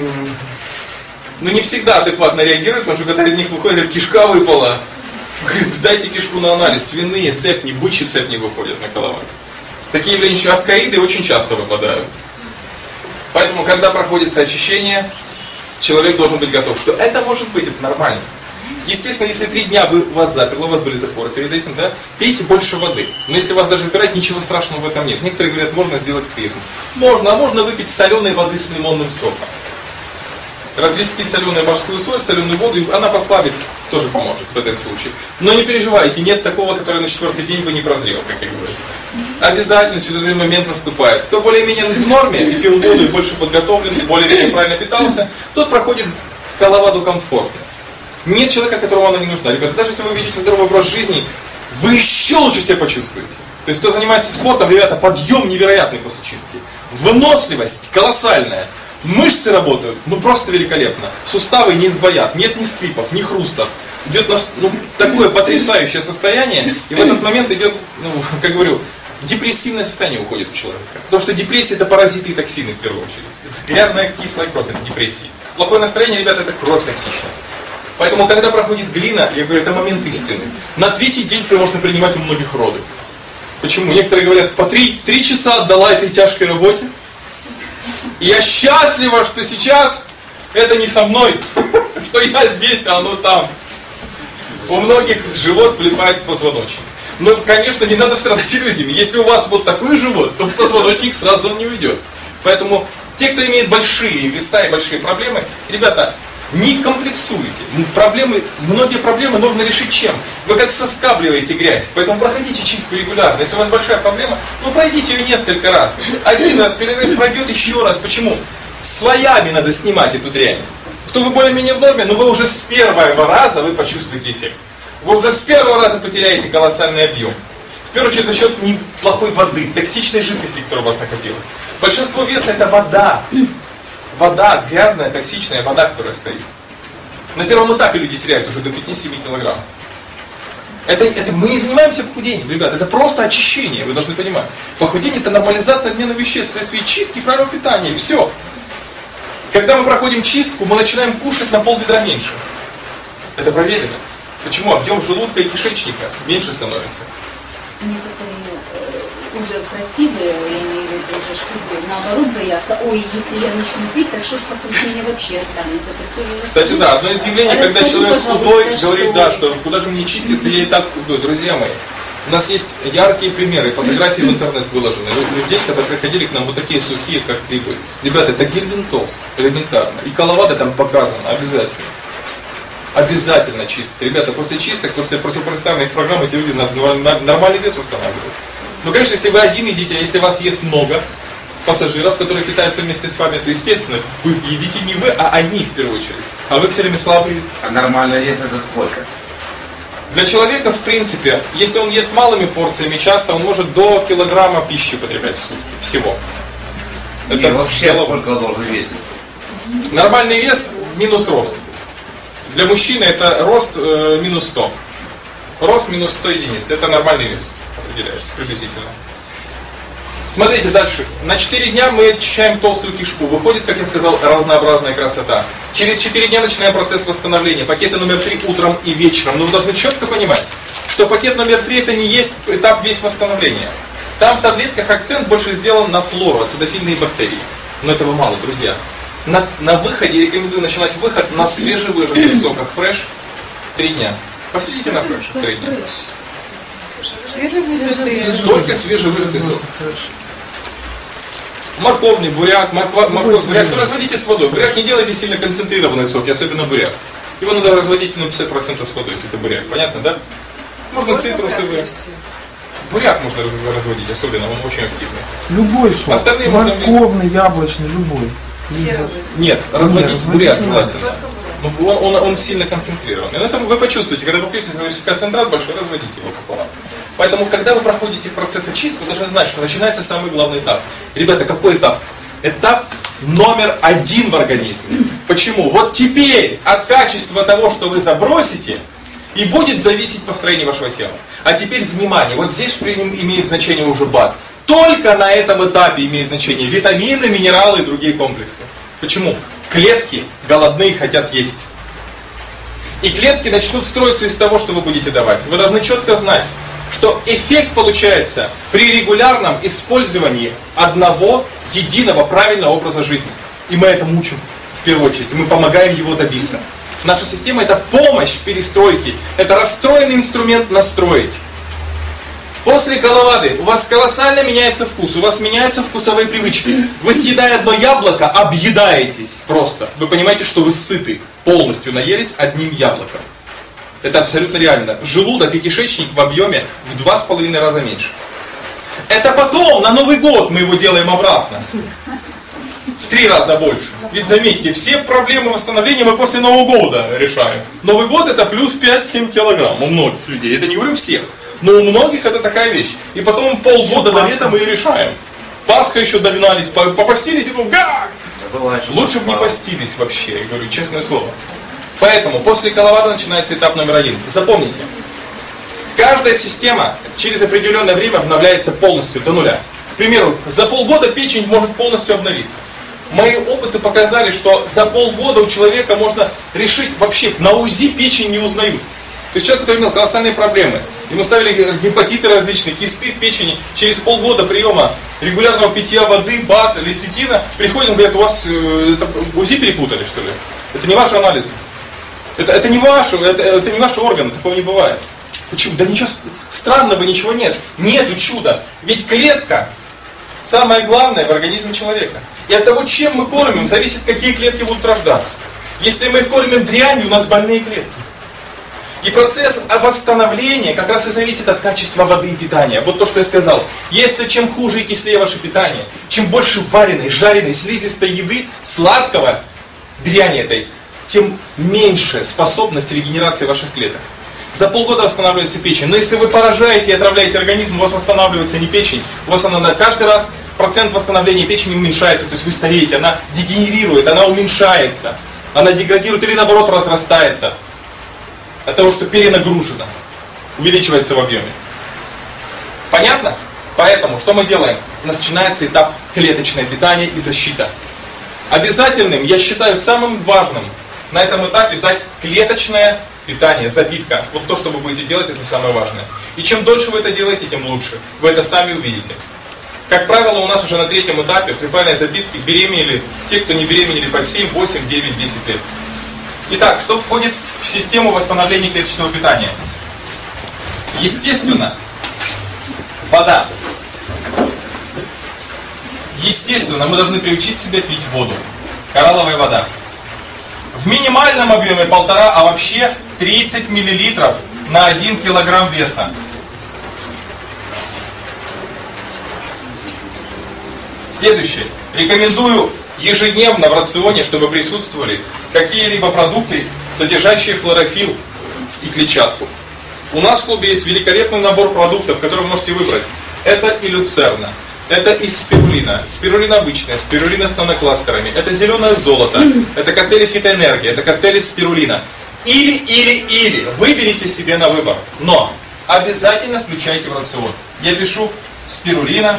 Speaker 1: не всегда адекватно реагируют, потому что когда из них выходит, кишка выпала. Говорит, сдайте кишку на анализ. Свиные цепни, бычьи цепни выходят на Калаваде. Такие явления еще аскариды очень часто выпадают. Поэтому, когда проходится очищение, человек должен быть готов, что это может быть, это нормально. Естественно, если 3 дня вас заперло, у вас были запоры перед этим, да, пейте больше воды. Но если вас даже запирать, ничего страшного в этом нет. Некоторые говорят, можно сделать клизму. Можно, а можно выпить соленой воды с лимонным соком. Развести соленую морскую соль, соленую воду, и она послабит, тоже поможет в этом случае. Но не переживайте, нет такого, который на 4-й день бы не прозрел, как я говорю. Обязательно в этот момент наступает. Кто более-менее в норме, и пил воду, и больше подготовлен, более-менее правильно питался, тот проходит Калаваду комфортно. Нет человека, которому она не нужна. Ребята, даже если вы ведете здоровый образ жизни, вы еще лучше себя почувствуете. То есть, кто занимается спортом, ребята, подъем невероятный после чистки. Выносливость колоссальная. Мышцы работают, ну просто великолепно. Суставы не сбоят, нет ни скрипов, ни хрустов. Идет такое потрясающее состояние, и в этот момент идет, как говорю, депрессивное состояние уходит у человека. Потому что депрессия это паразиты и токсины в первую очередь. Грязная кислая кровь это депрессия. Плохое настроение, ребята, это кровь токсичная. Поэтому, когда проходит глина, я говорю, это момент истины. На третий день можно принимать у многих роды. Почему? Некоторые говорят, по 3 часа отдала этой тяжкой работе. И я счастлива, что сейчас это не со мной, что я здесь, а оно там. У многих живот влипает в позвоночник. Но, конечно, не надо страдать иллюзиями. Если у вас вот такой живот, то в позвоночник сразу он не уйдет. Поэтому те, кто имеет большие веса и большие проблемы, ребята, не комплексуйте. Многие проблемы нужно решить чем? Вы как соскабливаете грязь. Поэтому проходите чистку регулярно. Если у вас большая проблема, пройдите ее несколько раз. Один раз перерыв пройдет еще раз. Почему? Слоями надо снимать эту дрянь. Кто вы более-менее в норме, но вы уже с первого раза вы почувствуете эффект. Вы уже с первого раза потеряете колоссальный объем. В первую очередь за счет неплохой воды, токсичной жидкости, которая у вас накопилась. Большинство веса это вода. Вода, грязная, токсичная вода, которая стоит. На первом этапе люди теряют уже до 5-7 килограмм. Это мы не занимаемся похудением, ребят, это просто очищение, вы должны понимать. Похудение это нормализация обмена веществ вследствие чистки и правильного питания, и все. Когда мы проходим чистку, мы начинаем кушать на пол-ведра меньше. Это проверено. Почему? Объем желудка и кишечника меньше становится.
Speaker 5: Некоторые уже красивые, я имею в виду уже шкуры, наоборот боятся, ой, если я начну пить, так что ж похудение вообще останется.
Speaker 1: Кстати, да, одно из явлений, когда человек худой, говорит, да, что куда же мне чиститься, я и так худой. Друзья мои, у нас есть яркие примеры, фотографии в интернет выложены. Людей, которые приходили к нам вот такие сухие, как грибы. Ребята, это гельминтоз, элементарно. И коловада там показано, обязательно. Обязательно чистка. Ребята, после чисток, после противопористальных программ эти люди нормальный вес восстанавливают. Ну, конечно, если вы один едите, а если вас ест много пассажиров, которые питаются вместе с вами, то, естественно, вы едите не вы, а они в первую очередь. А вы все время слабые.
Speaker 3: А нормально есть это сколько?
Speaker 1: Для человека, в принципе, если он ест малыми порциями, часто он может до килограмма пищи употреблять в сутки. Всего.
Speaker 3: Это вообще сколько он должен весить?
Speaker 1: Нормальный вес минус рост. Для мужчины это рост минус 100. Рост минус 100 единиц. Это нормальный вес. Определяется приблизительно. Смотрите дальше. На 4 дня мы очищаем толстую кишку. Выходит, как я сказал, разнообразная красота. Через 4 дня начинаем процесс восстановления. Пакеты номер 3 утром и вечером. Но вы должны четко понимать, что пакет номер 3 это не есть этап весь восстановления. Там в таблетках акцент больше сделан на флору, ацидофильные бактерии. Но этого мало, друзья. На выходе я рекомендую начинать выход на свежевыжатых соках фреш 3 дня. Посидите на фреш 3 дня. Только свежевыжатый сок. Морковный, буряк, буряк. Ну, разводите с водой. Буряк не делайте сильно концентрированные соки, особенно буряк. Его надо разводить на 50% с водой, если это буряк. Понятно, да? Можно цитрусовые. Буряк можно разводить, особенно, он очень активный.
Speaker 2: Любой сок.
Speaker 1: Остальные
Speaker 2: морковный, яблочный, любой.
Speaker 1: Нет, разводить буряк желательно. Он сильно концентрированный. Но это вы почувствуете, когда вы пьете концентрат большой, разводите его пополам. Поэтому, когда вы проходите процесс очистки, вы должны знать, что начинается самый главный этап. Ребята, какой этап? Этап номер 1 в организме. Почему? Вот теперь от качества того, что вы забросите, и будет зависеть построение вашего тела. А теперь внимание, вот здесь имеет значение уже БАД. Только на этом этапе имеют значение витамины, минералы и другие комплексы. Почему? Клетки голодные хотят есть. И клетки начнут строиться из того, что вы будете давать. Вы должны четко знать, что эффект получается при регулярном использовании одного единого правильного образа жизни. И мы этому учим в первую очередь. И мы помогаем его добиться. Наша система это помощь в перестройке. Это расстроенный инструмент настроить. После коловады у вас колоссально меняется вкус, у вас меняются вкусовые привычки. Вы, съедая одно яблоко, объедаетесь просто. Вы понимаете, что вы сыты, полностью наелись одним яблоком. Это абсолютно реально. Желудок и кишечник в объеме в 2,5 раза меньше. Это потом, на Новый год мы его делаем обратно. В 3 раза больше. Ведь заметьте, все проблемы восстановления мы после Нового года решаем. Новый год это плюс 5-7 килограмм у многих людей. Это не говорю всех. Но у многих это такая вещь. И потом полгода до лета мы ее решаем. Пасха еще догнались, попостились и потом гак! Лучше бы не постились вообще, я говорю, честное слово. Поэтому после Калавада начинается этап номер 1. Запомните, каждая система через определенное время обновляется полностью до нуля. К примеру, за полгода печень может полностью обновиться. Мои опыты показали, что за полгода у человека можно решить вообще, на УЗИ печень не узнают. То есть человек, который имел колоссальные проблемы, ему ставили гепатиты различные, кисты в печени, через полгода приема регулярного питья воды, БАД, лецитина, приходим, говорят, у вас УЗИ перепутали, что ли? Это не ваши анализы. Это не ваши органы, такого не бывает. Почему? Да ничего странного, ничего нет. Нету чуда. Ведь клетка самое главное в организме человека. И от того, чем мы кормим, зависит, какие клетки будут рождаться. Если мы их кормим дрянью, у нас больные клетки. И процесс восстановления как раз и зависит от качества воды и питания. Вот то, что я сказал. Если чем хуже и кислее ваше питание, чем больше вареной, жареной, слизистой еды, сладкого, дряни этой, тем меньше способность регенерации ваших клеток. За полгода восстанавливается печень. Но если вы поражаете и отравляете организм, у вас восстанавливается не печень, у вас она каждый раз процент восстановления печени уменьшается, то есть вы стареете, она дегенерирует, она уменьшается, она деградирует или наоборот разрастается от того, что перенагружена, увеличивается в объеме. Понятно? Поэтому что мы делаем? Начинается этап клеточное питание и защита. Обязательным, я считаю, самым важным на этом этапе дать клеточное питание, запитка. Вот то, что вы будете делать, это самое важное. И чем дольше вы это делаете, тем лучше. Вы это сами увидите. Как правило, у нас уже на 3-м этапе при правильной запитке беременели те, кто не беременели по 7, 8, 9, 10 лет. Итак, что входит в систему восстановления клеточного питания? Естественно, вода. Естественно, мы должны приучить себя пить воду. Коралловая вода. В минимальном объеме 1,5, а вообще 30 мл на 1 килограмм веса. Следующее. Рекомендую ежедневно в рационе, чтобы присутствовали какие-либо продукты, содержащие хлорофилл и клетчатку. У нас в клубе есть великолепный набор продуктов, которые вы можете выбрать. Это и люцерна, это и спирулина. Спирулина обычная, спирулина с нанокластерами. Это зеленое золото, это коктейли фитоэнергии, это коктейли спирулина. Или. Выберите себе на выбор. Но обязательно включайте в рацион. Я пишу спирулина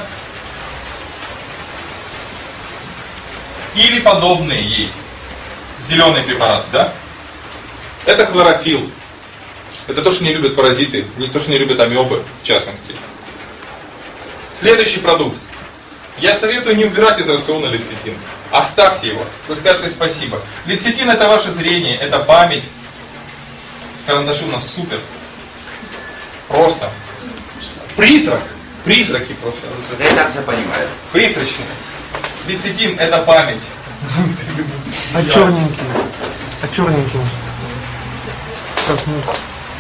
Speaker 1: или подобные ей. Зеленые препараты, да? Это хлорофилл. Это то, что не любят паразиты, не то, что не любят амебы, в частности. Следующий продукт. Я советую не убирать из рациона лецитин. Оставьте его. Вы скажете спасибо. Лецитин — это ваше зрение, это память. Карандаши у нас супер. Просто. Призрак. Призраки просто.
Speaker 3: Я так все понимаю.
Speaker 1: Призрачные. Лецитин — это память.
Speaker 2: А черненький? А черненький? Красненький.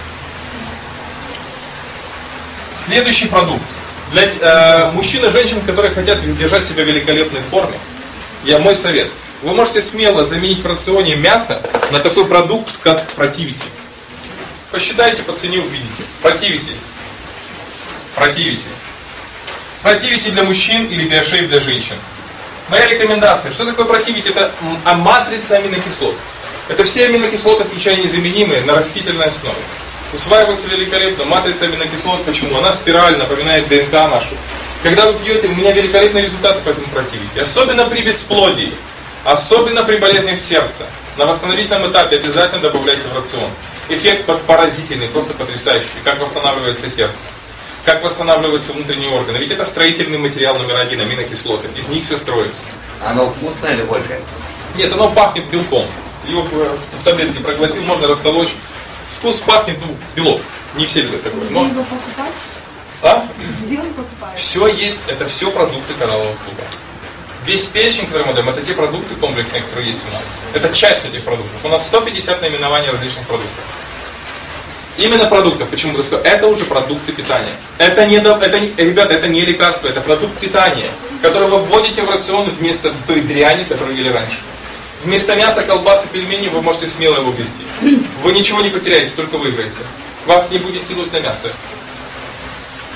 Speaker 1: Следующий продукт. Для мужчин и женщин, которые хотят держать себя в великолепной форме, мой совет. Вы можете смело заменить в рационе мясо на такой продукт, как противити. Посчитайте, по цене увидите. Противити. Противити. Противити для мужчин или биошейп для женщин. Моя рекомендация. Что такое противити? Это матрица аминокислот. Это все аминокислоты, включая незаменимые, на растительной основе. Усваиваются великолепно. Матрица аминокислот. Почему? Она спираль, напоминает ДНК нашу. Когда вы пьете, у меня великолепные результаты по этому противити. Особенно при бесплодии. Особенно при болезнях сердца. На восстановительном этапе обязательно добавляйте в рацион. Эффект поразительный, просто потрясающий. Как восстанавливается сердце. Как восстанавливаются внутренние органы. Ведь это строительный материал номер 1, аминокислоты. Из них все строится.
Speaker 3: Оно вкусное или горькое?
Speaker 1: Нет, оно пахнет белком. Его в таблетке проглотил, можно растолочь. Вкус пахнет, белок. Не все любят такое.
Speaker 6: Где его покупать?
Speaker 1: А?
Speaker 6: Где он покупает?
Speaker 1: Все есть, это все продукты кораллового клуба. Весь перечень, который мы даем, это те продукты комплексные, которые есть у нас. Это часть этих продуктов. У нас 150 наименований различных продуктов. Именно продуктов. Почему? Потому что это уже продукты питания. Ребята, это не лекарство, это продукт питания, который вы вводите в рацион вместо той дряни, которую ели раньше. Вместо мяса, колбасы, пельменей вы можете смело его ввести. Вы ничего не потеряете, только выиграете. Вас не будет тянуть на мясо.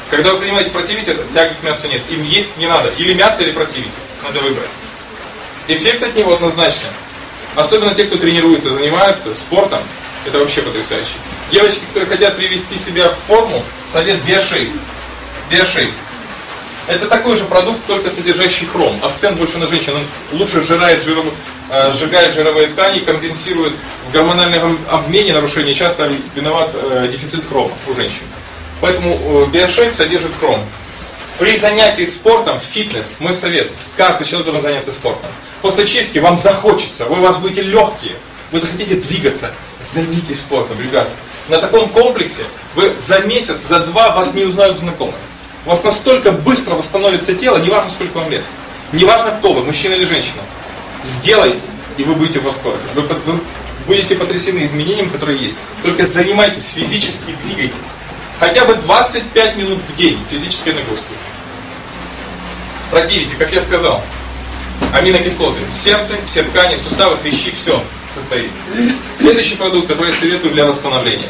Speaker 1: Когда вы принимаете противитель, тяги к мясу нет. Им есть не надо. Или мясо, или противитель. Надо выбрать. Эффект от него однозначный. Особенно те, кто тренируется, занимается спортом. Это вообще потрясающе. Девочки, которые хотят привести себя в форму, совет BearShape. BearShape. Это такой же продукт, только содержащий хром. Акцент больше на женщин. Он лучше сжигает жировые ткани, компенсирует в гормональном обмене нарушения. Часто виноват дефицит хрома у женщин. Поэтому BearShape содержит хром. При занятии спортом, фитнес, мой совет, каждый человек должен заняться спортом. После чистки вам захочется, у вас будете легкие, вы захотите двигаться, займитесь спортом, ребята. На таком комплексе вы за месяц, за два вас не узнают знакомые. У вас настолько быстро восстановится тело, неважно сколько вам лет. Неважно кто вы, мужчина или женщина. Сделайте, и вы будете в восторге. Вы будете потрясены изменениями, которые есть. Только занимайтесь физически, двигайтесь. Хотя бы 25 минут в день физической нагрузки. Противите, как я сказал, аминокислоты. Сердце, все ткани, суставы, хрящи, все состоит. Следующий продукт, который я советую для восстановления.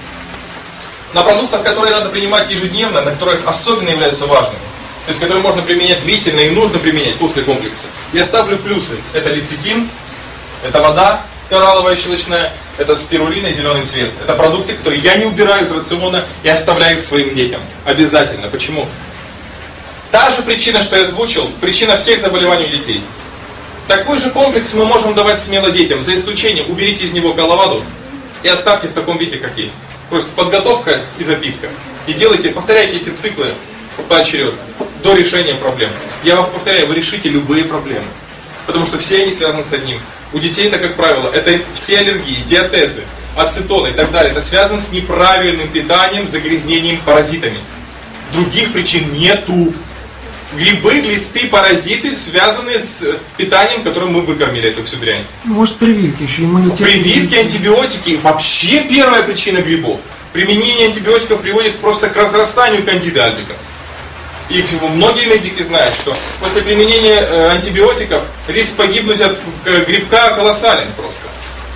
Speaker 1: На продуктах, которые надо принимать ежедневно, на которых особенно являются важными, то есть которые можно применять длительно и нужно применять после комплекса, я ставлю плюсы. Это лецитин, это вода коралловая щелочная, это спирулина и зеленый цвет. Это продукты, которые я не убираю из рациона и оставляю их своим детям. Обязательно. Почему? Та же причина, что я озвучил, причина всех заболеваний у детей. Такой же комплекс мы можем давать смело детям, за исключением уберите из него коловаду и оставьте в таком виде, как есть. Просто подготовка и запитка. И делайте, повторяйте эти циклы поочередно, до решения проблем. Я вам повторяю, вы решите любые проблемы. Потому что все они связаны с одним. У детей это, как правило, это все аллергии, диатезы, ацетоны и так далее. Это связано с неправильным питанием, загрязнением, паразитами. Других причин нету. Грибы, глисты, паразиты связаны с питанием, которым мы выкормили эту всю дрянь.
Speaker 2: Может, прививки еще, иммунитет.
Speaker 1: Прививки, антибиотики. Вообще первая причина грибов. Применение антибиотиков приводит просто к разрастанию кандида альбиканс. И многие медики знают, что после применения антибиотиков риск погибнуть от грибка колоссален просто.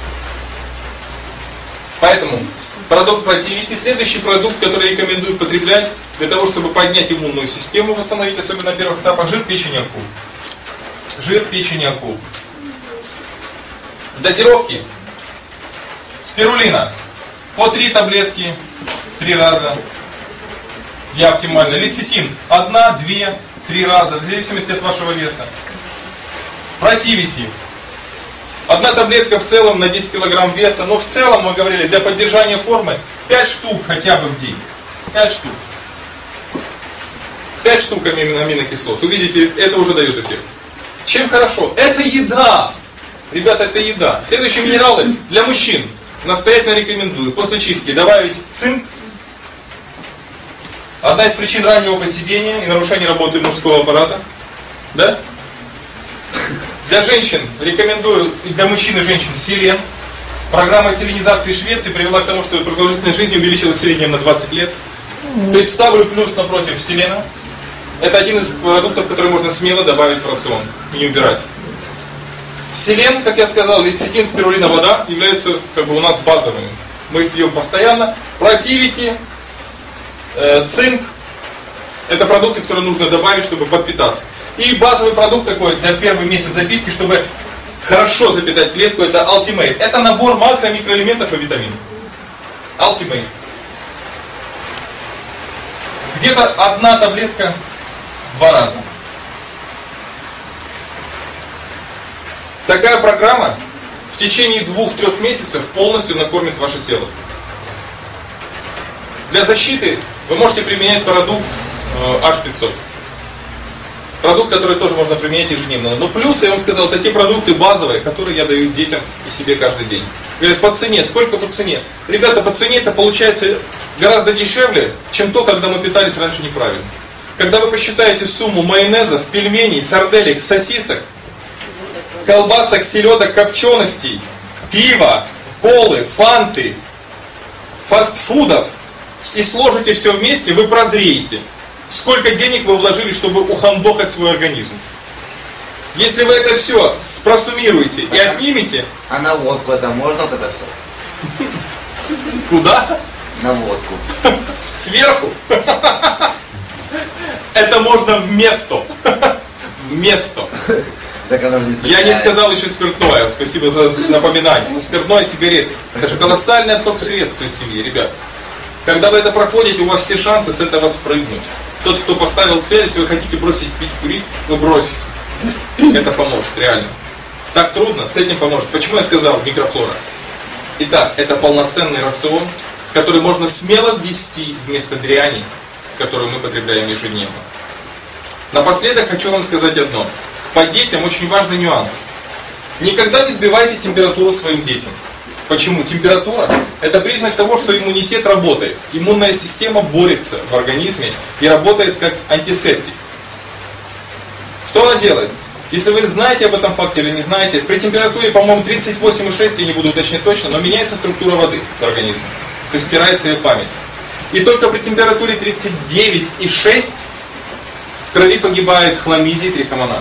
Speaker 1: Поэтому продукт противите. Следующий продукт, который рекомендую потреблять для того, чтобы поднять иммунную систему, восстановить, особенно на первых этапах, жир печени акул. Жир печени акул. Дозировки. Спирулина. По 3 таблетки 3 раза. Я оптимально. Лецитин. 1, 2, 3 раза, в зависимости от вашего веса. Противите. 1 таблетка в целом на 10 кг веса, но в целом, мы говорили, для поддержания формы 5 штук хотя бы в день. 5 штук. 5 штук аминокислот. Увидите, это уже дает эффект. Чем хорошо? Это еда. Ребята, это еда. Следующие минералы для мужчин. Настоятельно рекомендую после чистки добавить цинк. Одна из причин раннего поседения и нарушения работы мужского аппарата. Да? Для женщин рекомендую, и для мужчин и женщин, селен. Программа селенизации Швеции привела к тому, что продолжительность жизни увеличилась в среднем на 20 лет. То есть ставлю плюс напротив селена. Это один из продуктов, который можно смело добавить в рацион и не убирать. Селен, как я сказал, лецитин, спирулина, вода являются как бы у нас базовыми. Мы их пьем постоянно. Противите, цинк. Это продукты, которые нужно добавить, чтобы подпитаться. И базовый продукт такой для первый месяц запитки, чтобы хорошо запитать клетку, это Ultimate. Это набор макро-, микроэлементов и витаминов. Ultimate. Где-то 1 таблетка 2 раза. Такая программа в течение 2-3 месяцев полностью накормит ваше тело. Для защиты вы можете применять продукт H500. Продукт, который тоже можно применять ежедневно. Но плюсы, я вам сказал, это те продукты базовые, которые я даю детям и себе каждый день. Говорят, по цене, сколько по цене? Ребята, по цене это получается гораздо дешевле, чем то, когда мы питались раньше неправильно. Когда вы посчитаете сумму майонезов, пельменей, сарделек, сосисок, колбасок, селедок, копченостей, пива, колы, фанты, фастфудов, и сложите все вместе, вы прозреете. Сколько денег вы вложили, чтобы ухандохать свой организм. Если вы это все просуммируете и отнимете...
Speaker 3: А на водку это можно вот это все?
Speaker 1: Куда?
Speaker 3: На водку.
Speaker 1: Сверху. Это можно вместо. Вместо.
Speaker 3: Так оно не
Speaker 1: Я не сказал еще спиртное, спасибо за напоминание. Но спиртное, сигареты. Это же колоссальный отток средств из семьи, ребят. Когда вы это проходите, у вас все шансы с этого спрыгнуть. Тот, кто поставил цель, если вы хотите бросить пить, курить, вы бросите. Это поможет, реально. Так трудно, с этим поможет. Почему я сказал микрофлора? Итак, это полноценный рацион, который можно смело ввести вместо дряни, которую мы потребляем ежедневно. Напоследок хочу вам сказать одно. По детям очень важный нюанс. Никогда не сбивайте температуру своим детям. Почему? Температура – это признак того, что иммунитет работает. Иммунная система борется в организме и работает как антисептик. Что она делает? Если вы знаете об этом факте или не знаете, при температуре, по-моему, 38,6, я не буду уточнять точно, но меняется структура воды в организме. То есть стирается ее память. И только при температуре 39,6 в крови погибает хламидия и трихомонада.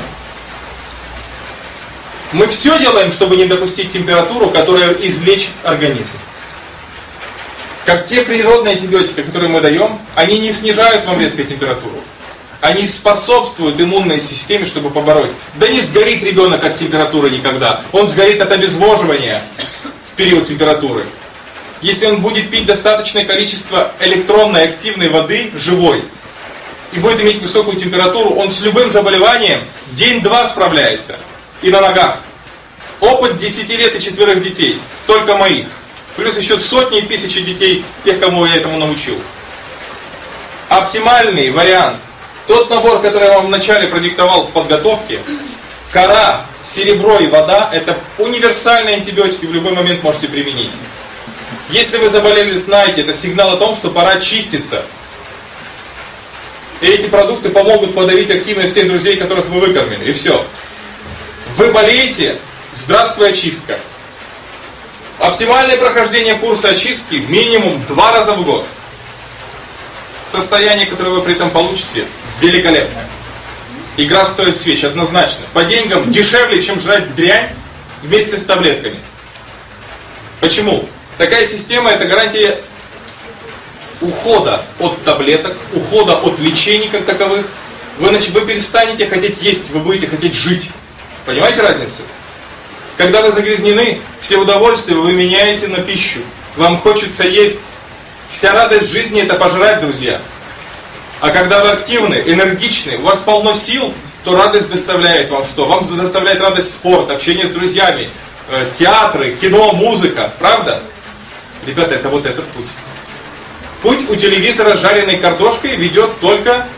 Speaker 1: Мы все делаем, чтобы не допустить температуру, которая излечит организм. Как те природные антибиотики, которые мы даем, они не снижают вам резко температуру. Они способствуют иммунной системе, чтобы побороть. Да не сгорит ребенок от температуры никогда. Он сгорит от обезвоживания в период температуры. Если он будет пить достаточное количество электронной активной воды, живой, и будет иметь высокую температуру, он с любым заболеванием день-два справляется. И на ногах. Опыт 10 лет и 4 детей. Только моих. Плюс еще сотни и тысячи детей, тех, кому я этому научил. Оптимальный вариант. Тот набор, который я вам вначале продиктовал в подготовке. Кора, серебро и вода – это универсальные антибиотики, в любой момент можете применить. Если вы заболели, знаете, это сигнал о том, что пора чиститься. И эти продукты помогут подавить активность тех друзей, которых вы выкормили. И все. Вы болеете, здравствуй, очистка. Оптимальное прохождение курса очистки минимум 2 раза в год. Состояние, которое вы при этом получите, великолепное. Игра стоит свеч, однозначно. По деньгам дешевле, чем жрать дрянь вместе с таблетками. Почему? Такая система – это гарантия ухода от таблеток, ухода от лечений как таковых. Вы перестанете хотеть есть, вы будете хотеть жить. Понимаете разницу? Когда вы загрязнены, все удовольствия вы меняете на пищу. Вам хочется есть. Вся радость жизни – это пожрать, друзья. А когда вы активны, энергичны, у вас полно сил, то радость доставляет вам что? Вам доставляет радость спорт, общение с друзьями, театры, кино, музыка. Правда? Ребята, это вот этот путь. Путь у телевизора с жареной картошкой ведет только,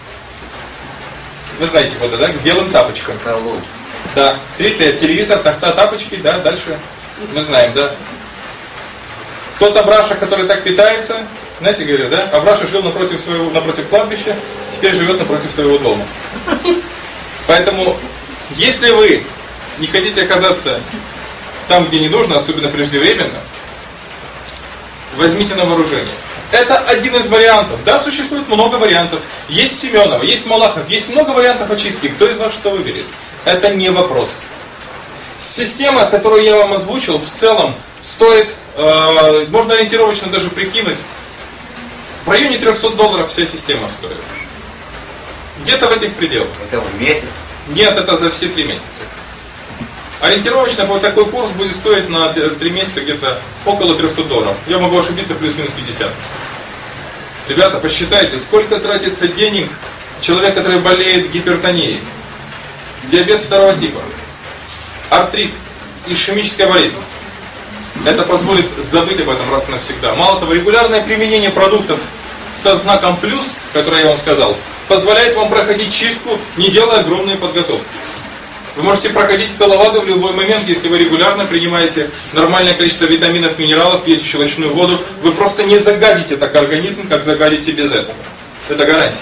Speaker 1: вы знаете куда, да? К белым тапочкам. Да, телевизор, тахта, тапочки, да, дальше мы знаем, да. Тот Абраша, который так питается, знаете, говорят, да, Абраша жил напротив кладбища, теперь живет напротив своего дома. Поэтому, если вы не хотите оказаться там, где не нужно, особенно преждевременно, возьмите на вооружение. Это один из вариантов. Да, существует много вариантов. Есть Семенова, есть Малахов, есть много вариантов очистки. Кто из вас что выберет? Это не вопрос. Система, которую я вам озвучил, в целом стоит, можно ориентировочно даже прикинуть, в районе $300 вся система стоит. Где-то в этих пределах.
Speaker 3: Это в месяц?
Speaker 1: Нет, это за все 3 месяца. Ориентировочно вот такой курс будет стоить на 3 месяца где-то около $300. Я могу ошибиться, плюс-минус 50. Ребята, посчитайте, сколько тратится денег человек, который болеет гипертонией, диабет 2 типа, артрит, ишемическая болезнь. Это позволит забыть об этом раз и навсегда. Мало того, регулярное применение продуктов со знаком плюс, который я вам сказал, позволяет вам проходить чистку, не делая огромные подготовки. Вы можете проходить коловаду в любой момент, если вы регулярно принимаете нормальное количество витаминов, минералов, пьете щелочную воду. Вы просто не загадите так организм, как загадите без этого. Это гарантия.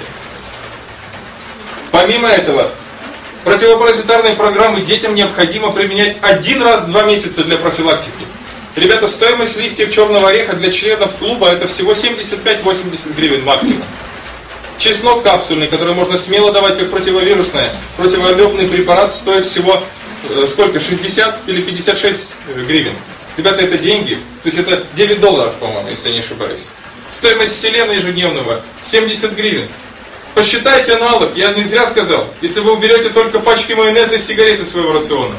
Speaker 1: Помимо этого, противопаразитарные программы детям необходимо применять 1 раз в 2 месяца для профилактики. Ребята, стоимость листьев черного ореха для членов клуба это всего 75-80 гривен максимум. Чеснок капсульный, который можно смело давать как противовирусное, противоамебный препарат, стоит всего сколько? 60 или 56 гривен. Ребята, это деньги. То есть это $9, по-моему, если я не ошибаюсь. Стоимость селена ежедневного 70 гривен. Посчитайте аналог, я не зря сказал. Если вы уберете только пачки майонеза и сигареты из своего рациона,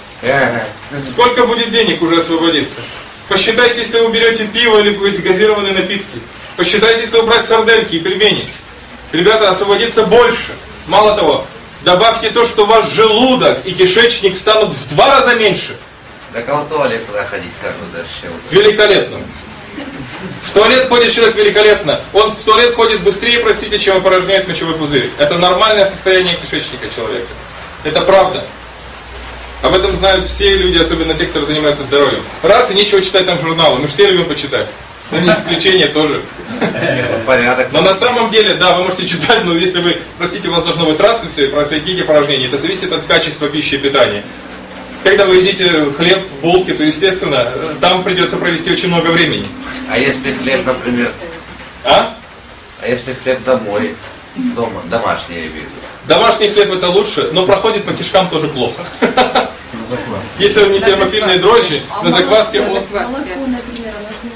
Speaker 1: сколько будет денег уже освободиться? Посчитайте, если вы уберете пиво или газированные напитки. Посчитайте, если убрать сардельки и пельмени. Ребята, освободится больше. Мало того, добавьте то, что ваш желудок и кишечник станут в 2 раза меньше.
Speaker 3: Так а в туалет туда ходить как бы дальше?
Speaker 1: Великолепно. В туалет ходит человек великолепно. Он в туалет ходит быстрее, простите, чем опорожняет мочевой пузырь. Это нормальное состояние кишечника человека. Это правда. Об этом знают все люди, особенно те, кто занимается здоровьем. Раз, и нечего читать там журналы. Мы все любим почитать. Но не исключение тоже.
Speaker 3: Порядок.
Speaker 1: Но на самом деле, да, вы можете читать, но если вы, простите, у вас должно быть раз и все, и просоедините опорожнение. Это зависит от качества пищи и питания. Когда вы едите хлеб, булки, то, естественно, там придется провести очень много времени.
Speaker 3: А если хлеб, например?
Speaker 1: А?
Speaker 3: А если хлеб домой? Дома, домашний, я имею в виду.
Speaker 1: Домашний хлеб это лучше, но проходит по кишкам тоже плохо. Если он не термофильные дрожжи, на закваске он...
Speaker 6: Молоко, например, оно же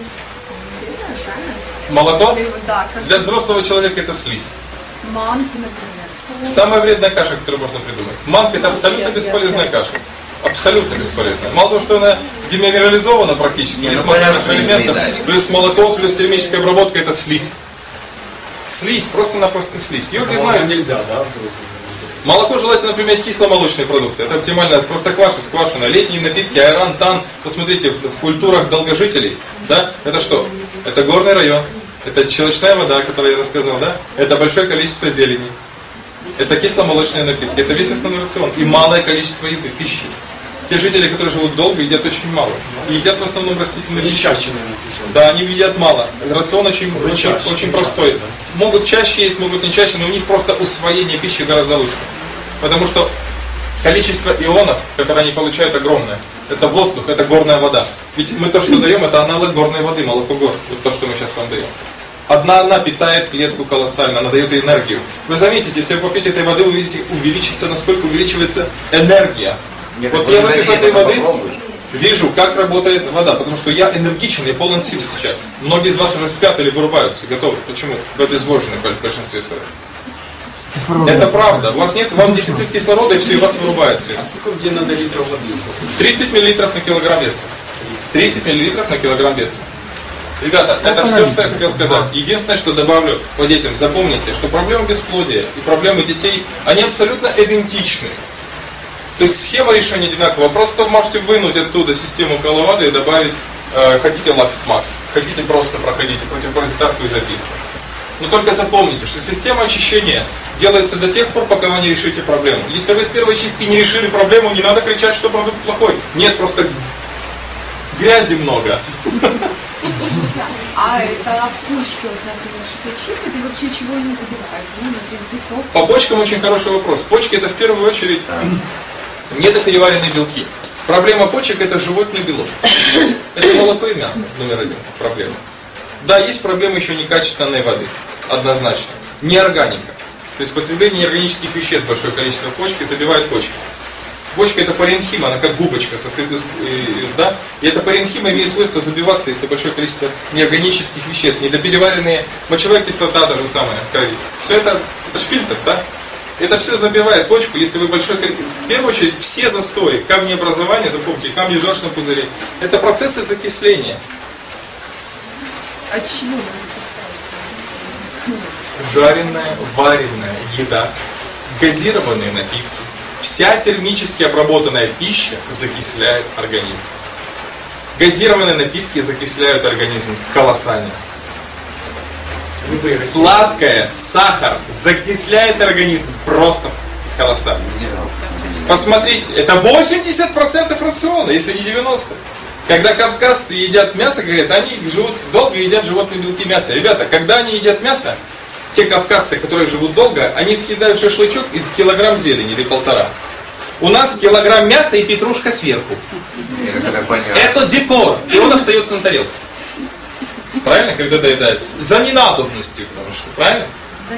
Speaker 6: не...
Speaker 1: Молоко?
Speaker 6: Да, как
Speaker 1: Для взрослого человека это слизь.
Speaker 6: манку, например.
Speaker 1: Самая вредная каша, которую можно придумать. Манка это абсолютно бесполезная каша. Абсолютно бесполезная. Мало того, что она деминерализована практически, нет
Speaker 3: понятно,
Speaker 1: элементов,
Speaker 3: не
Speaker 1: плюс молоко, плюс термическая обработка это слизь. Слизь, просто-напросто слизь. Ее не знаю.
Speaker 7: Нельзя, да?
Speaker 1: Молоко желательно применять кисломолочные продукты. Это оптимально, просто кваша, сквашена. Летние напитки, айран, тан. Посмотрите, в культурах долгожителей, да, это что? Это горный район. Это щелочная вода, о которой я рассказал, да? Это большое количество зелени. Это кисломолочные напитки. Это весь основной рацион. И малое количество еды, пищи. Те жители, которые живут долго, едят очень мало. И едят в основном растительную
Speaker 7: Они
Speaker 1: пищу.
Speaker 7: чаще, наверное, кушают.
Speaker 1: Да, они едят мало. Рацион очень
Speaker 7: Чаще,
Speaker 1: простой.
Speaker 7: часто,
Speaker 1: Могут чаще есть, могут не чаще, но у них просто усвоение пищи гораздо лучше. Потому что количество ионов, которые они получают, огромное. Это воздух, это горная вода. Ведь мы то, что даем, это аналог горной воды, молоко гор. Вот то, что мы сейчас вам даем. Она питает клетку колоссально, она дает ей энергию. Вы заметите, если вы попьете этой воды, вы увидите, увеличится, насколько увеличивается энергия.
Speaker 3: Нет,
Speaker 1: Вот
Speaker 3: так
Speaker 1: я,
Speaker 3: вот
Speaker 1: выпив
Speaker 3: заметь,
Speaker 1: этой воды,
Speaker 3: попробуй.
Speaker 1: вижу, как работает вода, потому что я энергичен, я полон сил сейчас. Многие из вас уже спят или вырубаются, готовы. Почему? Вы обезвожены в большинстве своем.
Speaker 2: Кислород.
Speaker 1: Это правда. У вас нет, вам дефицит кислорода, и все, и вас вырубается.
Speaker 7: А сколько в день надо литров воды?
Speaker 1: 30 мл на килограмм веса. 30 мл на килограмм веса. Ребята, это все, что я хотел сказать. Единственное, что добавлю по детям, запомните, что проблемы бесплодия и проблемы детей, они абсолютно идентичны. То есть схема решения одинакова. Просто вы можете вынуть оттуда систему Коловада и добавить, хотите лакс-макс, хотите просто проходите противопаразитарку и запитку. Но только запомните, что система очищения делается до тех пор, пока вы не решите проблему. Если вы с первой чистки не решили проблему, не надо кричать, что продукт плохой. Нет, просто грязи много.
Speaker 6: А это в почке, вот, например, что чистят, и вообще чего не забирают? Ну, например, песок.
Speaker 1: По почкам очень хороший вопрос. Почки это в первую очередь недопереваренные белки. Проблема почек это животный белок. Это молоко и мясо, номер один проблема. Да, есть проблема еще некачественной воды, однозначно. Неорганика. То есть потребление неорганических веществ, большое количество почки, забивает почки. Почка это паренхима, она как губочка состоит из... да? И эта паренхима имеет свойство забиваться, если большое количество неорганических веществ, недопереваренные, мочевая кислота та же самая в крови. Все это же фильтр, да? Это все забивает почку, если вы большой количество... В первую очередь, все застои, камнеобразования, запомните, камни в желчном пузыре, это процессы закисления.
Speaker 6: От чего?
Speaker 1: Жареная, вареная еда, газированные напитки, вся термически обработанная пища закисляет организм. Газированные напитки закисляют организм колоссально. Сладкое, сахар закисляет организм просто колоссально. Посмотрите, это 80% рациона, если не 90%. Когда кавказцы едят мясо, говорят, они живут долго и едят животные белки мяса. Ребята, когда они едят мясо, те кавказцы, которые живут долго, они съедают шашлычок и килограмм зелени или 1,5. У нас килограмм мяса и петрушка сверху. Это декор, и он остается на тарелке. Правильно, когда доедается? За ненадобностью, потому что, правильно?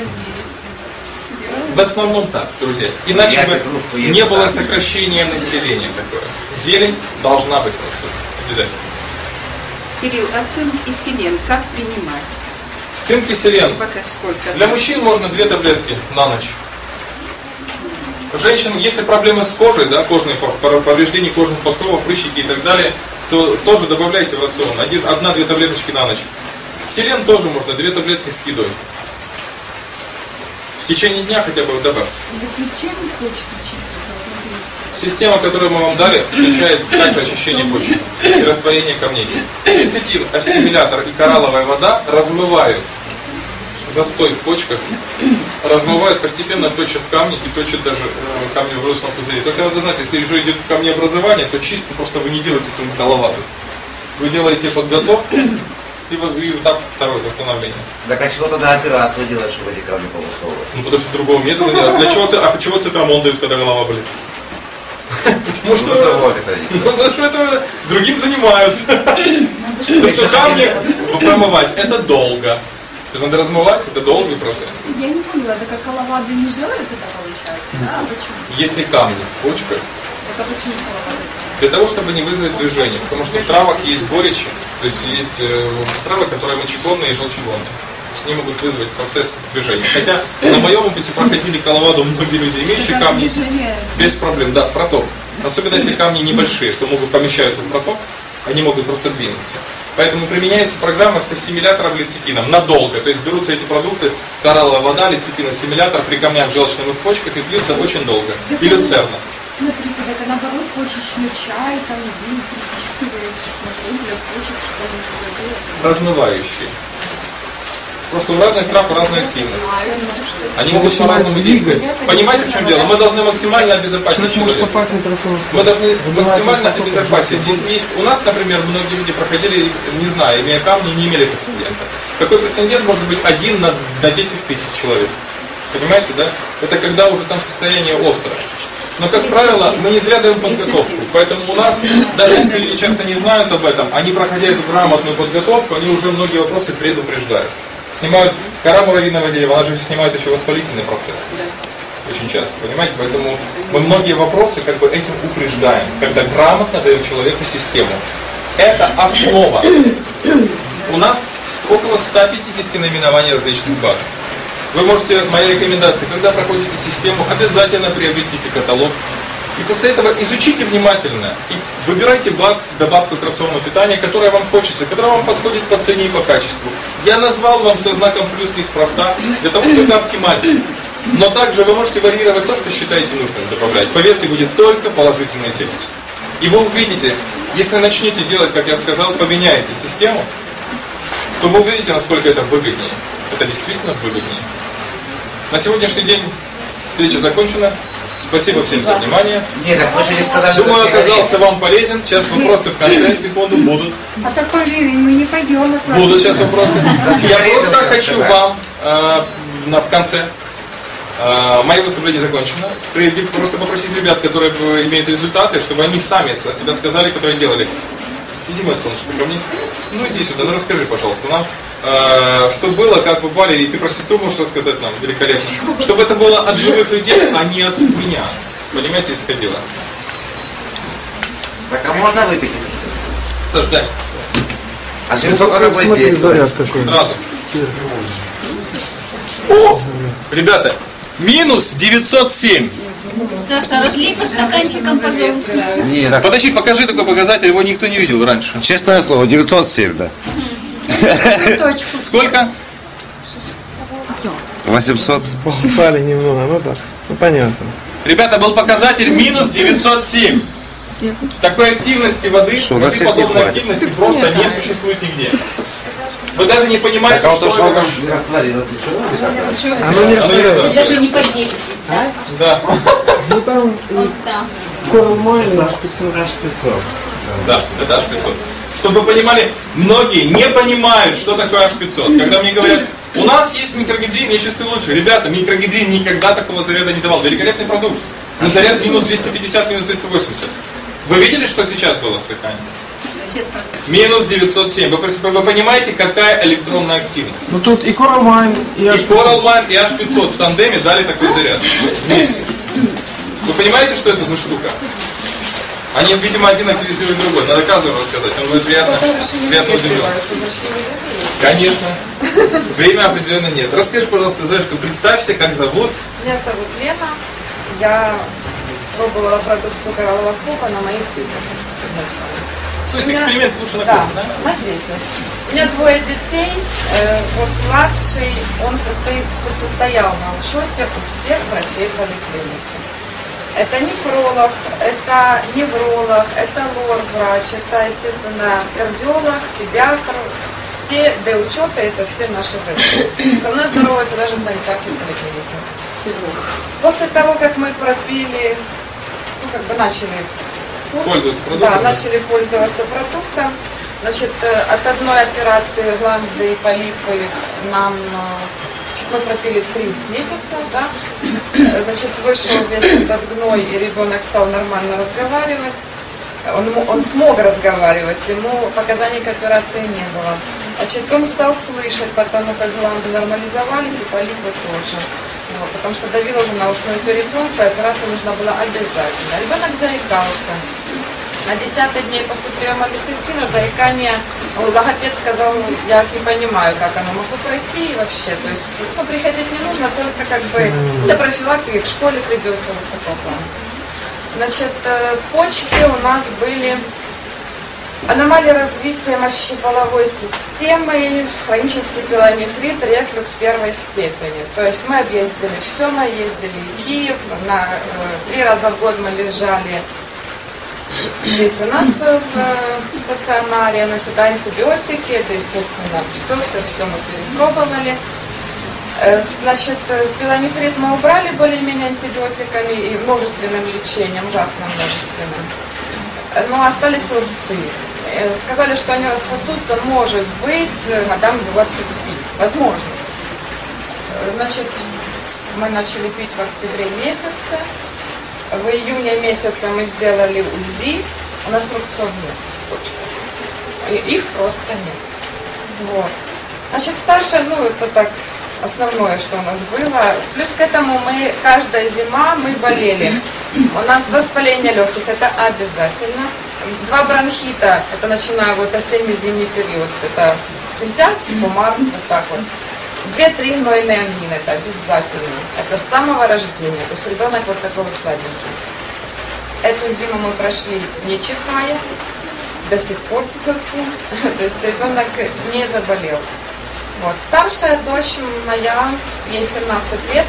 Speaker 1: В основном так, друзья. Иначе бы не было сокращения населения такое. Зелень должна быть в рационе. Обязательно.
Speaker 4: Кирилл, а цинк и селен как принимать?
Speaker 1: Цинк и селен.
Speaker 4: Пока сколько?
Speaker 1: Для мужчин можно 2 таблетки на ночь. Женщин, если проблемы с кожей, да, кожные повреждения кожных покровов, прыщики и так далее, то тоже добавляйте в рацион. 1-2 таблеточки на ночь. Селен тоже можно, 2 таблетки с едой. В течение дня хотя бы добавьте.
Speaker 6: Чем почки чистят?
Speaker 1: Система, которую мы вам дали, включает также очищение почек и растворение камней. Лецитин, ассимилятор и коралловая вода размывают застой в почках, размывают, постепенно точат камни и точат даже камни в брюшном пузыре. Только надо знать, если уже идет камнеобразование, то чистку просто вы не делаете самоколоватую. Вы делаете подготовку и этап второе восстановление.
Speaker 3: Так а чего тогда операцию делать, чтобы эти камни полусовывать?
Speaker 1: Ну потому что другого метода нет. Для чего, почему цитрамон дают, когда голова болит? Потому что это другим занимаются. То, что камни промывать, это долго. То есть надо размывать, это долгий процесс.
Speaker 6: Я не поняла, это как коловады не делают это получается, да? А почему?
Speaker 1: Если камни в почках,
Speaker 6: Это почему коловады?
Speaker 1: для того, чтобы не вызвать движение. Потому что в травах есть горечи, то есть есть травы, которые мочегонные и желчегонные. Они могут вызвать процесс движения. Хотя на моем опыте проходили коловаду многие люди, имеющие камни, без проблем, да, в проток. Особенно если камни небольшие, что могут помещаются в проток, они могут просто двинуться. Поэтому применяется программа с ассимилятором лецитином надолго. То есть берутся эти продукты, коралловая вода, лецитин, ассимилятор при камнях желчном и в почках и пьются очень долго. И люцерна.
Speaker 6: Смотрите, это наоборот почечный чай, там приписываешь, для почек, что-то.
Speaker 1: Размывающие. Просто у разных трав разная активность. Они могут по-разному действовать. Понимаете, в чем дело? Мы должны максимально обезопасить человека. Мы должны максимально обезопасить. Если есть у нас, например, многие люди проходили, не знаю, имея камни, не имели прецедента. Такой прецедент может быть 1 на 10 тысяч человек. Понимаете, да? Это когда уже там состояние острое. Но, как правило, мы не зря даем подготовку. Поэтому у нас, даже если люди часто не знают об этом, они, проходя эту грамотную подготовку, они уже многие вопросы предупреждают. Снимают кора муравьиного дерева, она же снимает еще воспалительный процесс. Очень часто, понимаете? Поэтому мы многие вопросы как бы этим упреждаем, когда грамотно даем человеку систему. Это основа. У нас около 150 наименований различных БАД. Вы можете, моя рекомендация, когда проходите систему, обязательно приобретите каталог. И после этого изучите внимательно и выбирайте БАД, добавку к рациону питания, которая вам хочется, которая вам подходит по цене и по качеству. Я назвал вам со знаком плюс неспроста, для того, что это оптимально. Но также вы можете варьировать то, что считаете нужным добавлять. Поверьте, будет только положительный эффект. И вы увидите, если начнете делать, как я сказал, поменяете систему, то вы увидите, насколько это выгоднее. Это действительно выгоднее. На сегодняшний день встреча закончена. Спасибо всем за внимание.
Speaker 3: Нет, так вы же не сказали,
Speaker 1: думаю, оказался вам полезен. Сейчас вопросы в конце, секунду, будут.
Speaker 4: А такой ливень, мы не пойдем.
Speaker 1: Будут сейчас вопросы. Я просто хочу вам в конце. Мое выступление закончено. Просто попросить ребят, которые имеют результаты, чтобы они сами от себя сказали, которые делали. Иди, мой солнышко, ко мне. Ну иди сюда, ну расскажи, пожалуйста, нам, что было, как попали, и ты про сестру можешь рассказать нам, великолепно. Чтобы это было от живых людей, а не от меня. Понимаете, исходило.
Speaker 3: Так, а можно выпить?
Speaker 1: Саш, дай.
Speaker 3: А через сколько она будет
Speaker 2: Смотри, заряд
Speaker 3: действовать?
Speaker 2: какой.
Speaker 1: Сразу. О! Ребята, минус 907.
Speaker 5: Саша, разлей по стаканчикам, пожалуйста.
Speaker 3: Не, так,
Speaker 1: Подожди, покажи такой показатель, его никто не видел раньше.
Speaker 3: честное слово, 907, да.
Speaker 1: Сколько?
Speaker 3: 800.
Speaker 2: Упали немного, ну так. Ну понятно.
Speaker 1: Ребята, был показатель минус 907. Такой активности воды,
Speaker 3: Что, на всех не
Speaker 1: подобной
Speaker 3: хватит.
Speaker 1: активности просто не существует нигде. Вы даже не понимаете,
Speaker 3: Так, а вот то,
Speaker 1: что
Speaker 3: что
Speaker 1: это.
Speaker 3: она не растворилась, ничего?
Speaker 2: Оно не растворяется.
Speaker 5: Вы даже не поделитесь, да?
Speaker 1: Да,
Speaker 2: Ну там
Speaker 5: Вот так.
Speaker 2: Coral Mine H500.
Speaker 1: да, это H500. Чтобы вы понимали, многие не понимают, что такое H500. Когда мне говорят, у нас есть микрогидрин, я чувствую лучше. Ребята, микрогидрин никогда такого заряда не давал. Великолепный продукт. Но заряд минус 250, минус 280. Вы видели, что сейчас было в стакане?
Speaker 5: Сейчас
Speaker 1: Минус 907. Вы понимаете, какая электронная активность?
Speaker 2: Ну тут и Coral Mine, и
Speaker 1: И
Speaker 2: H500.
Speaker 1: Coral Mine, и H500 в тандеме дали такой заряд. Вместе. Вы понимаете, что это за штука? Они, видимо, один активизирует другой. Надо Казу рассказать, он будет приятно удивлен. Конечно. Время определенно нет. Расскажи, пожалуйста, Зоечка, представься, как зовут.
Speaker 4: Меня зовут Лена. Я пробовала продукцию кораллового клуба на моих детях изначально.
Speaker 1: То есть
Speaker 4: У меня-
Speaker 1: эксперимент лучше на
Speaker 4: Да,
Speaker 1: ком, да?
Speaker 4: на детях. У меня 2 детей. Вот младший, он состоял на учете у всех врачей поликлиники. Это нефролог, это невролог, это лор-врач, это, естественно, кардиолог, педиатр. Все Д-учеты, это все наши врачи. Со мной здороваются даже санитарки поликлиники. После того, как мы пропили, начали курс,
Speaker 1: Пользоваться продуктом,
Speaker 4: да,
Speaker 1: да?
Speaker 4: начали пользоваться продуктом. Значит, от одной операции гланды и полипы мы пропили 3 месяца, да. Значит, вышел весь этот гной, и ребенок стал нормально разговаривать. Он смог разговаривать, ему показаний к операции не было. Значит, он стал слышать, потому как гланды нормализовались, и полипы тоже. Вот, потому что давила уже на ушную перепонку, и операция нужна была обязательно. Ребенок заикался. На 10-й день после приема лецитина заикание, логопед сказал, я не понимаю, как оно могло пройти и вообще. То есть приходить не нужно, только как бы для профилактики к школе придется, вот такого плана. Значит, почки у нас были аномалии развития мочеполовой системы, хронический пилонефрит, рефлюкс 1 степени. То есть мы объездили все, мы ездили в Киев, 3 раза в год мы лежали здесь у нас в стационаре, значит, антибиотики, это, естественно, все мы перепробовали. Значит, пилонефрит мы убрали более-менее антибиотиками и множественным лечением, ужасно множественным. Но остались рубцы. Сказали, что они рассосутся, может быть, годам 20. Возможно. Значит, мы начали пить в октябре месяце. В июне месяце мы сделали УЗИ. У нас рубцов нет в почках. Их просто нет. Вот. Значит, старшая, это так, основное, что у нас было. Плюс к этому каждая зима мы болели. У нас воспаление легких, это обязательно. 2 бронхита, это начиная осенне-зимний период, это сентябрь по март, вот так вот. 2-3 гнойные ангины, это обязательно. Это с самого рождения, то есть ребенок вот такой вот сладенький. Эту зиму мы прошли не чихая, до сих пор то есть ребенок не заболел. Вот. Старшая дочь моя, ей 17 лет,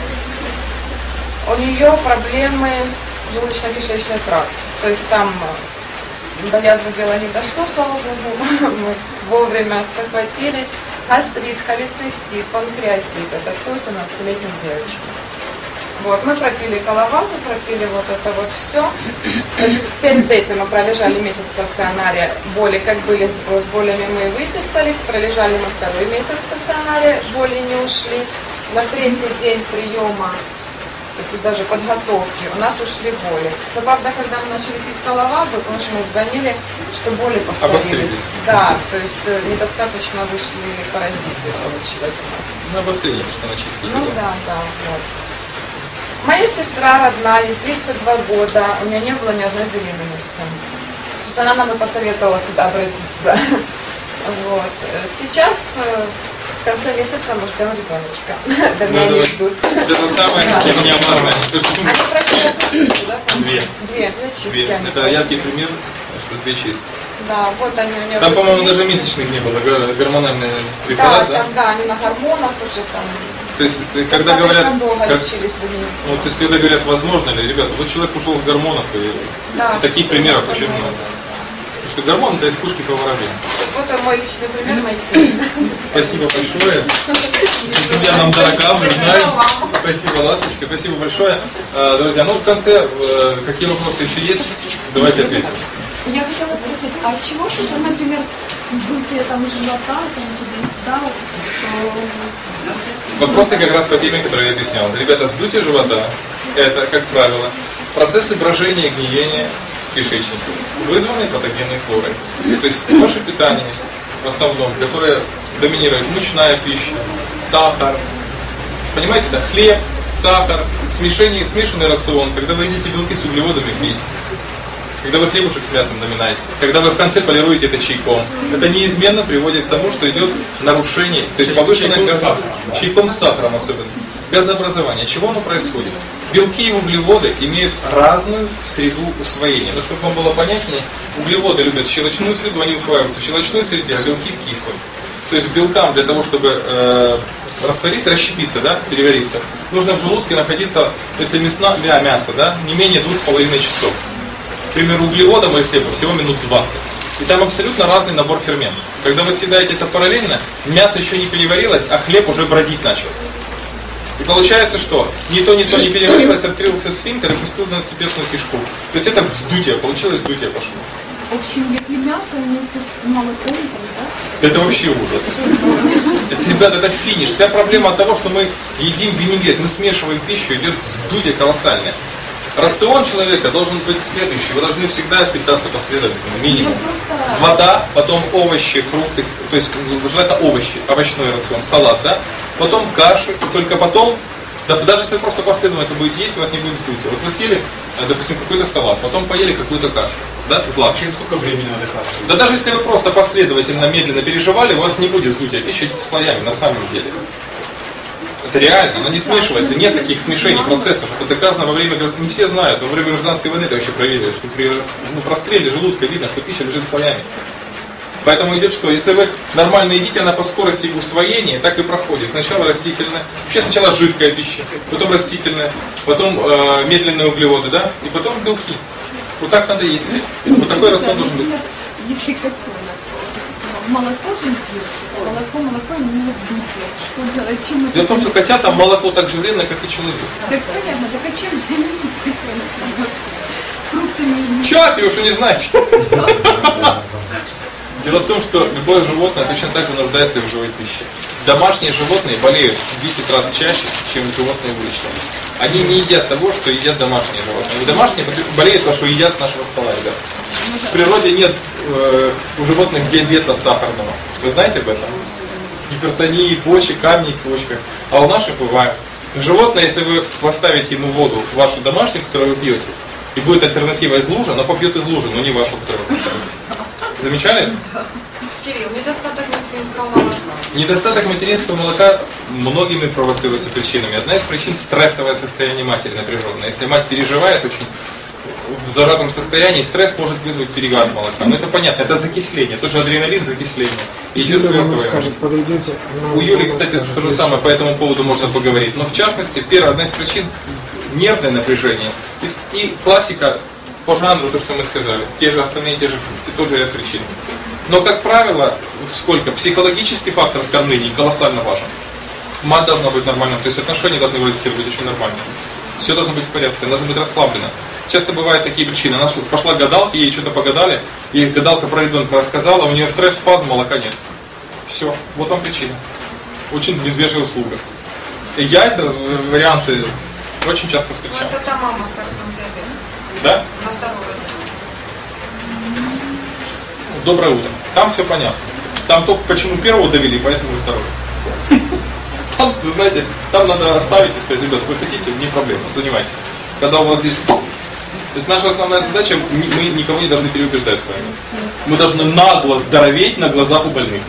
Speaker 4: у нее проблемы желудочно-кишечный тракт. То есть там до язвы дело не дошло, слава богу, мы вовремя спохватились. Гастрит, холецистит, панкреатит, это все у 17-летней девочки. Вот, мы пропили коловалку, пропили вот это вот все. Значит, перед этим мы пролежали месяц в стационаре, боли как были с болями мы выписались, пролежали мы 2-й месяц в стационаре, боли не ушли. На 3-й день приема, то есть даже подготовки, у нас ушли боли. Но правда, когда мы начали пить коловалку, потому что мы звонили, что боли повторились.
Speaker 1: Обострились.
Speaker 4: Да, то есть недостаточно вышли паразиты, получилось у нас.
Speaker 1: На обострение, что на чистку.
Speaker 4: Да, вот. Моя сестра родная, ей 32 года, у нее не было ни одной беременности. Тут она нам и посоветовала сюда обратиться. Вот. Сейчас в конце месяца мы ждем ребеночка. До меня не ждут.
Speaker 1: Это самое для меня важное.
Speaker 4: Они просили чистки, да?
Speaker 1: 2
Speaker 4: чистки. они
Speaker 1: Это
Speaker 4: просили.
Speaker 1: яркий пример, что 2 чистки.
Speaker 4: Да, вот они у нее.
Speaker 1: Там, по-моему, даже
Speaker 4: поселились.
Speaker 1: месячных не было, гормональный
Speaker 4: Да,
Speaker 1: препарат, да?
Speaker 4: там, да, они на гормонах уже там.
Speaker 1: То есть, когда
Speaker 4: Достаточно
Speaker 1: говорят,
Speaker 4: долго
Speaker 1: как,
Speaker 4: лечились у нее.
Speaker 1: то есть, когда говорят, возможно ли, ребята, вот человек ушел с гормонов, и таких примеров очень много. Потому что гормон это из пушки по воробьям.
Speaker 4: Вот мой личный пример моей семьи.
Speaker 1: Спасибо большое. Семья нам дорога, мы знаем. Спасибо, Ласточка, спасибо большое. Друзья, в конце, какие вопросы еще есть? Давайте ответим.
Speaker 6: Я хотела спросить, а от чего же, например, вздутие живота, туда-сюда?
Speaker 1: Вопросы как раз по теме, которую я объяснял. Ребята, вздутие живота – это, как правило, процессы брожения и гниения в кишечнике, вызванные патогенной флорой. То есть ваше питание, в основном, которое доминирует мучная пища, сахар, понимаете, да, хлеб, сахар, смешанный рацион, когда вы едите белки с углеводами вместе. когда вы хлебушек с мясом наминаете, когда вы в конце полируете это чайком, это неизменно приводит к тому, что идет нарушение, то есть повышенное чайком с сахаром особенно, газообразование. Чего оно происходит? Белки и углеводы имеют разную среду усвоения. Но чтобы вам было понятнее, углеводы любят щелочную среду, они усваиваются в щелочной среде, а белки в кислой. То есть белкам для того, чтобы раствориться, расщепиться, да, перевариться, нужно в желудке находиться, если мясо, да, не менее 2,5 часов. К примеру, углеводам или хлеба всего минут 20. И там абсолютно разный набор ферментов. Когда вы съедаете это параллельно, мясо еще не переварилось, а хлеб уже бродить начал. И получается, что ни то не переварилось, открылся сфинктер и пустил 12-перстную кишку. То есть это вздутие, получилось вздутие пошло.
Speaker 6: В общем, если мясо вместе с молоком, да?
Speaker 1: Это вообще ужас. Это, ребята, это финиш. Вся проблема от того, что мы едим винегрет, мы смешиваем пищу, идет вздутие колоссальное. Рацион человека должен быть следующий. Вы должны всегда питаться последовательно, минимум. Вода, потом овощи, фрукты, то есть желательно овощи, овощной рацион, салат, да? Потом каши, только потом, да, даже если вы просто последовательно это будете есть, у вас не будет вздутия. Вот вы съели, допустим, какой-то салат, потом поели какую-то кашу, да, злаковую.
Speaker 7: Через сколько времени надо кашу?
Speaker 1: Да даже если вы просто последовательно, медленно переживали, у вас не будет вздутия. Пища идет слоями, на самом деле. Это реально, она не смешивается, нет таких смешений процессов. Это доказано во время, не все знают, но во время гражданской войны это вообще проверили, что при простреле желудка видно, что пища лежит слоями. Поэтому идет что? Если вы нормально едите, она по скорости усвоения так и проходит. Сначала растительная, вообще сначала жидкая пища, потом растительная, потом медленные углеводы, да, и потом белки. Вот так надо есть. Вот такой рацион должен быть.
Speaker 6: Если котенок, молоко же молоко именно вздутие. Что делать? Чем мы...
Speaker 1: Дело в том, что котятам молоко так же вредно, как и человеку.
Speaker 6: Так понятно, так а чем заменить котенок? Фруктами?
Speaker 1: Чапи, уж и не знаете. Дело в том, что любое животное точно так же нуждается в живой пище. Домашние животные болеют в 10 раз чаще, чем животные уличные. Они не едят того, что едят домашние животные. И домашние болеют то, что едят с нашего стола, ребят. В природе нет у животных диабета сахарного. Вы знаете об этом? Гипертонии почек, камней в почках. А у наших бывает. Животное, если вы поставите ему воду, вашу домашнюю, которую вы пьете, и будет альтернатива из лужи, оно попьет из лужи, но не вашу, которую вы поставите. Замечали это?
Speaker 4: Кирилл, недостаток материнского молока.
Speaker 1: Недостаток материнского молока многими провоцируется причинами. Одна из причин – стрессовое состояние матери напряженное. Если мать переживает очень в зажатом состоянии, стресс может вызвать перегар молока. Но это понятно, это закисление. Тот же адреналин – закисление. Идет свертываемость. У Юли, кстати, то же самое, по этому поводу можно поговорить. Но в частности, одна из причин – нервное напряжение. И классика по жанру, то, что мы сказали, те же остальные, тот же ряд причин. Но, как правило, сколько? Психологический фактор в кормлении колоссально важен. Мать должна быть нормальным, то есть отношения должны у родителей быть очень нормальными. Все должно быть в порядке, она должна быть расслаблена. Часто бывают такие причины. Она пошла к гадалке, ей что-то погадали, и гадалка про ребенка рассказала, у нее стресс, спазм, молока нет. Все, вот вам причина. Очень медвежья услуга. И я это варианты очень часто встречал.
Speaker 4: Ну, это та мама с сахарным диабетом.
Speaker 1: Да?
Speaker 4: На второго.
Speaker 1: Доброе утро. Там все понятно. Там только почему первого довели, поэтому и второго. Там, вы знаете, там надо оставить и сказать, ребят, вы хотите, не проблема, занимайтесь. Когда у вас здесь... То есть наша основная задача, мы никого не должны переубеждать с вами. Мы должны нагло здороветь на глазах у больных.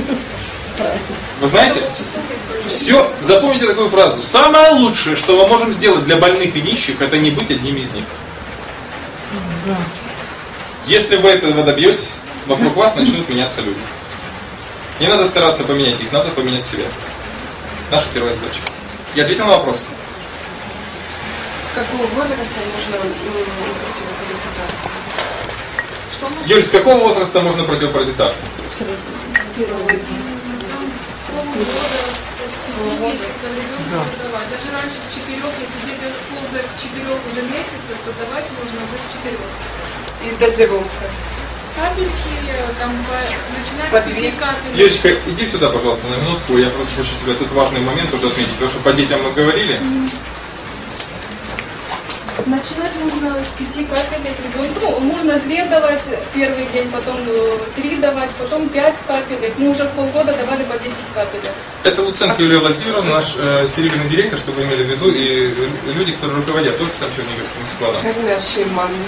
Speaker 1: Вы знаете, все, запомните такую фразу. Самое лучшее, что мы можем сделать для больных и нищих, это не быть одним из них. Если вы этого добьетесь, вокруг вас начнут меняться люди. Не надо стараться поменять их, надо поменять себя. Наша первая задача. Я ответил на вопрос?
Speaker 4: С какого возраста можно противопаразитар? Что можно?
Speaker 1: Юль, с какого возраста можно противопаразитар?
Speaker 6: С первого дня.
Speaker 8: С 5 месяцев ребенку уже давать. Даже раньше с 4, если дети ползают с 4 уже месяцев, то давать можно уже с 4.
Speaker 4: И дозировка.
Speaker 8: Капельки, там, начинать с 5 капель.
Speaker 1: Юлечка, иди сюда, пожалуйста, на минутку. Я просто хочу тебя тут важный момент уже отметить, потому что по детям мы говорили.
Speaker 8: Начинать нужно с 5 капелек ребенку. Ну, можно 2 давать первый день, потом 3 давать, потом 5 капелек. Мы уже в полгода давали по 10 капелек.
Speaker 1: Это Луценко Юлия Владимировна, наш серебряный директор, чтобы вы имели в виду, и люди, которые руководят офисом Черниговским складом.
Speaker 4: Кормящие мамы.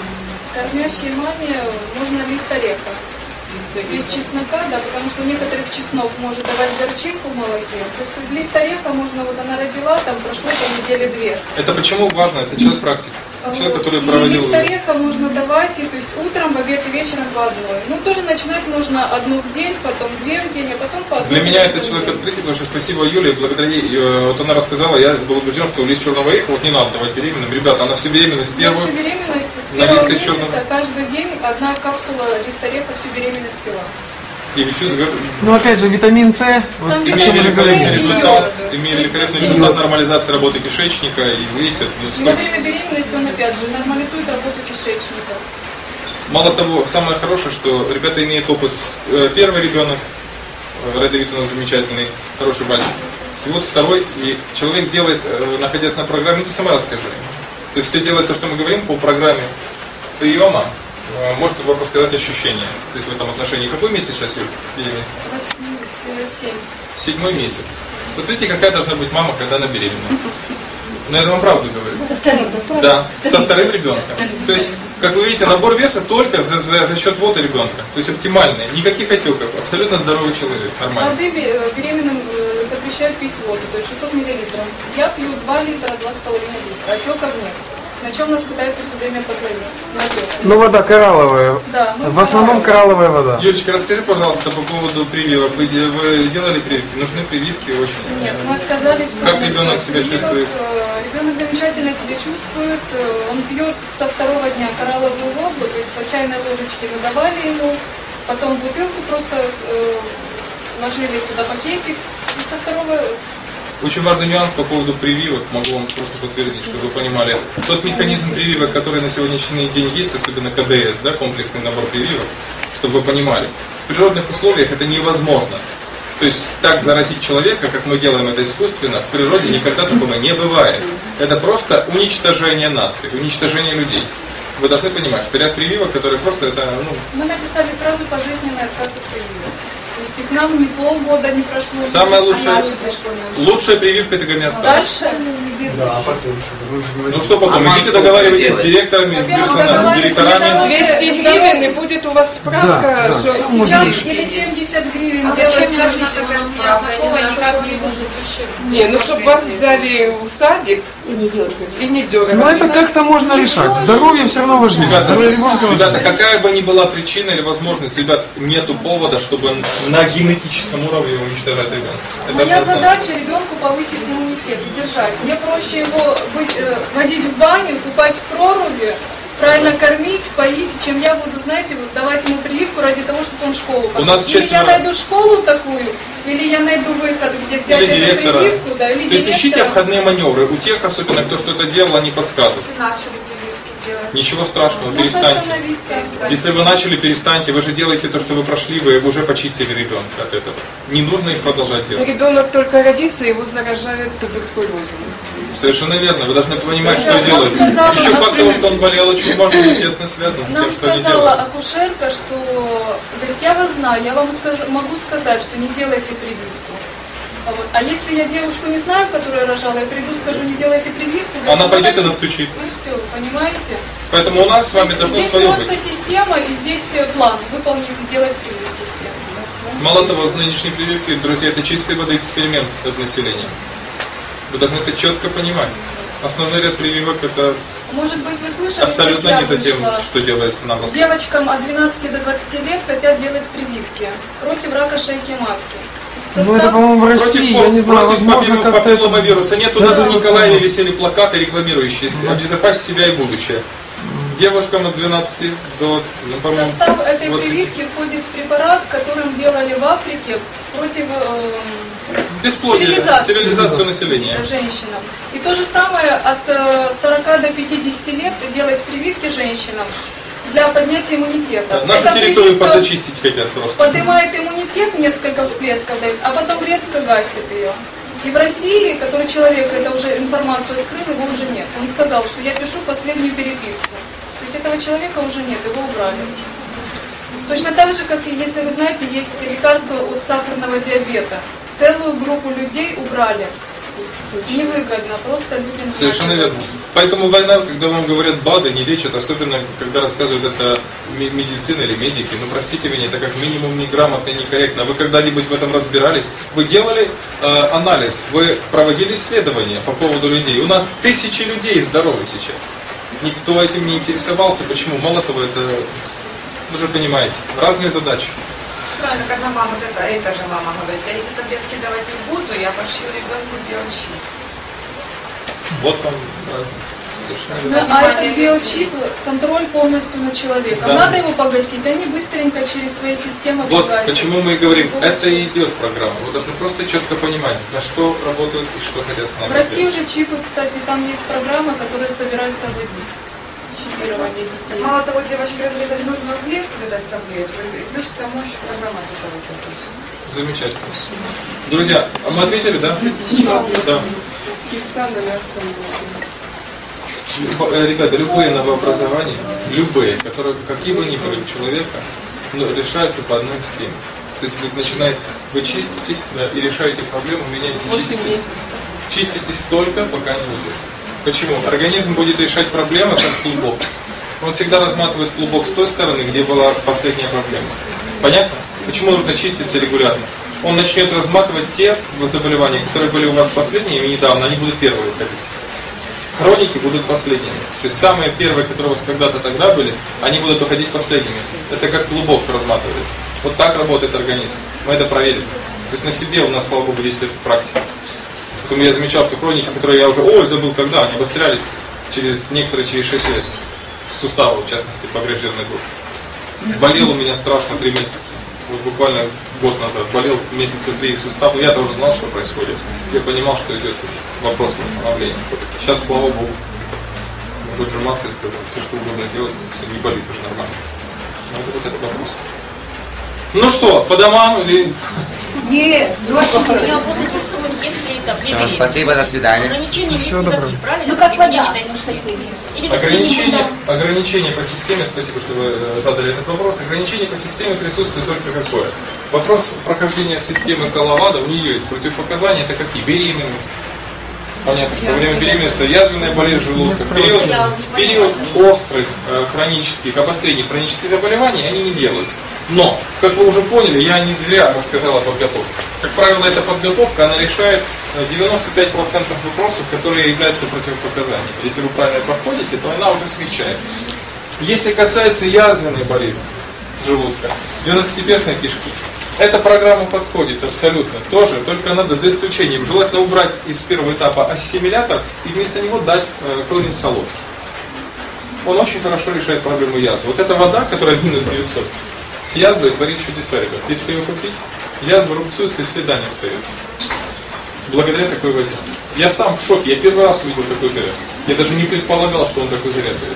Speaker 8: Кормящей маме можно лист ореха. Без чеснока, да, потому что у некоторых чеснок может давать горчинку в молоке. То есть лист ореха можно, вот она родила, там прошло недели 2.
Speaker 1: Это почему важно? Это человек-практик. Человек, который
Speaker 8: И
Speaker 1: проводил...
Speaker 8: лист ореха можно давать, и, то есть утром, в обед и вечером по одной. Ну, тоже начинать можно одну в день, потом 2 в день, а потом по одной.
Speaker 1: Для меня это человек открытий, потому что спасибо Юле, благодаря ей, вот она рассказала, я был убежден, что лист черного ореха вот не надо давать беременным. Ребята, она всю беременность
Speaker 8: На
Speaker 1: первую...
Speaker 8: всю беременность с
Speaker 1: на
Speaker 8: первого
Speaker 1: листе
Speaker 8: месяца
Speaker 1: черного.
Speaker 8: каждый день одна капсула лист ореха всю беременность пила.
Speaker 1: И лечу,
Speaker 2: Ну опять же, витамин С, вот
Speaker 8: Там
Speaker 2: о
Speaker 1: имея
Speaker 2: чем мы
Speaker 1: великолепный
Speaker 2: говорили.
Speaker 1: результат, имея великолепный результат нормализации работы кишечника, и видите, ну,
Speaker 8: И во
Speaker 1: сколько...
Speaker 8: время беременности он опять же нормализует работу кишечника.
Speaker 1: Мало того, самое хорошее, что ребята имеют опыт. Первый ребенок, родовит у нас замечательный, хороший мальчик. И вот второй, и человек делает, находясь на программе, ну ты сама расскажи. То есть все делает то, что мы говорим по программе приема, может вам рассказать ощущения. То есть в этом отношении. Какой месяц сейчас, Юль, беременность?
Speaker 8: 7.
Speaker 1: 7 месяц. Вот видите, какая должна быть мама, когда она беременна. Но я вам правду говорю.
Speaker 5: Со вторым, да?
Speaker 1: Да, со вторым ребенком. То есть, как вы видите, набор веса только за счет вода ребенка. То есть оптимальный, никаких отеков, абсолютно здоровый человек, нормально.
Speaker 8: Воды беременным запрещают пить воду, то есть 600 мл. Я пью 2 литра, 2,5 литра, отеков нет. На чем нас пытаются все время подловить? На отеках.
Speaker 2: Ну вода коралловая.
Speaker 8: Да,
Speaker 2: В основном коралловая вода.
Speaker 1: Юлечка, расскажи, пожалуйста, по поводу прививок. Вы делали прививки? Нужны прививки очень?
Speaker 8: Нет, мы отказались.
Speaker 1: Как ребенок себя чувствует?
Speaker 8: Ребенок замечательно себя чувствует. Он пьет со 2-го дня коралловую воду, то есть по чайной ложечке мы давали ему, потом бутылку просто ложили туда пакетик, и со 2-го...
Speaker 1: Очень важный нюанс по поводу прививок, могу вам просто подтвердить, чтобы вы понимали. Тот механизм прививок, который на сегодняшний день есть, особенно КДС, да, комплексный набор прививок, чтобы вы понимали, в природных условиях это невозможно. То есть так заразить человека, как мы делаем это искусственно, в природе никогда такого не бывает. Это просто уничтожение нации, уничтожение людей. Вы должны понимать, что ряд прививок, которые просто это...
Speaker 8: Мы написали сразу пожизненный отказ от прививок. То есть их нам ни полгода не прошло.
Speaker 1: Самая лучшая прививка — это гомеостаз.
Speaker 8: Дальше?
Speaker 7: Да, а потом что?
Speaker 1: Ну что потом? Идите договаривайтесь с директорами, с директорами.
Speaker 9: 200 гривен, и будет у вас справка,
Speaker 2: Да,
Speaker 9: что
Speaker 8: Сейчас или 70 гривен
Speaker 4: А
Speaker 8: делать
Speaker 4: зачем нужна
Speaker 8: каждый
Speaker 4: такая
Speaker 8: день.
Speaker 4: справка? Я никак не может еще.
Speaker 9: Не, ну чтобы вас взяли в садик и не дергали.
Speaker 2: Но это как-то можно решать. Здоровье все равно важнее. Здоровье ребенка важнее.
Speaker 1: Ребята, какая бы ни была причина или возможность, ребят, нету повода, чтобы на генетическом уровне уничтожать ребенка. Это
Speaker 8: Моя
Speaker 1: однозначно.
Speaker 8: задача ребенку повысить иммунитет, держать. Мне проще его водить в баню, купать в проруби, правильно кормить, поить, чем я буду, знаете, вот давать ему прививку ради того, чтобы он в школу пошел.
Speaker 1: У нас
Speaker 8: Или я
Speaker 1: 4.
Speaker 8: найду школу такую, или я найду выход, где взять
Speaker 1: Или
Speaker 8: эту
Speaker 1: директора.
Speaker 8: прививку, да, или
Speaker 1: То есть ищите
Speaker 8: директора.
Speaker 1: обходные маневры. У тех, особенно кто что-то делал, они подсказывают.
Speaker 4: Если начали прививки делать.
Speaker 1: Ничего страшного,
Speaker 8: Можно
Speaker 1: перестаньте.
Speaker 8: остановиться.
Speaker 1: Если вы начали, перестаньте. Вы же делаете то, что вы прошли, вы уже почистили ребенка от этого. Не нужно их продолжать делать.
Speaker 9: Ребенок только родится, его заражают туберкулезом.
Speaker 1: Совершенно верно. Вы должны понимать,
Speaker 8: Я
Speaker 1: что
Speaker 8: вам
Speaker 1: делать.
Speaker 8: сказала,
Speaker 1: Еще факт того, что он болел, очень важно, и тесно связан с
Speaker 8: Нам
Speaker 1: тем, что они
Speaker 8: сказала
Speaker 1: делают.
Speaker 8: акушерка, что, говорит, я вас знаю, я вам скажу, могу сказать, что не делайте прививку. А если я девушку не знаю, которая рожала, я приду, скажу, не делайте прививку. говорит,
Speaker 1: Она пойдет и
Speaker 8: так
Speaker 1: настучит.
Speaker 8: И все, понимаете?
Speaker 1: Поэтому у нас с вами должно
Speaker 8: Здесь
Speaker 1: свое
Speaker 8: просто
Speaker 1: быть.
Speaker 8: система, и здесь план выполнить, сделать прививки все.
Speaker 1: Мало того, нынешние прививки, друзья, это чистой воды эксперимент от населения. Вы должны это четко понимать. Основной ряд прививок это
Speaker 8: Может быть, вы слышали,
Speaker 1: абсолютно
Speaker 8: статья
Speaker 1: не за тем,
Speaker 8: вышла.
Speaker 1: что делается на вас.
Speaker 8: Девочкам от 12 до 20 лет хотят делать прививки против рака шейки матки.
Speaker 2: Ну это, по-моему, в России, я не знаю,
Speaker 1: против
Speaker 2: возможно, как-то это...
Speaker 1: папилломавируса нет. У
Speaker 2: Да,
Speaker 1: нас в
Speaker 2: да,
Speaker 1: Николаеве
Speaker 2: да.
Speaker 1: висели плакаты, рекламирующие «Обезопасить себя и будущее». Девушкам от 12 до, ну,
Speaker 8: В
Speaker 1: по-моему,
Speaker 8: состав этой
Speaker 1: 20.
Speaker 8: прививки входит препарат, которым делали в Африке против
Speaker 1: Бесплодие, стерилизацию населения.
Speaker 8: женщинам. И то же самое от 40 до 50 лет делать прививки женщинам для поднятия иммунитета.
Speaker 1: Нашу
Speaker 8: Эта
Speaker 1: территорию
Speaker 8: прививка
Speaker 1: подзачистить хотят просто.
Speaker 8: поднимает иммунитет, несколько всплесков дает, а потом резко гасит ее. И в России, который человек это уже информацию открыл, его уже нет. Он сказал, что я пишу последнюю переписку. То есть этого человека уже нет, его убрали. Точно так же, как и, если вы знаете, есть лекарство от сахарного диабета. Целую группу людей убрали. Невыгодно, просто людям...
Speaker 1: Совершенно верно. Поэтому война, когда вам говорят БАДы, не лечат, особенно когда рассказывают это медицина или медики, ну простите меня, это как минимум неграмотно и некорректно. Вы когда-нибудь в этом разбирались? Вы делали анализ, вы проводили исследования по поводу людей. У нас тысячи людей здоровы сейчас. Никто этим не интересовался. Почему? Мало того, это, вы же понимаете, разные задачи.
Speaker 10: Правильно, когда мама, эта же мама говорит, я эти таблетки давать не буду, я пошью ребенку биочип.
Speaker 1: Вот вам разница.
Speaker 8: А этот биочип, контроль полностью над человеком.
Speaker 1: Да.
Speaker 8: Надо его погасить, они быстренько через свои системы
Speaker 1: Вот
Speaker 8: погасят.
Speaker 1: почему мы и говорим, это и идет программа. Вы должны просто четко понимать, на что работают и что хотят с нами
Speaker 8: В России
Speaker 1: сделать.
Speaker 8: уже чипы, кстати, там есть программа, которая собирается вводить. Чипирование детей.
Speaker 10: Мало того, девочки разрезали грудную клетку, дать таблетку, и плюс к тому еще программа цифровая.
Speaker 1: Замечательно. Друзья, а мы ответили, да? Да. Ребята, любые новообразования, любые, которые, какие бы ни были у человека, решаются по одной схеме. То есть вы чиститесь, да, и решаете проблему, меняете, чиститесь столько, пока не уйдет. Почему? Организм будет решать проблемы как клубок. Он всегда разматывает клубок с той стороны, где была последняя проблема. Понятно? Почему нужно чиститься регулярно? Он начнет разматывать те заболевания, которые были у вас последние и недавно, они будут первые уходить. Хроники будут последними. То есть самые первые, которые у вас когда-то тогда были, они будут уходить последними. Это как клубок разматывается. Вот так работает организм. Мы это проверили. То есть на себе у нас, слава Богу, 10 лет практики. Поэтому я замечал, что хроники, которые я уже, забыл когда, они обострялись через 6 лет. Суставы, в частности, поврежденный год. Болел у меня страшно 3 месяца. Вот буквально год назад. Болел месяца 3 сустав. Я-то уже знал, что происходит. Я понимал, что идет вопрос восстановления. Сейчас, слава Богу, могу отжиматься, все что угодно делать, все не болит уже нормально. Но это вот этот вопрос. Ну что, по домам или...
Speaker 11: Нет, меня вопрос интересует, если это
Speaker 3: Все, спасибо, до свидания.
Speaker 11: ограничения
Speaker 2: Всего доброго.
Speaker 11: правильно?
Speaker 5: Ну как вода.
Speaker 1: Ограничения по системе, спасибо, что вы задали этот вопрос. Ограничения по системе присутствует только какое? Вопрос прохождения системы Калавада, у нее есть противопоказания, это какие? Беременность. Понятно, что во время беременности язвенная болезнь желудка, период острых хронических обострений хронических заболеваний, они не делаются. Но, как вы уже поняли, я не зря рассказал о подготовке. Как правило, эта подготовка, она решает 95% вопросов, которые являются противопоказаниями. Если вы правильно проходите, то она уже смягчает. Если касается язвенной болезни желудка, 12-перстной кишки, эта программа подходит абсолютно. Тоже, только надо за исключением. Желательно убрать из первого этапа ассимилятор и вместо него дать корень солодки. Он очень хорошо решает проблему язвы. Вот эта вода, которая минус 900, с язвой творит чудеса, ребят. Если ее купить, язва рубцуется и следа не остается. Благодаря такой воде. Я сам в шоке. Я первый раз увидел такой заряд. Я даже не предполагал, что он такой заряд дает.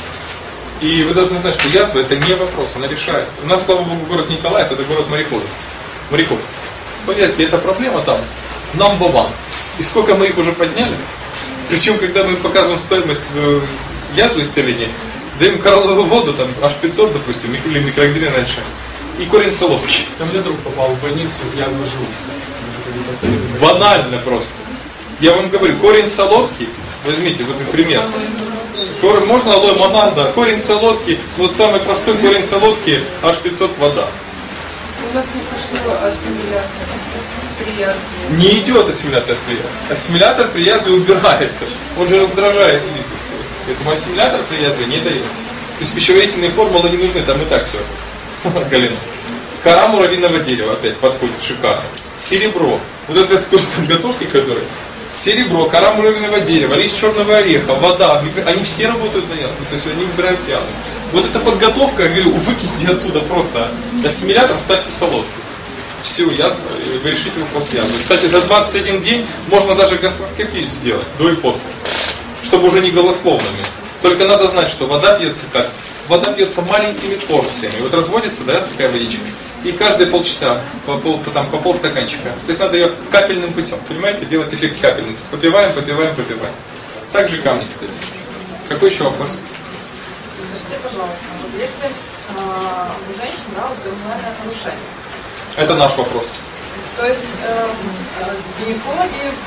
Speaker 1: И вы должны знать, что язва это не вопрос, она решается. У нас, слава Богу, город Николаев, это город моряков. Поверьте, эта проблема там number one. И сколько мы их уже подняли. Причем, когда мы показываем стоимость язвы исцеления, даем коралловую воду, там аж 500, допустим, или микрогрин раньше. И корень солодки.
Speaker 7: Ко мне друг попал в больницу из язвы желудка.
Speaker 1: Банально просто. Я вам говорю, корень солодки, возьмите, вот пример. Можно алоэ монанда, корень солодки, вот самый простой корень солодки, аж 500 вода.
Speaker 9: У нас не пошло ассимилятор при язве.
Speaker 1: Не идет ассимилятор при язве. Ассимилятор при язве убирается. Он же раздражает слизистую. Поэтому ассимилятор при язве не дается. То есть пищеварительные формулы не нужны, там и так все. Галина. Кора муравьиного дерева опять подходит шикарно. Серебро. Вот этот курс подготовки, который... Серебро, кора муравьиного дерева, лист черного ореха, вода, они все работают на язву, то есть они убирают язву. Вот эта подготовка, я говорю, выкиньте оттуда просто ассимилятор, ставьте солодку. Всю язву, вы решите вопрос язвы. Кстати, за 21 день можно даже гастроскопию сделать, до и после, чтобы уже не голословными. Только надо знать, что вода пьется как? Вода пьется маленькими порциями. Вот разводится, да, такая водичка. И каждые полчаса по полстаканчика. То есть надо ее капельным путем, понимаете, делать эффект капельницы. Попиваем. Так же камни, кстати. Какой еще вопрос?
Speaker 10: Скажите, пожалуйста, вот если у женщин, да, вот гормональное повышение.
Speaker 1: Это наш вопрос.
Speaker 10: То есть гинекологи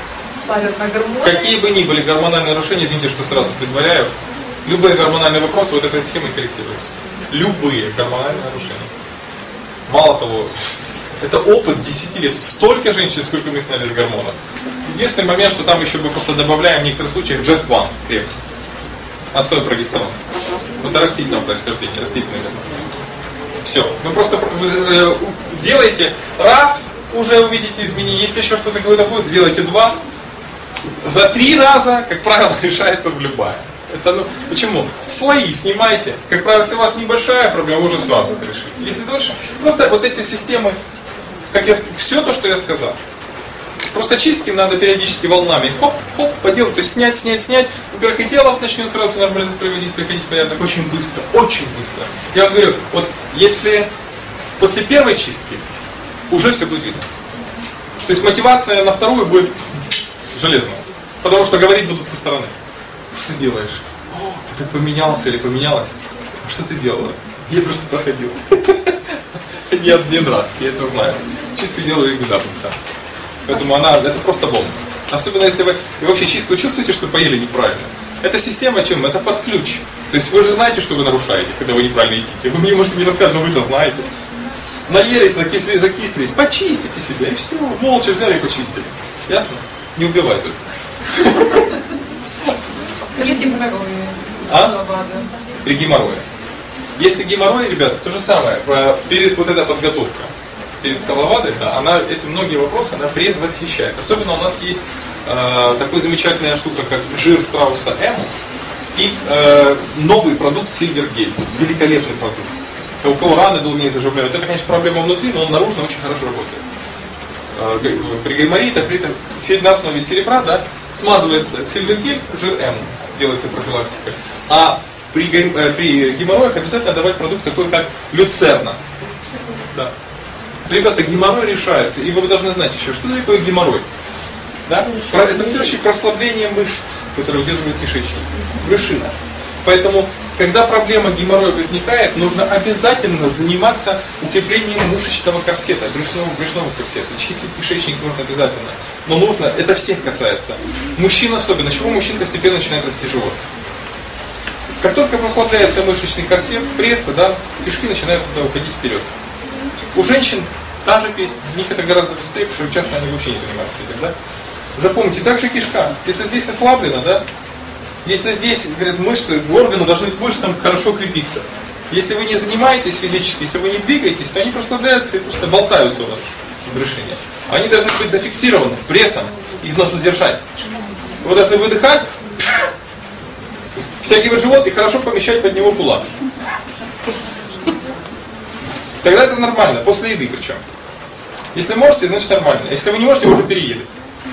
Speaker 10: Садят на гормоны.
Speaker 1: Какие бы ни были гормональные нарушения, извините, что сразу предваряю, любые гормональные вопросы вот этой схемой корректируются. Любые гормональные нарушения. Мало того, это опыт 10 лет. Столько женщин, сколько мы сняли с гормонов. Единственный момент, что там еще мы просто добавляем в некоторых случаях Just-1 крем. Основой прогестерона. Это растительного происхождения, растительный гормон. Все. Вы просто делаете раз, уже увидите изменения. Если еще что-то какое-то будет, сделайте 2. За 3 раза, как правило, решается любая. Это, почему? Слои снимайте. Как правило, если у вас небольшая проблема, вы уже сразу это решите. Если дольше, просто вот эти системы, как я сказал, все то, что я сказал. Просто чистки надо периодически волнами. Хоп-хоп, поделать, то есть снять. Во-первых, и тело начнет сразу нормально приходить в порядок очень быстро. Очень быстро. Я вам говорю, вот если после первой чистки уже все будет видно. То есть мотивация на вторую будет железная. Потому что говорить будут со стороны. Что ты делаешь? О, ты так поменялся или поменялась? А что ты делала? Я просто проходил. Не один раз, я это знаю. Чистку делаю регулярно сам. Поэтому это просто бомба. Особенно если вы вообще чистку чувствуете, что поели неправильно. Эта система чем? Это под ключ. То есть вы же знаете, что вы нарушаете, когда вы неправильно едите. Вы мне можете не рассказать, но вы-то знаете. Наелись, закислились, почистите себя и все. Молча взяли и почистили. Ясно? Не убивай только.
Speaker 10: Скажите про лаваду.
Speaker 1: При геморрое. Если геморрой, ребята, то же самое. Перед вот эта подготовка. Перед коловадой, да, она эти многие вопросы она предвосхищает. Особенно у нас есть такой замечательная штука, как жир страуса Эму и новый продукт Silvergate. Великолепный продукт. У кого раны долго заживляют, это, конечно, проблема внутри, но он наружно очень хорошо работает. При гайморите, на основе серебра, да, смазывается Silvergate, жир Эму, делается профилактика. А при геморроях обязательно давать продукт такой, как люцерна. Да. Ребята, геморрой решается, и вы должны знать еще, что такое геморрой. Да? Это, в первую очередь, прослабление мышц, которые удерживают кишечник. Брюшина. Поэтому, когда проблема геморроя возникает, нужно обязательно заниматься укреплением мышечного корсета, брюшного корсета. Чистить кишечник нужно обязательно. Но нужно, это всех касается. Мужчин особенно. Чего мужчин постепенно начинает расти живот? Как только прослабляется мышечный корсет, пресса, да, кишки начинают туда уходить вперед. У женщин та же песня, у них это гораздо быстрее, потому что часто они вообще не занимаются этим, да? Запомните, также кишка. Если здесь ослаблено, да? Если здесь, говорят, мышцы, органы должны к мышцам хорошо крепиться. Если вы не занимаетесь физически, если вы не двигаетесь, то они прослабляются и просто болтаются у вас в брюшине. Они должны быть зафиксированы прессом, их нужно держать. Вы должны выдыхать, втягивать живот и хорошо помещать под него кулак. Тогда это нормально, после еды причем. Если можете, значит нормально. Если вы не можете, вы уже переели.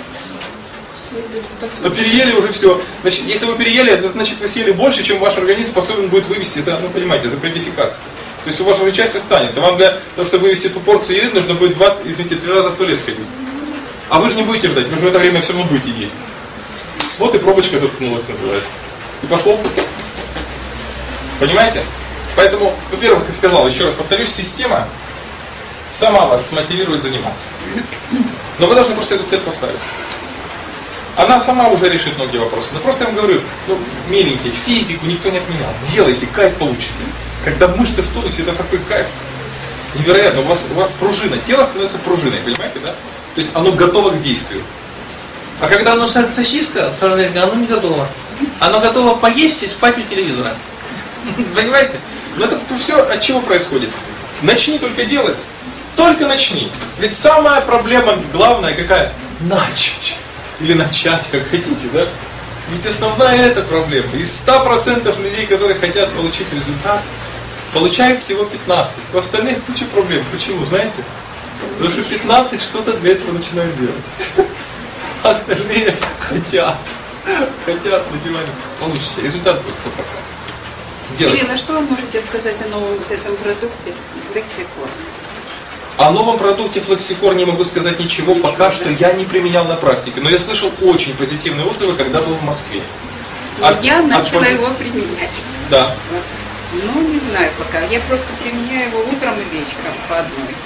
Speaker 1: Но переели уже все. Значит, если вы переели, это значит вы съели больше, чем ваш организм способен будет вывести за, понимаете, за предификацию. То есть у вас уже часть останется. Вам для того, чтобы вывести эту порцию еды, нужно будет 3 раза в туалет сходить. А вы же не будете ждать, вы же в это время все равно будете есть. Вот и пробочка заткнулась, называется. И пошло. Понимаете? Поэтому, во-первых, как сказал, еще раз повторюсь, система сама вас смотивирует заниматься. Но вы должны просто эту цель поставить. Она сама уже решит многие вопросы. Но просто я вам говорю, миленькие, физику никто не отменял. Делайте, кайф получите. Когда мышцы в тонусе, это такой кайф. Невероятно, у вас пружина, тело становится пружиной, понимаете, да? То есть оно готово к действию.
Speaker 12: А когда оно становится сиська, оно не готово. Оно готово поесть и спать у телевизора.
Speaker 1: Понимаете? Но это все от чего происходит? Начни только делать. Только начни. Ведь самая проблема главная какая? Начать. Или начать, как хотите, да? Ведь основная эта проблема. Из 100% людей, которые хотят получить результат, получают всего 15. У остальных куча проблем. Почему, знаете? Потому что 15 что-то для этого начинают делать. Остальные хотят. Хотят, напивать. Получится. Результат будет 100%. Делайте.
Speaker 10: Ирина, что вы можете сказать о новом вот этом продукте Флексикор?
Speaker 1: О новом продукте Флексикор не могу сказать ничего, пока что я не применял на практике. Но я слышал очень позитивные отзывы, когда был в Москве.
Speaker 10: Я начала его применять.
Speaker 1: Да.
Speaker 10: Ну, не знаю пока. Я просто применяю его утром и вечером по одной.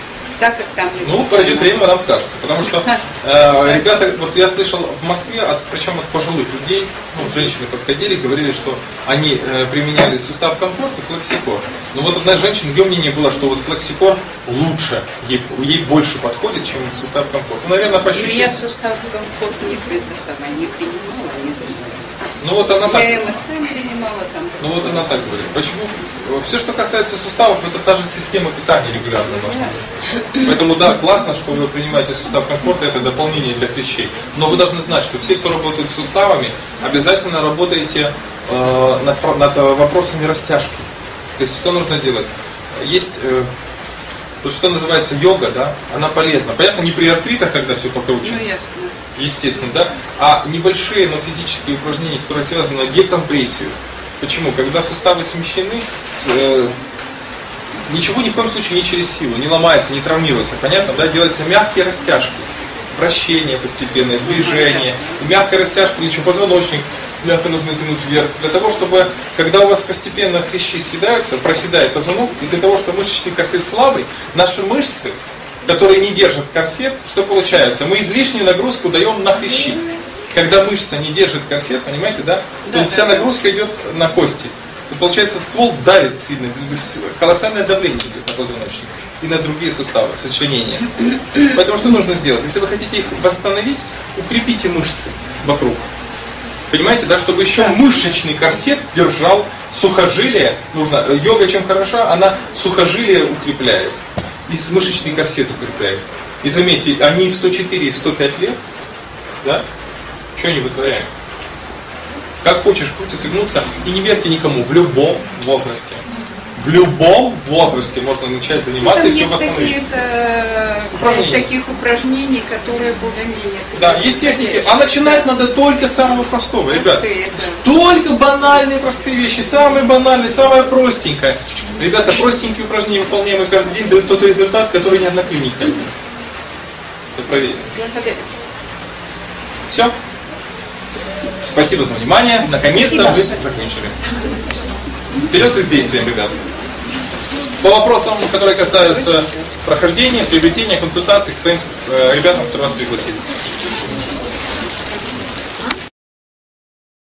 Speaker 9: так как там...
Speaker 1: Ну, пройдет время, вы нам скажете. Потому что ребята, вот я слышал в Москве, причем от пожилых людей, ну, женщины подходили, говорили, что они применяли сустав комфорт и флексикор. Но вот одна женщина, ее мнение было, что вот флексикор лучше, ей больше подходит, чем сустав комфорт. Ну, наверное, по ощущениям.
Speaker 9: Я сустав комфорт не принимала, не знаю.
Speaker 1: Ну вот она так.
Speaker 9: Я МСМ принимала там.
Speaker 1: Ну вот она так говорит. Почему? Все, что касается суставов, это та же система питания регулярно должна быть. Поэтому да, классно, что вы принимаете сустав комфорта, это дополнение для хрящей. Но вы должны знать, что все, кто работает с суставами, обязательно работаете над вопросами растяжки. То есть что нужно делать? Есть вот что называется йога, да, она полезна. Понятно, не при артритах, когда все покручено.
Speaker 9: Ну ясно.
Speaker 1: Естественно, да, а небольшие, но физические упражнения, которые связаны на декомпрессию. Почему? Когда суставы смещены, ничего ни в коем случае не через силу, не ломается, не травмируется, понятно, да, делаются мягкие растяжки, вращение постепенное, движение, мягкая растяжка, еще позвоночник мягко нужно тянуть вверх, для того, чтобы, когда у вас постепенно хрящи съедаются, проседает позвонок, из-за того, что мышечный корсет слабый, наши мышцы, которые не держат корсет, что получается? Мы излишнюю нагрузку даем на хрящи. Когда мышца не держит корсет, понимаете, да? То вся нагрузка идет на кости. То получается, ствол давит сильно, колоссальное давление идет на позвоночник и на другие суставы, сочленения. Поэтому что нужно сделать? Если вы хотите их восстановить, укрепите мышцы вокруг. Понимаете, да, чтобы еще мышечный корсет держал сухожилие. Нужно, йога чем хороша, она сухожилие укрепляет. И мышечный корсет укрепляет. И заметьте, они и в 104, и в 105 лет, да, что они вытворяют? Как хочешь крутиться, гнуться, и не верьте никому, в любом возрасте. В любом возрасте можно начать заниматься, и все восстановится.
Speaker 9: Таких упражнений, которые более-менее...
Speaker 1: Да, есть техники. А начинать надо только с самого простого, ребят. Только банальные простые вещи. Самые банальные, самое простенькое. Ребята, простенькие упражнения, выполняемые каждый день, дают тот результат, который ни одна клиника не даст. Это проверено. Все. Спасибо за внимание. Наконец-то вы закончили. Вперед и с действием, ребят. По вопросам, которые касаются прохождения, приобретения, консультаций к своим ребятам, которые вас пригласили.